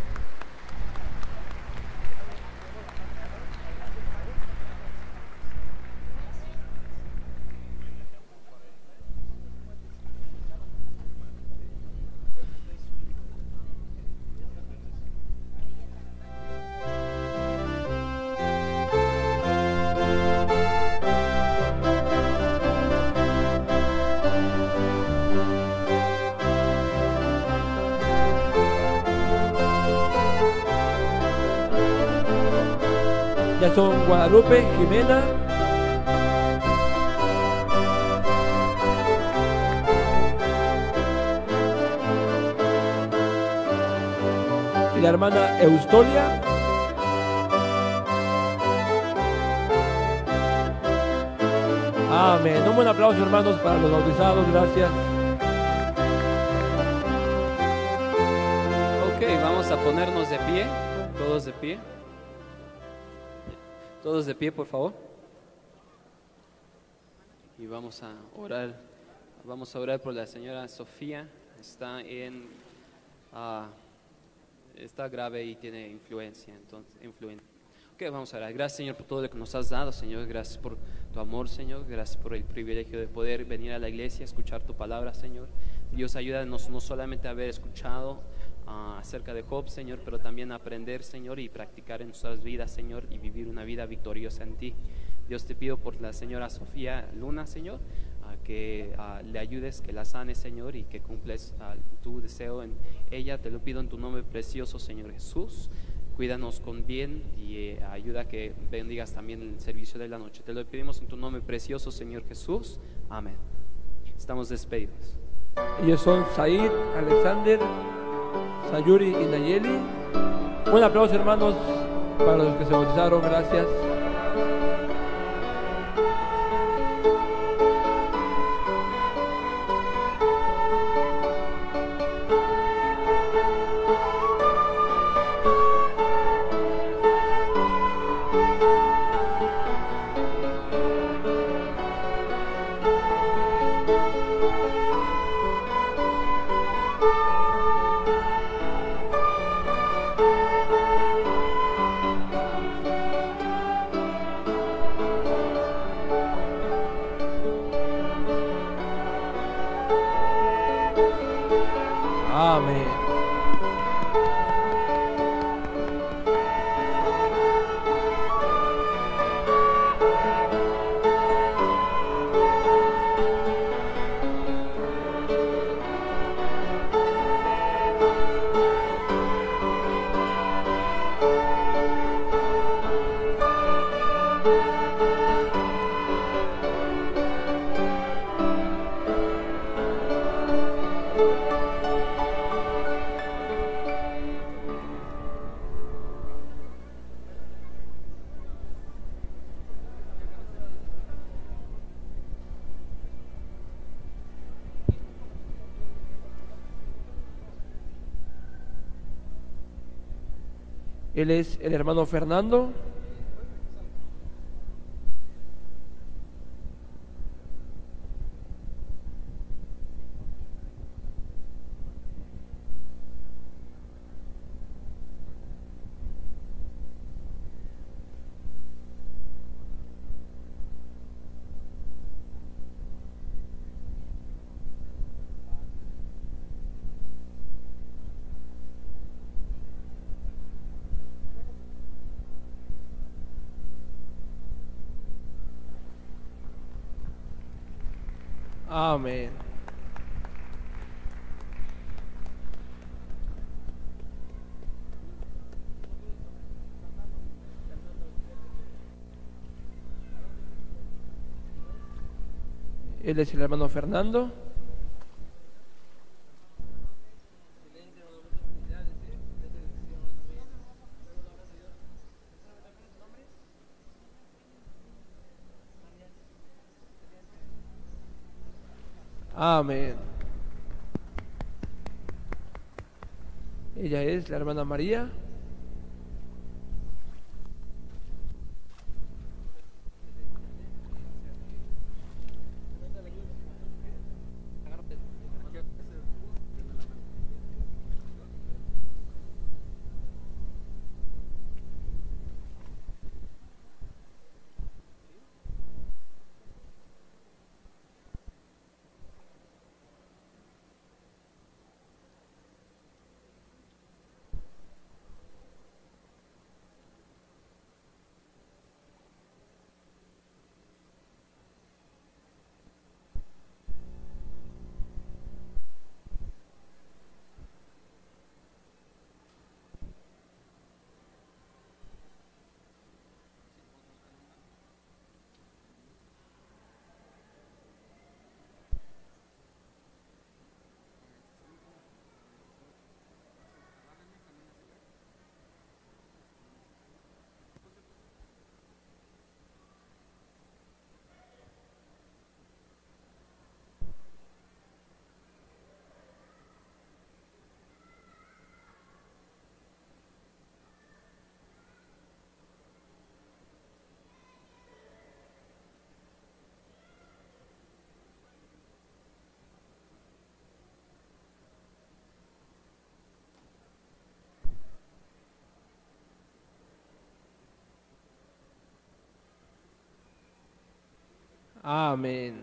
Ya son Guadalupe, Jimena, y la hermana Eustolia. Amén. Un buen aplauso, hermanos, para los bautizados. Gracias. Ok, vamos a ponernos de pie, todos de pie. Todos de pie, por favor. Y vamos a orar. Vamos a orar por la señora Sofía. Está en ah, está grave y tiene influencia, entonces influencia. Ok, vamos a orar. Gracias, Señor, por todo lo que nos has dado, Señor. Gracias por tu amor, Señor. Gracias por el privilegio de poder venir a la iglesia, escuchar tu palabra, Señor. Dios, ayúdanos no solamente a haber escuchado uh, acerca de Job, Señor, pero también a aprender, Señor, y practicar en nuestras vidas, Señor, y vivir una vida victoriosa en ti. Dios, te pido por la señora Sofía Luna, Señor, a que a, le ayudes, que la sanes, Señor, y que cumples a, tu deseo en ella. Te lo pido en tu nombre precioso, Señor Jesús. Cuídanos con bien y eh, ayuda a que bendigas también el servicio de la noche. Te lo pedimos en tu nombre precioso, Señor Jesús. Amén. Estamos despedidos. Ellos son Said, Alexander, Sayuri y Nayeli. Un aplauso, hermanos, para los que se bautizaron. Gracias. Amén. Él es el hermano Fernando. Amén. Él es el hermano Fernando. Amén. Ella es la hermana María. Amén.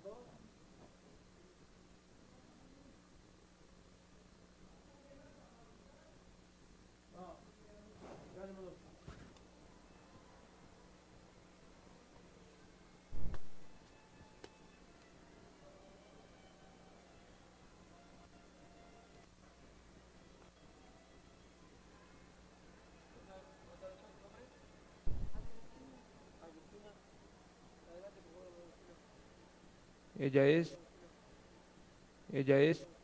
Ella es, ella es